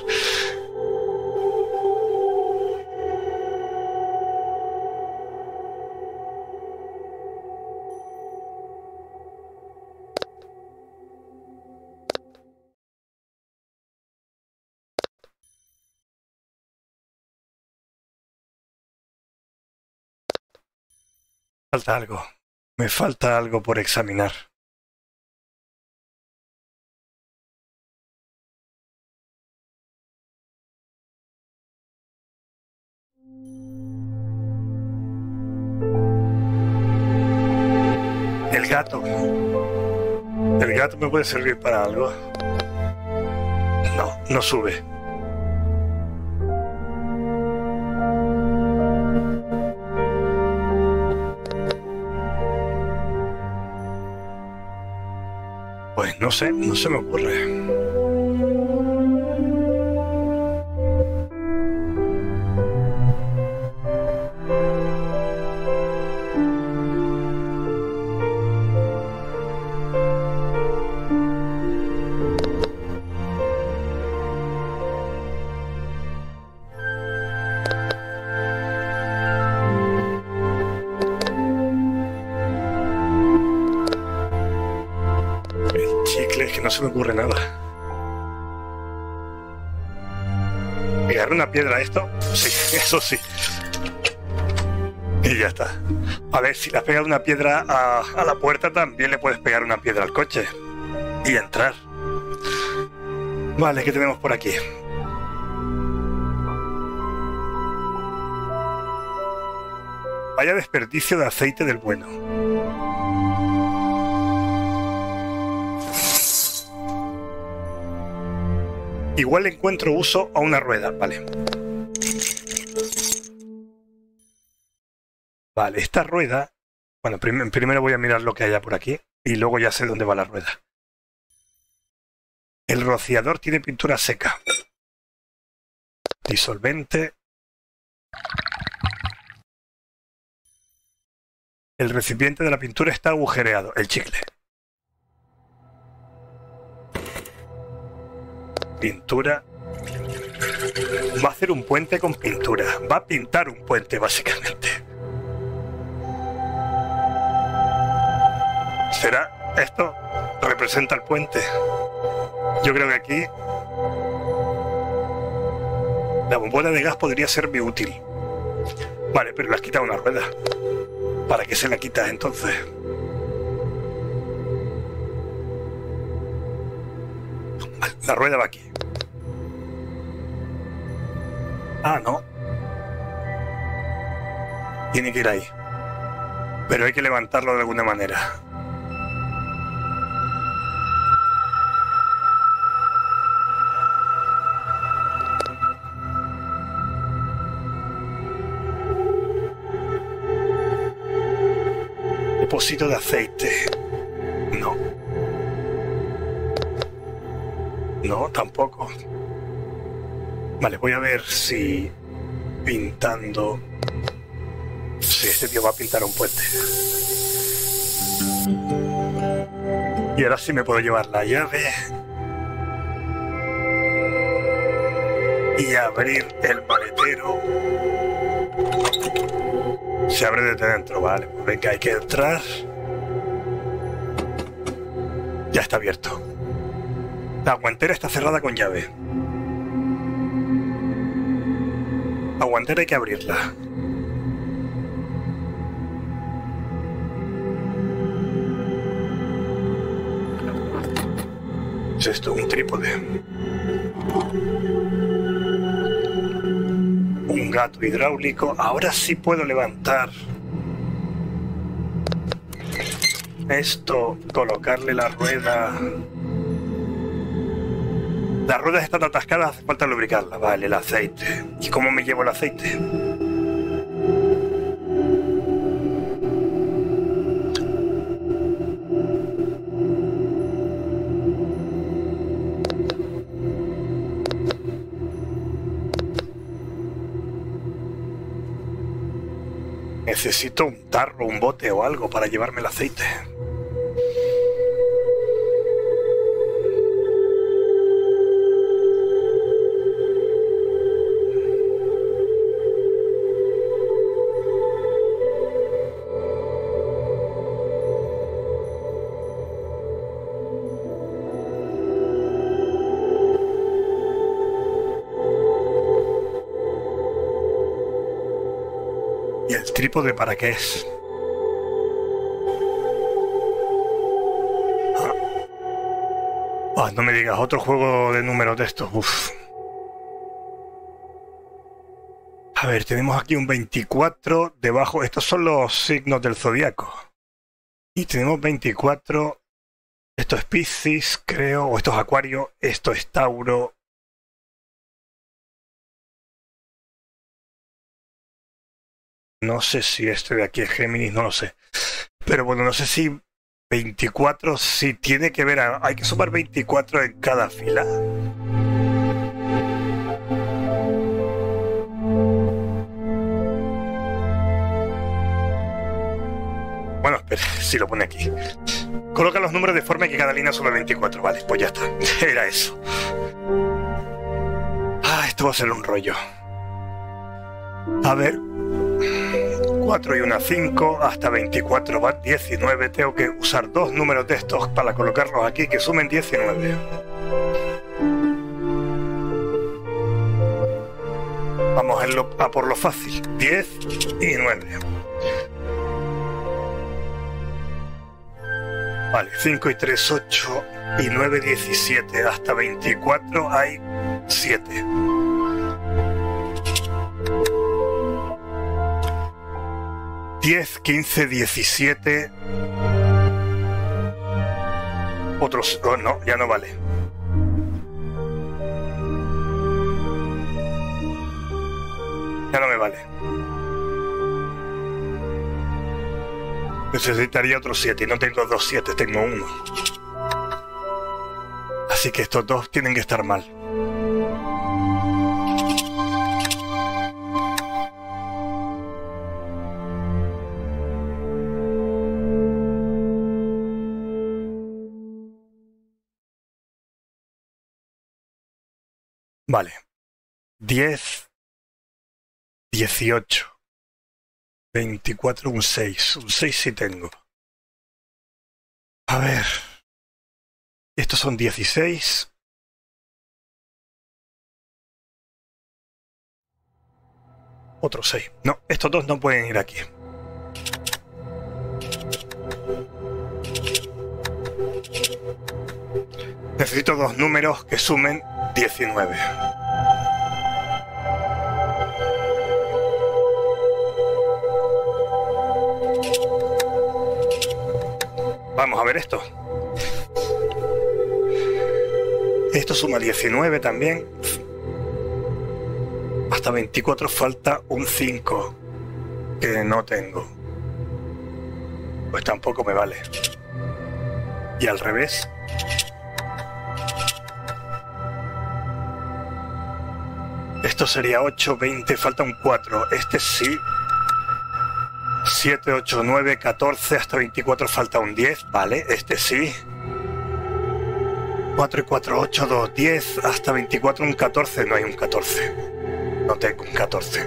Falta algo. Me falta algo por examinar. El gato. ¿El gato me puede servir para algo? No, no sube. Pues no sé, no se me ocurre. No se me ocurre nada. ¿Pegar una piedra a esto? Sí, eso sí. Y ya está. A ver, si le has pegado una piedra a, a la puerta, también le puedes pegar una piedra al coche. Y entrar. Vale, ¿qué tenemos por aquí? Vaya desperdicio de aceite del bueno. Igual encuentro uso a una rueda, vale. Vale, esta rueda... Bueno, prim primero voy a mirar lo que haya por aquí y luego ya sé dónde va la rueda. El rociador tiene pintura seca. Disolvente. El recipiente de la pintura está agujereado. El chicle. Pintura. Va a hacer un puente con pintura. Va a pintar un puente, básicamente. ¿Será esto? representa el puente. Yo creo que aquí la bombola de gas podría serme útil. Vale, pero le has quitado una rueda. ¿Para qué se la quitas entonces? Vale, la rueda va aquí. Ah, no. Tiene que ir ahí. Pero hay que levantarlo de alguna manera. Depósito de aceite. No. No, tampoco. Vale, voy a ver si pintando... Sí, este tío va a pintar un puente. Y ahora sí me puedo llevar la llave. Y abrir el maletero. Se abre desde dentro, vale. Pues venga, hay que entrar. Ya está abierto. La guantera está cerrada con llave. La guantera hay que abrirla. ¿Es esto? Un trípode. Un gato hidráulico. Ahora sí puedo levantar esto, colocarle la rueda. Las ruedas están atascadas, hace falta lubricarlas. Vale, el aceite. ¿Y cómo me llevo el aceite? Necesito un tarro, un bote o algo para llevarme el aceite. ¿Y el trípode para qué es? Ah. Ah, no me digas, otro juego de números de estos. Uf. A ver, tenemos aquí un veinticuatro debajo. Estos son los signos del zodiaco. Y tenemos veinticuatro. Esto es Piscis, creo. O esto es Acuario. Esto es Tauro. No sé si este de aquí es Géminis, no lo sé. Pero bueno, no sé si veinticuatro, si tiene que ver, a, hay que sumar veinticuatro en cada fila. Bueno, espera, si lo pone aquí. Coloca los números de forma que cada línea sume veinticuatro. Vale, pues ya está. Era eso. Ah, esto va a ser un rollo. A ver... cuatro y una cinco, hasta veinticuatro van diecinueve. Tengo que usar dos números de estos para colocarlos aquí que sumen diecinueve. Vamos a, lo, a por lo fácil. diez y nueve. Vale, cinco y tres, ocho y nueve, diecisiete. Hasta veinticuatro hay siete. diez, quince, diecisiete. Otros... Oh, no, ya no vale. Ya no me vale. Necesitaría otros siete y no tengo dos siete, tengo uno. Así que estos dos tienen que estar mal. Vale. diez, dieciocho, veinticuatro, un seis. Un seis sí tengo. A ver. Estos son dieciséis. Otros seis. No, estos dos no pueden ir aquí. Necesito dos números que sumen diecinueve. Vamos a ver esto. Esto suma diecinueve también. Hasta veinticuatro falta un cinco que no tengo. Pues tampoco me vale. Y al revés. Esto sería ocho, veinte, falta un cuatro. Este sí. siete, ocho, nueve, catorce, hasta veinticuatro falta un diez. Vale, este sí. cuatro y cuatro, ocho, dos, diez, hasta veinticuatro un catorce. No hay un catorce. No tengo un catorce.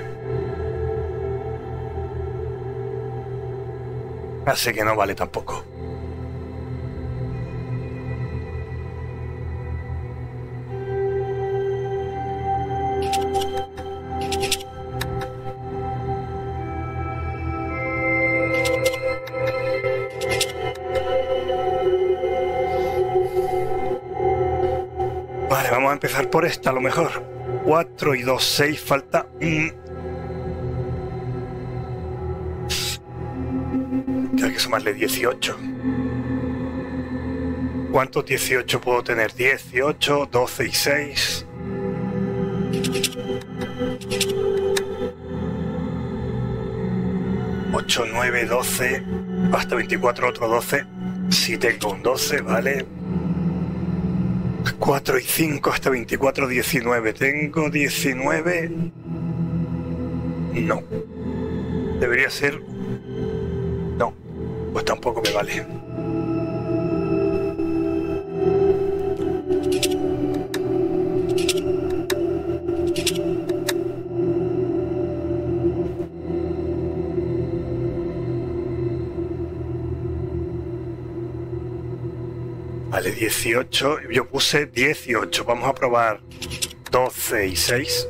Así que no vale tampoco. Vale, vamos a empezar por esta a lo mejor. cuatro y dos, seis, falta un... Hay que sumarle dieciocho. ¿Cuántos dieciocho puedo tener? dieciocho, doce y seis. ocho, nueve, doce, hasta veinticuatro, otro doce. Si tengo un doce, vale. cuatro y cinco hasta veinticuatro, diecinueve. ¿Tengo diecinueve? No. Debería ser... No. Pues tampoco me vale. Vale, dieciocho. Yo puse dieciocho. Vamos a probar doce y seis.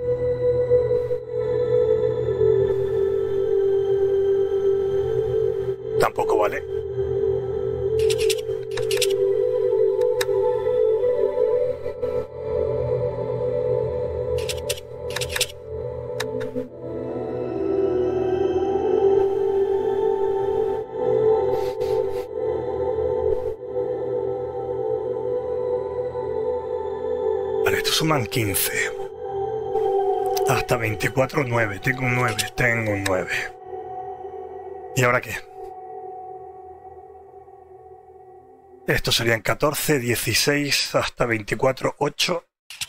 Tampoco vale. Vale, estos suman quince. Hasta veinticuatro, nueve. Tengo un nueve. Tengo un nueve. ¿Y ahora qué? Estos serían catorce, dieciséis, hasta veinticuatro, ocho.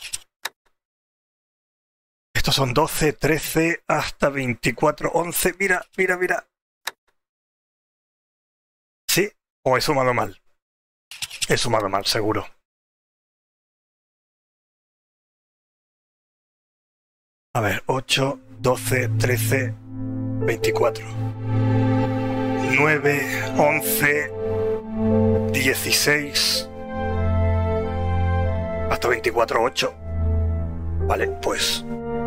Estos son doce, trece, hasta veinticuatro, once. Mira, mira, mira. ¿Sí? ¿O he sumado mal? He sumado mal, seguro. A ver, ocho, doce, trece, veinticuatro. nueve, once... dieciséis hasta veinticuatro, ocho. Vale, pues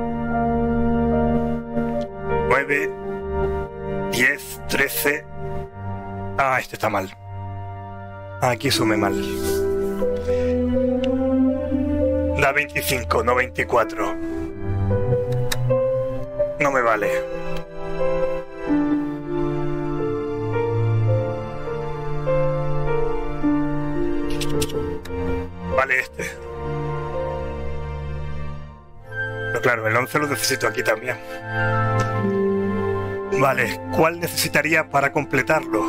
nueve, diez, trece. Ah, este está mal. Aquí sume mal. Da veinticinco, no veinticuatro. No me vale. Vale este. Pero claro, el once lo necesito aquí también. Vale, ¿cuál necesitaría para completarlo?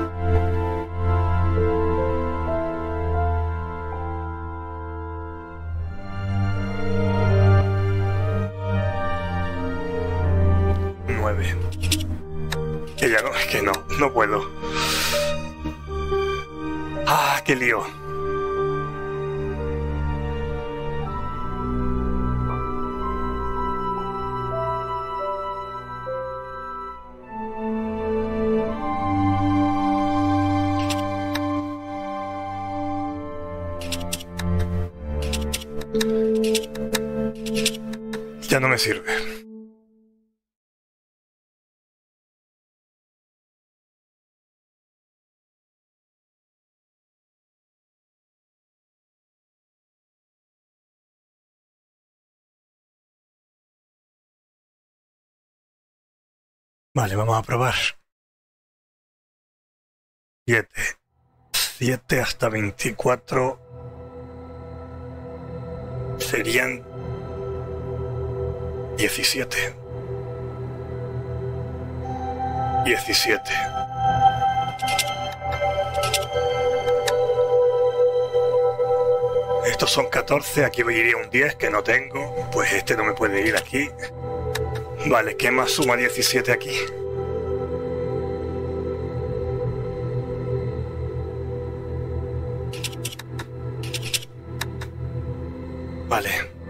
nueve. Que ya no, es que no, no puedo. Ah, qué lío. ya no me sirve. Vale, vamos a probar. siete. siete hasta veinticuatro serían diecisiete. diecisiete. Estos son catorce, aquí me iría un diez que no tengo, pues este no me puede ir aquí. Vale, ¿qué más suma diecisiete aquí? Vale.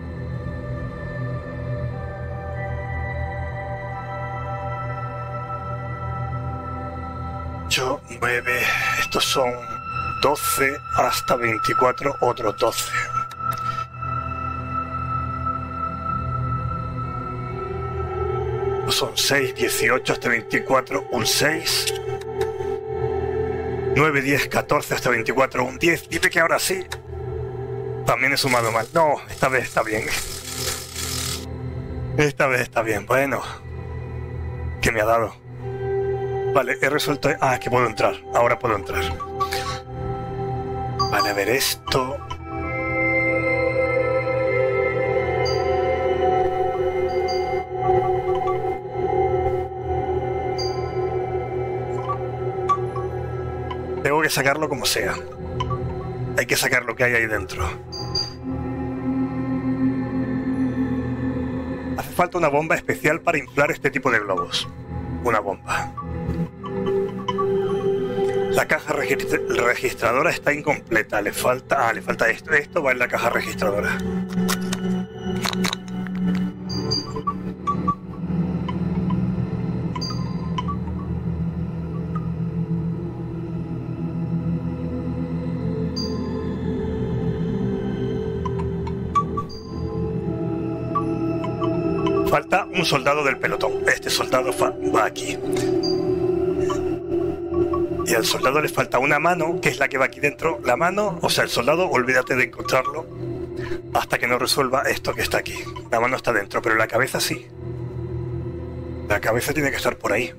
ocho, nueve, estos son doce hasta veinticuatro, otros doce. Son seis, dieciocho hasta veinticuatro, un seis. nueve, diez, catorce hasta veinticuatro, un diez. Dime que ahora sí. También he sumado mal. No, esta vez está bien. Esta vez está bien. Bueno. ¿Qué me ha dado? Vale, he resuelto... Ah, es que puedo entrar. Ahora puedo entrar. Vale, a ver esto... Tengo que sacarlo como sea. Hay que sacar lo que hay ahí dentro. Hace falta una bomba especial para inflar este tipo de globos. Una bomba. La caja registra registradora está incompleta. Le falta... Ah, le falta esto. Esto va en la caja registradora. Falta un soldado del pelotón. Este soldado va aquí. Y al soldado le falta una mano, que es la que va aquí dentro. La mano, o sea, el soldado, olvídate de encontrarlo hasta que no resuelva esto que está aquí. La mano está dentro, pero la cabeza sí. La cabeza tiene que estar por ahí.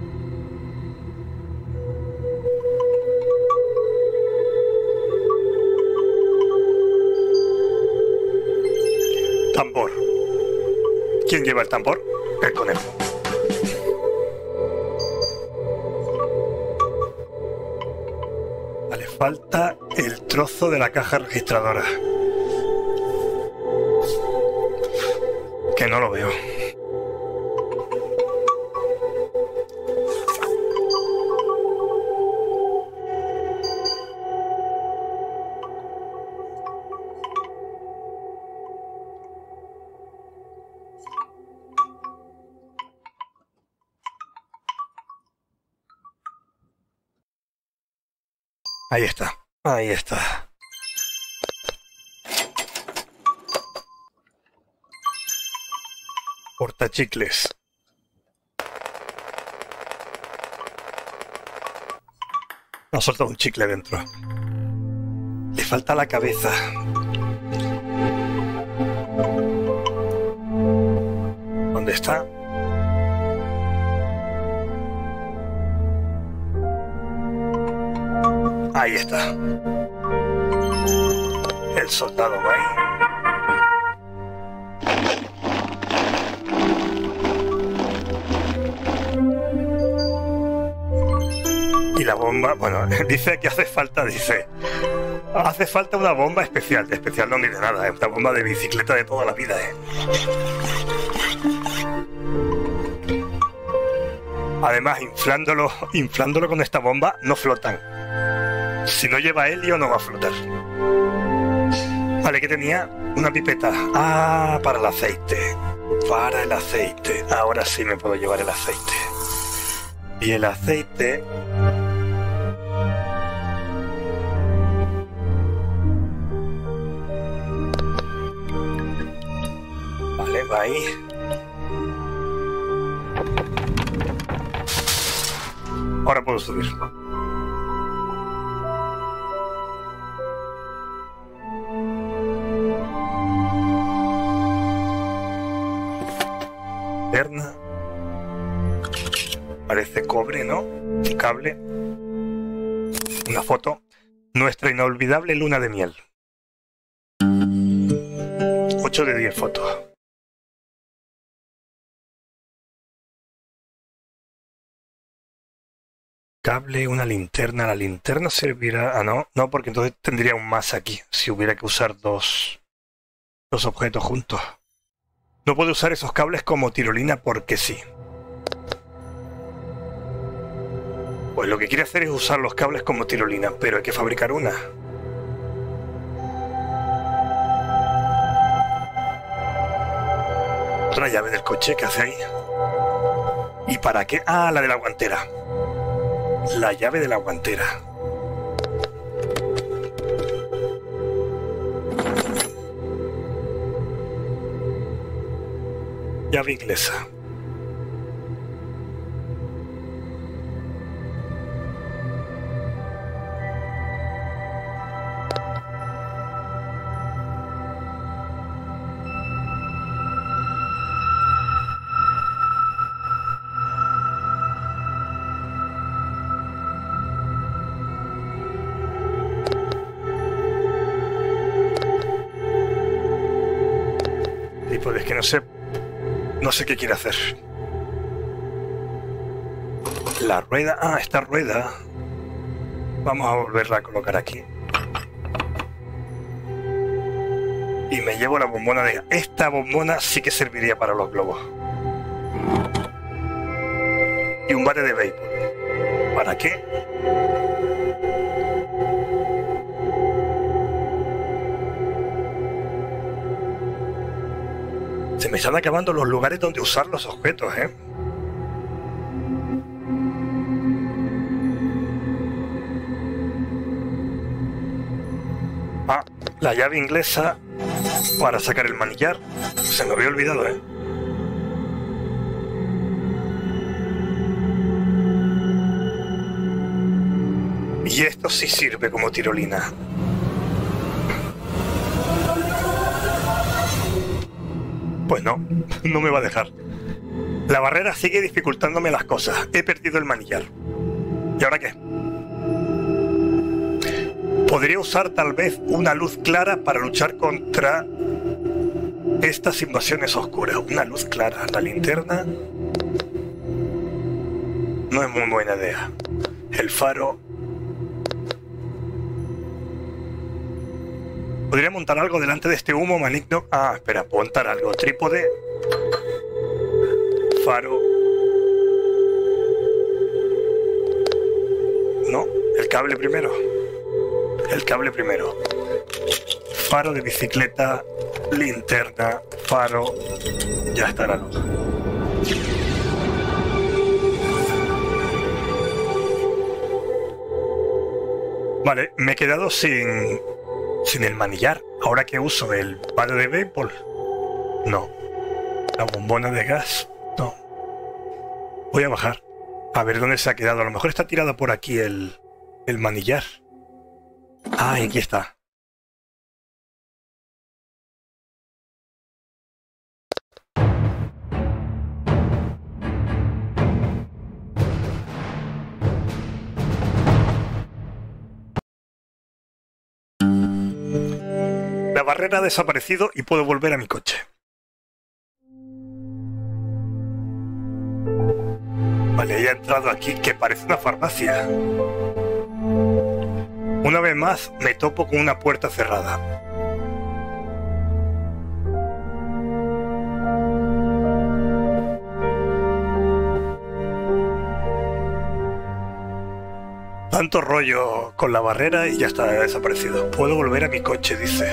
Tambor. ¿Quién lleva el tambor? El conejo. Vale, falta el trozo de la caja registradora. Que no lo veo. Ahí está, ahí está. Portachicles. Ha soltado un chicle dentro. Le falta la cabeza. ¿Dónde está? Ahí está. El soldado va ahí. Y la bomba, bueno, dice que hace falta, dice, hace falta una bomba especial. De especial no mide nada, es una bomba de bicicleta de toda la vida, ¿eh? Además, inflándolo, inflándolo con esta bomba, no flotan. Si no lleva helio, no va a flotar. Vale, que tenía una pipeta. Ah, para el aceite. Para el aceite. Ahora sí me puedo llevar el aceite. Y el aceite... Vale. va ahí. Ahora puedo subir. Linterna. Parece cobre, ¿no? Un cable. Una foto. Nuestra inolvidable luna de miel. ocho de diez fotos. Cable, una linterna. La linterna servirá... Ah, no. No, porque entonces tendría un más aquí. Si hubiera que usar dos... Dos objetos juntos. No puedo usar esos cables como tirolina porque sí. Pues lo que quiere hacer es usar los cables como tirolina, pero hay que fabricar una. Otra llave del coche, ¿qué hace ahí? ¿Y para qué? Ah, la de la guantera. La llave de la guantera. Llave inglesa. Y pues es que no sé... No sé qué quiere hacer. La rueda... Ah, esta rueda... Vamos a volverla a colocar aquí. Y me llevo la bombona de... Esta bombona sí que serviría para los globos. Y un bate de béisbol. ¿Para qué? Se me están acabando los lugares donde usar los objetos, ¿eh? Ah, la llave inglesa para sacar el manillar. Se me había olvidado, ¿eh? Y esto sí sirve como tirolina. Pues no, no me va a dejar. La barrera sigue dificultándome las cosas. He perdido el manillar. ¿Y ahora qué? Podría usar tal vez una luz clara para luchar contra estas invasiones oscuras. Una luz clara. La linterna no es muy buena idea. El faro. Podría montar algo delante de este humo maligno. Ah, espera, puedo montar algo. Trípode. Faro. No, el cable primero. El cable primero. Faro de bicicleta. Linterna. Faro. Ya está la luz. Vale, me he quedado sin... Sin el manillar. ¿Ahora qué uso? ¿El bate de béisbol? No. ¿La bombona de gas? No. Voy a bajar. A ver dónde se ha quedado. A lo mejor está tirado por aquí el, el manillar. Ah, aquí está. La barrera ha desaparecido y puedo volver a mi coche. Vale, ya he entrado aquí, que parece una farmacia. Una vez más me topo con una puerta cerrada. Tanto rollo con la barrera y ya está desaparecido. Puedo volver a mi coche, dice.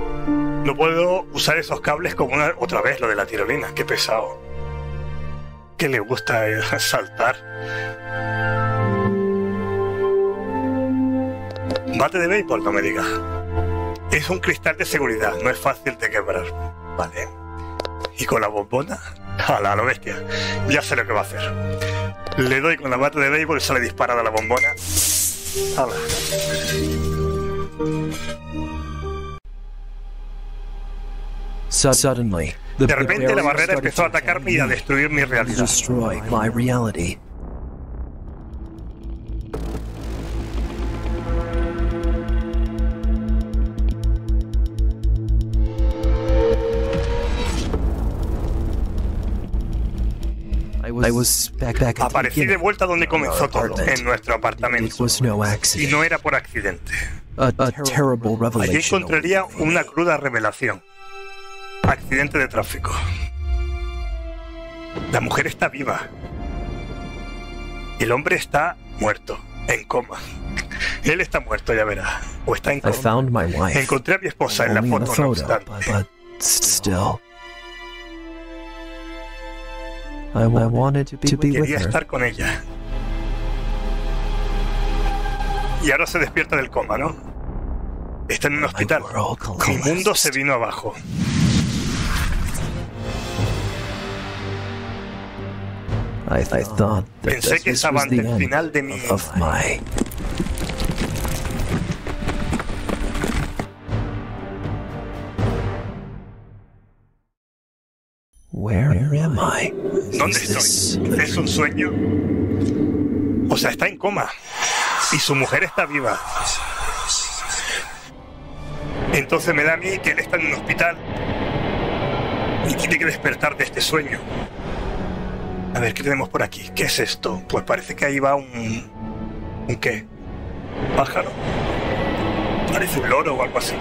No puedo usar esos cables como una, otra vez lo de la tirolina. Qué pesado. que le gusta eh, saltar. Bate de béisbol, no me digas. Es un cristal de seguridad, no es fácil de quebrar. Vale. Y con la bombona, a la, a la bestia. Ya sé lo que va a hacer. Le doy con la bate de béisbol y sale disparada la bombona. ¡Hala! Suddenly, the De repente la barrera started empezó a to atacarme y a destruir mi to realidad. destroy my reality. I was back, back at the Aparecí de beginning. vuelta donde comenzó todo, en nuestro It apartamento. was no Y accident. no era por accidente. A, a terrible Allí revelation. encontraría una cruda revelación. Accidente de tráfico. La mujer está viva. El hombre está muerto, en coma. Él está muerto, ya verás. O está en I coma. found my wife. Encontré a mi esposa en la Only in the foto, no photo, obstante. but, but still. I, I wanted to be with Quería her. estar con ella. Y ahora se despierta del coma, ¿no? Está en un hospital. Mi mundo se vino abajo. I, I thought that Pensé this que was estaba the ante el end final de mi... of my. Where am I? ¿Dónde Is this estoy? a ¿Es un sueño? O sea, está en coma. Y su mujer está viva. Entonces me da a mí que él está en un hospital. Y tiene que despertar de este sueño. A ver, ¿qué tenemos por aquí? ¿Qué es esto? Pues parece que ahí va un... ¿Un qué? ¿Pájaro? Parece un loro o algo así.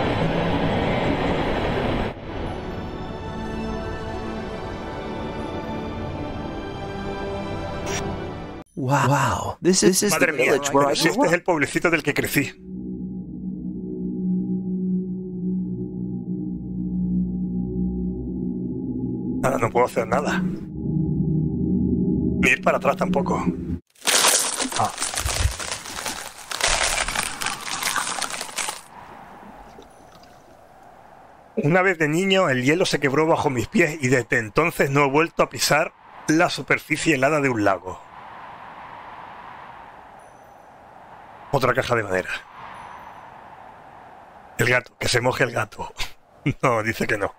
Wow! Wow! This is, this is Madre the mía, village where I este grew es up. el pueblecito del que crecí. Ahora no puedo hacer nada. Ni ir para atrás tampoco. Ah. Una vez de niño, el hielo se quebró bajo mis pies y desde entonces no he vuelto a pisar la superficie helada de un lago. Otra caja de madera. El gato, que se moje el gato. No, dice que no.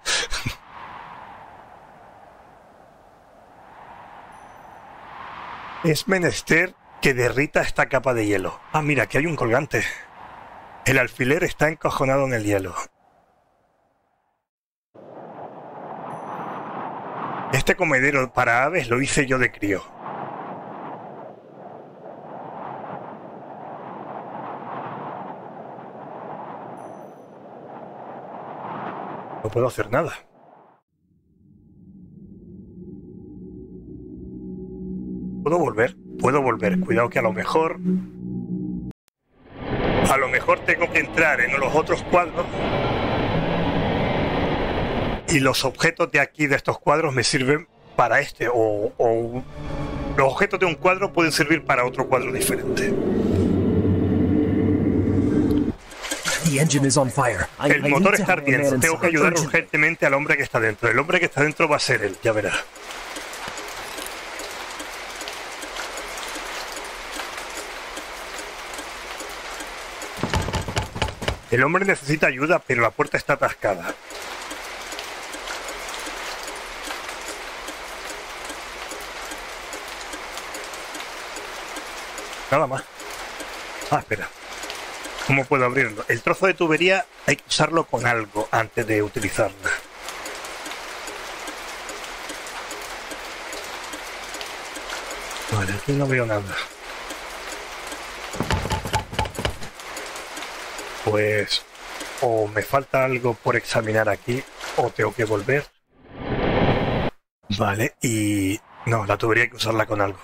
Es menester que derrita esta capa de hielo. Ah, mira, aquí hay un colgante. El alfiler está encajonado en el hielo. Este comedero para aves lo hice yo de crío. No puedo hacer nada. Puedo volver, puedo volver. Cuidado que a lo mejor... A lo mejor tengo que entrar en los otros cuadros. Y los objetos de aquí, de estos cuadros, me sirven para este. O, o los objetos de un cuadro pueden servir para otro cuadro diferente. The engine is on fire. I- I El need motor to está have a man ardiendo. Tengo que inside ayudar urgently. urgentemente al hombre que está dentro. El hombre que está dentro va a ser él, ya verás. El hombre necesita ayuda, pero la puerta está atascada. Nada más. Ah, espera. ¿Cómo puedo abrirlo? El trozo de tubería hay que usarlo con algo antes de utilizarlo. Vale, aquí no veo nada. Pues o me falta algo por examinar aquí o tengo que volver. Vale, y... no, la tubería hay que usarla con algo.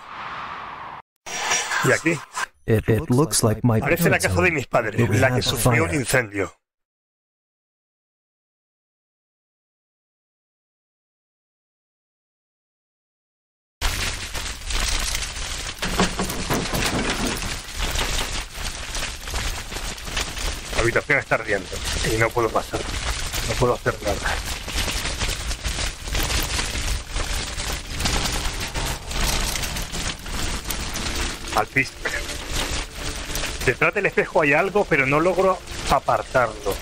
Y aquí It, it looks like my parece la parents' casa de home. mis padres, We la had que a sufrió un fire. incendio. habitación está ardiendo y no puedo pasar. No puedo hacer nada. Al piso. Detrás del espejo hay algo, pero no logro apartarlo.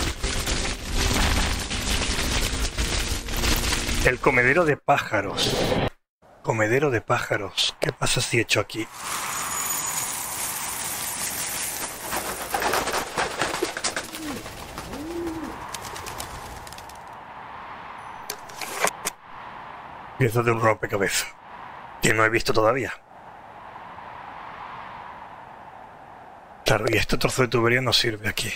El comedero de pájaros. Comedero de pájaros. ¿Qué pasa si echo aquí? Pieza de un rompecabezas que no he visto todavía. Claro, y este trozo de tubería no sirve aquí.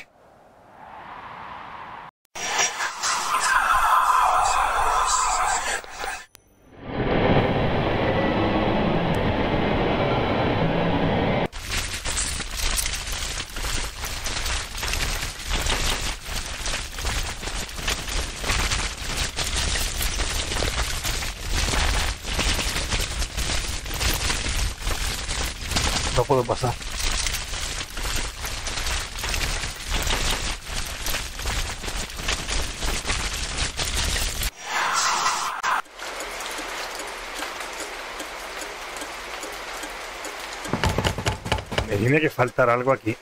No puedo pasar. Me tiene que faltar algo aquí.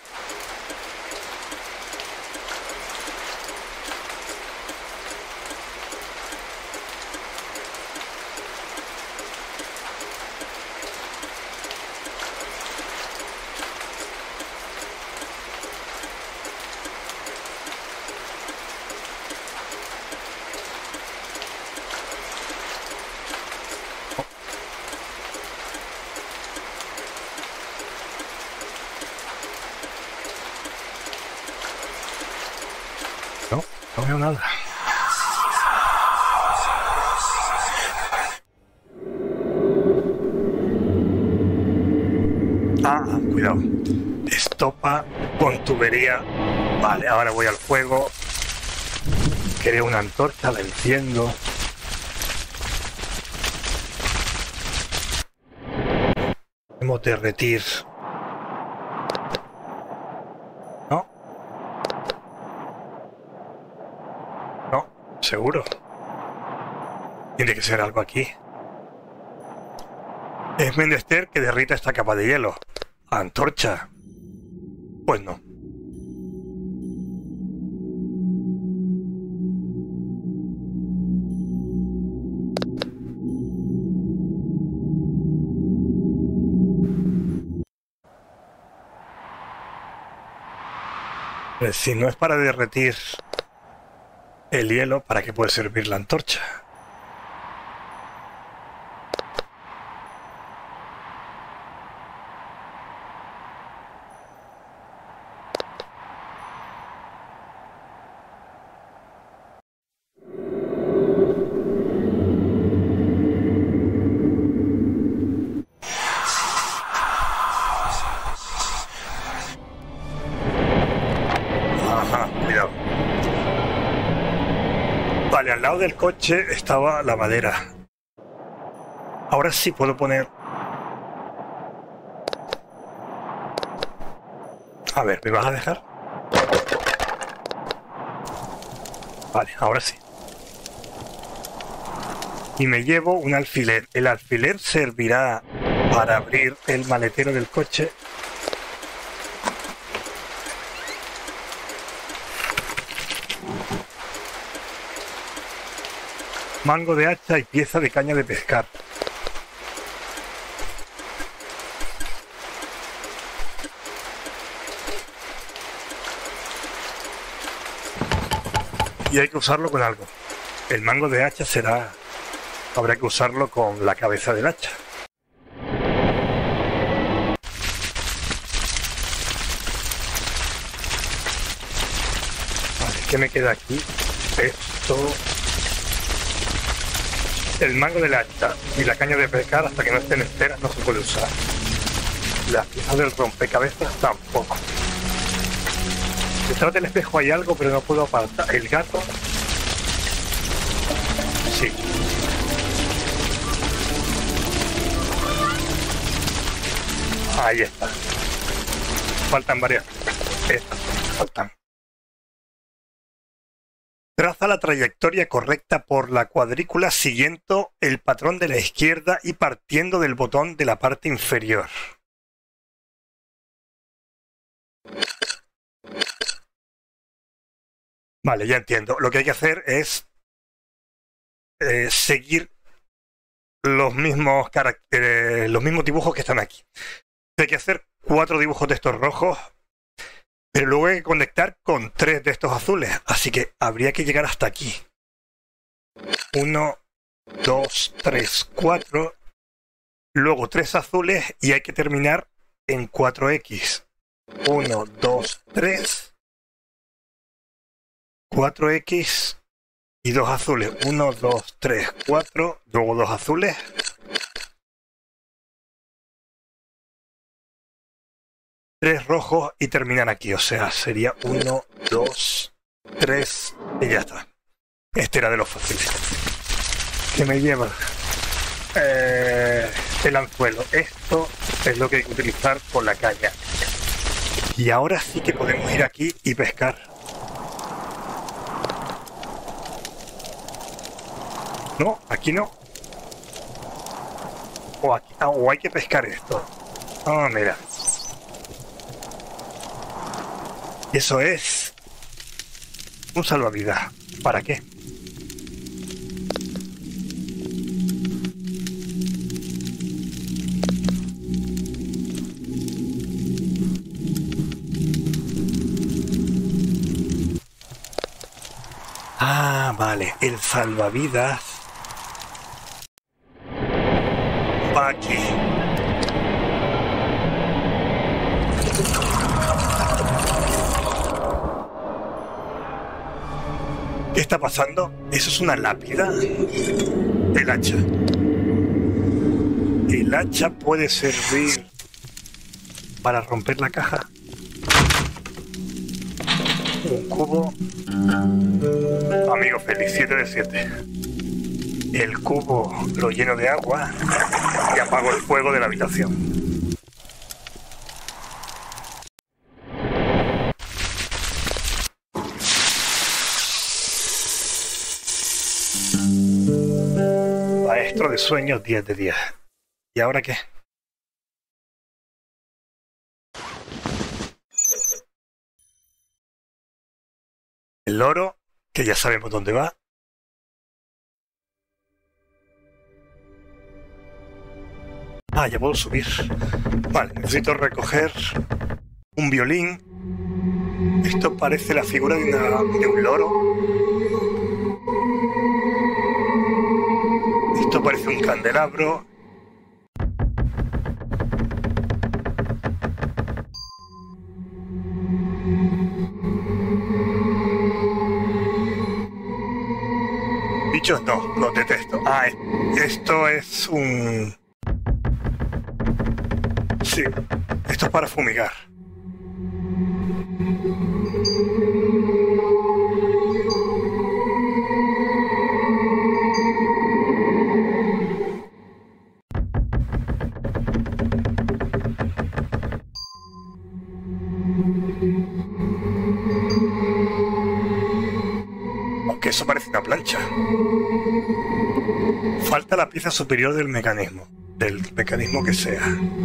No, no veo nada. Ah, cuidado. Estopa con tubería. Vale, ahora voy al fuego. Creo una antorcha, la enciendo. Podemos derretir. ¿No? No, seguro. Tiene que ser algo aquí. Es menester que derrita esta capa de hielo. ¿Antorcha? Pues no. Si no es para derretir el hielo, ¿para qué puede servir la antorcha? Vale, al lado del coche estaba la madera. Ahora sí puedo poner... A ver, ¿me vas a dejar? Vale, ahora sí. Y me llevo un alfiler. El alfiler servirá para abrir el maletero del coche. Mango de hacha y pieza de caña de pescar. Y hay que usarlo con algo. El mango de hacha será... Habrá que usarlo con la cabeza del hacha. Vale, ¿qué me queda aquí? Esto... El mango del hacha y la caña de pescar, hasta que no estén enteras, no se puede usar. Las piezas del rompecabezas tampoco. Detrás del espejo hay algo, pero no puedo apartar. El gato. Sí. Ahí está. Faltan varias. Estas faltan. Traza la trayectoria correcta por la cuadrícula siguiendo el patrón de la izquierda y partiendo del botón de la parte inferior. Vale, ya entiendo. Lo que hay que hacer es eh, seguir los mismos caracteres, los mismos dibujos que están aquí. Hay que hacer cuatro dibujos de estos rojos, pero luego hay que conectar con tres de estos azules, así que habría que llegar hasta aquí. Uno, dos, tres, cuatro. Luego tres azules y hay que terminar en cuatro equis. Uno, dos, tres. cuatro equis y dos azules. Uno, dos, tres, cuatro. Luego dos azules. Tres rojos y terminan aquí. O sea, sería uno, dos, tres y ya está. Este era de los fáciles. ¿Qué me lleva? Eh, el anzuelo. Esto es lo que hay que utilizar con la caña. Y ahora sí que podemos ir aquí y pescar. No, aquí no. O, aquí, ah, o hay que pescar esto. Ah, mira. Eso es un salvavidas. ¿Para qué? Ah, vale. El salvavidas va aquí. ¿Qué está pasando? Eso es una lápida. El hacha. El hacha puede servir para romper la caja. Un cubo. Amigo feliz, siete de siete. El cubo lo lleno de agua y apago el fuego de la habitación. Maestro de sueños, diez de diez. ¿Y ahora qué? El loro, que ya sabemos dónde va. Ah, ya puedo subir. Vale, necesito recoger un violín. Esto parece la figura de, una, de un loro. Esto parece un candelabro. Bichos no, los detesto. Ah, esto es un... Sí, esto es para fumigar. Aunque eso parece una plancha. Falta la pieza superior del mecanismo. Del mecanismo que sea.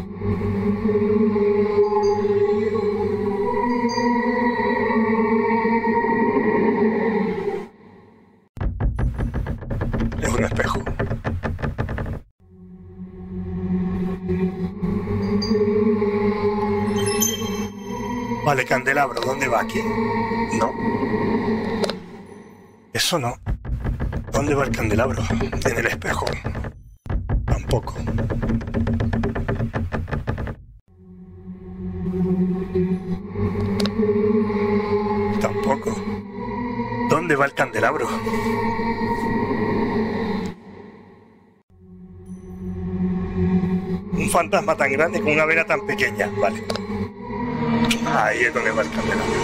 Es un espejo. Vale, candelabro, ¿dónde va aquí? No. Eso no. ¿Dónde va el candelabro? En el espejo. Tampoco. Tampoco. ¿Dónde va el candelabro? Un fantasma tan grande con una vela tan pequeña. Vale. Ahí es donde va el candelabro.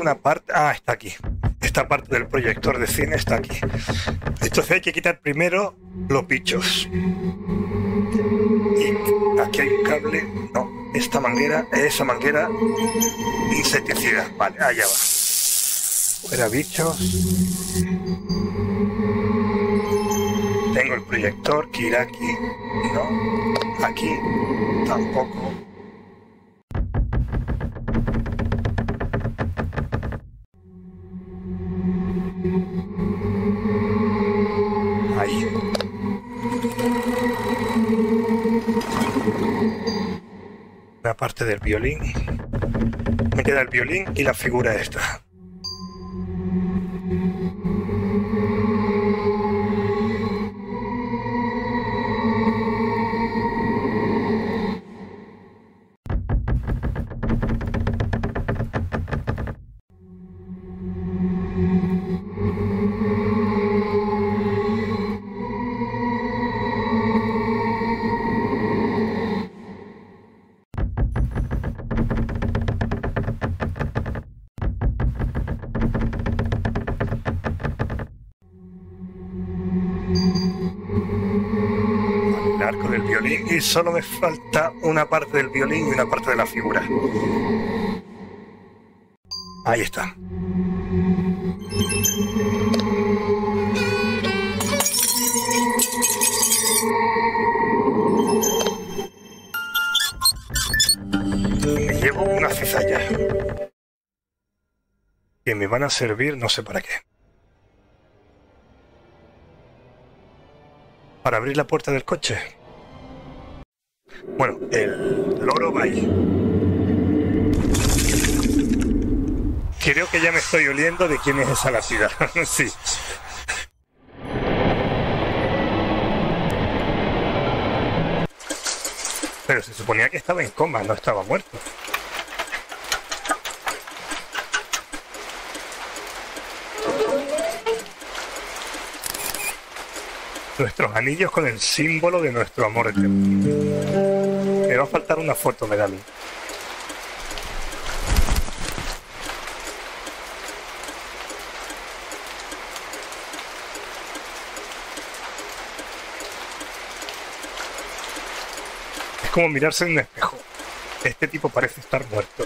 una parte... Ah, está aquí. Esta parte del proyector de cine está aquí. Entonces hay que quitar primero los bichos. Y aquí hay un cable. No, esta manguera, esa manguera insecticida. Vale, allá va. Fuera bichos. Tengo el proyector que irá aquí. No, aquí tampoco. Ahí. Una parte del violín. Me queda el violín y la figura esta. Y solo me falta una parte del violín y una parte de la figura. Ahí está. Me llevo una cizalla que me van a servir no sé para qué. Para abrir la puerta del coche. Bueno, el loro va ahí. Creo que ya me estoy oliendo de quién es esa latida. Sí. Pero se suponía que estaba en coma, no estaba muerto. Nuestros anillos con el símbolo de nuestro amor eterno. Me va a faltar una foto, me da a mí. Es como mirarse en un espejo. Este tipo parece estar muerto.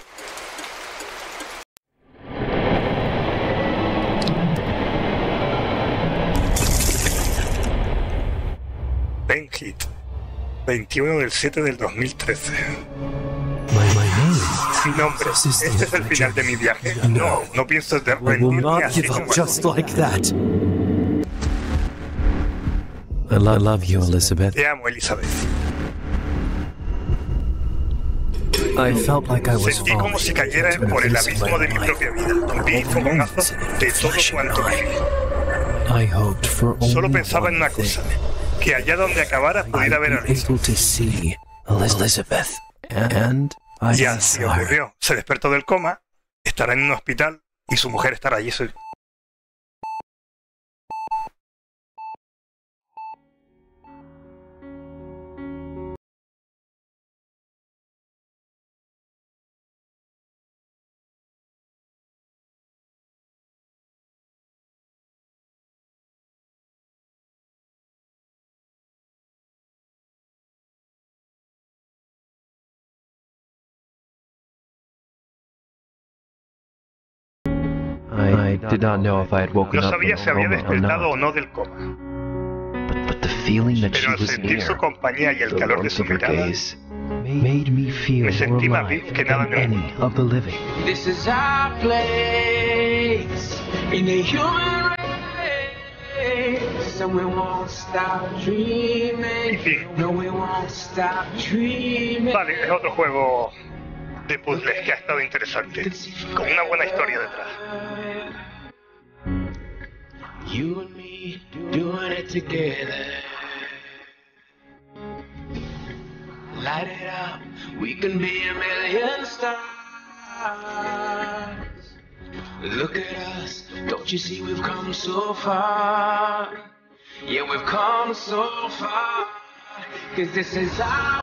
Benhit. veintiuno del siete del dos mil trece. Mi nombre. Este es el final de mi viaje. No, no pienso de rendirme así como así. I love you, Elizabeth. Te amo, Elizabeth. I felt like I was Sentí como si cayera por el abismo de mi propia vida. Vi fogonazos de todo cuanto viví. Solo pensaba en una cosa. Que allá donde acabara pudiera ver a Elizabeth. Y así ocurrió. Se despertó del coma, estará en un hospital y su mujer estará allí. I did not know if I had woken No up sabía si había from a coma or despertado o not. no del coma. But, but the feeling that she Pero al was sentir su near, compañía y el the calor de warmth su of her mirada, gaze, made me feel me more sentí más alive vivo que nada than en el any mundo. of the living. This is our place in the human race, and we won't stop dreaming. No, we won't stop dreaming. Vale, es otro juego de puzzles que ha estado interesante, con una buena historia detrás. You and me doing it together. Light it up, we can be a million stars. Look at us, don't you see we've come so far? Yeah, we've come so far, 'cause this is our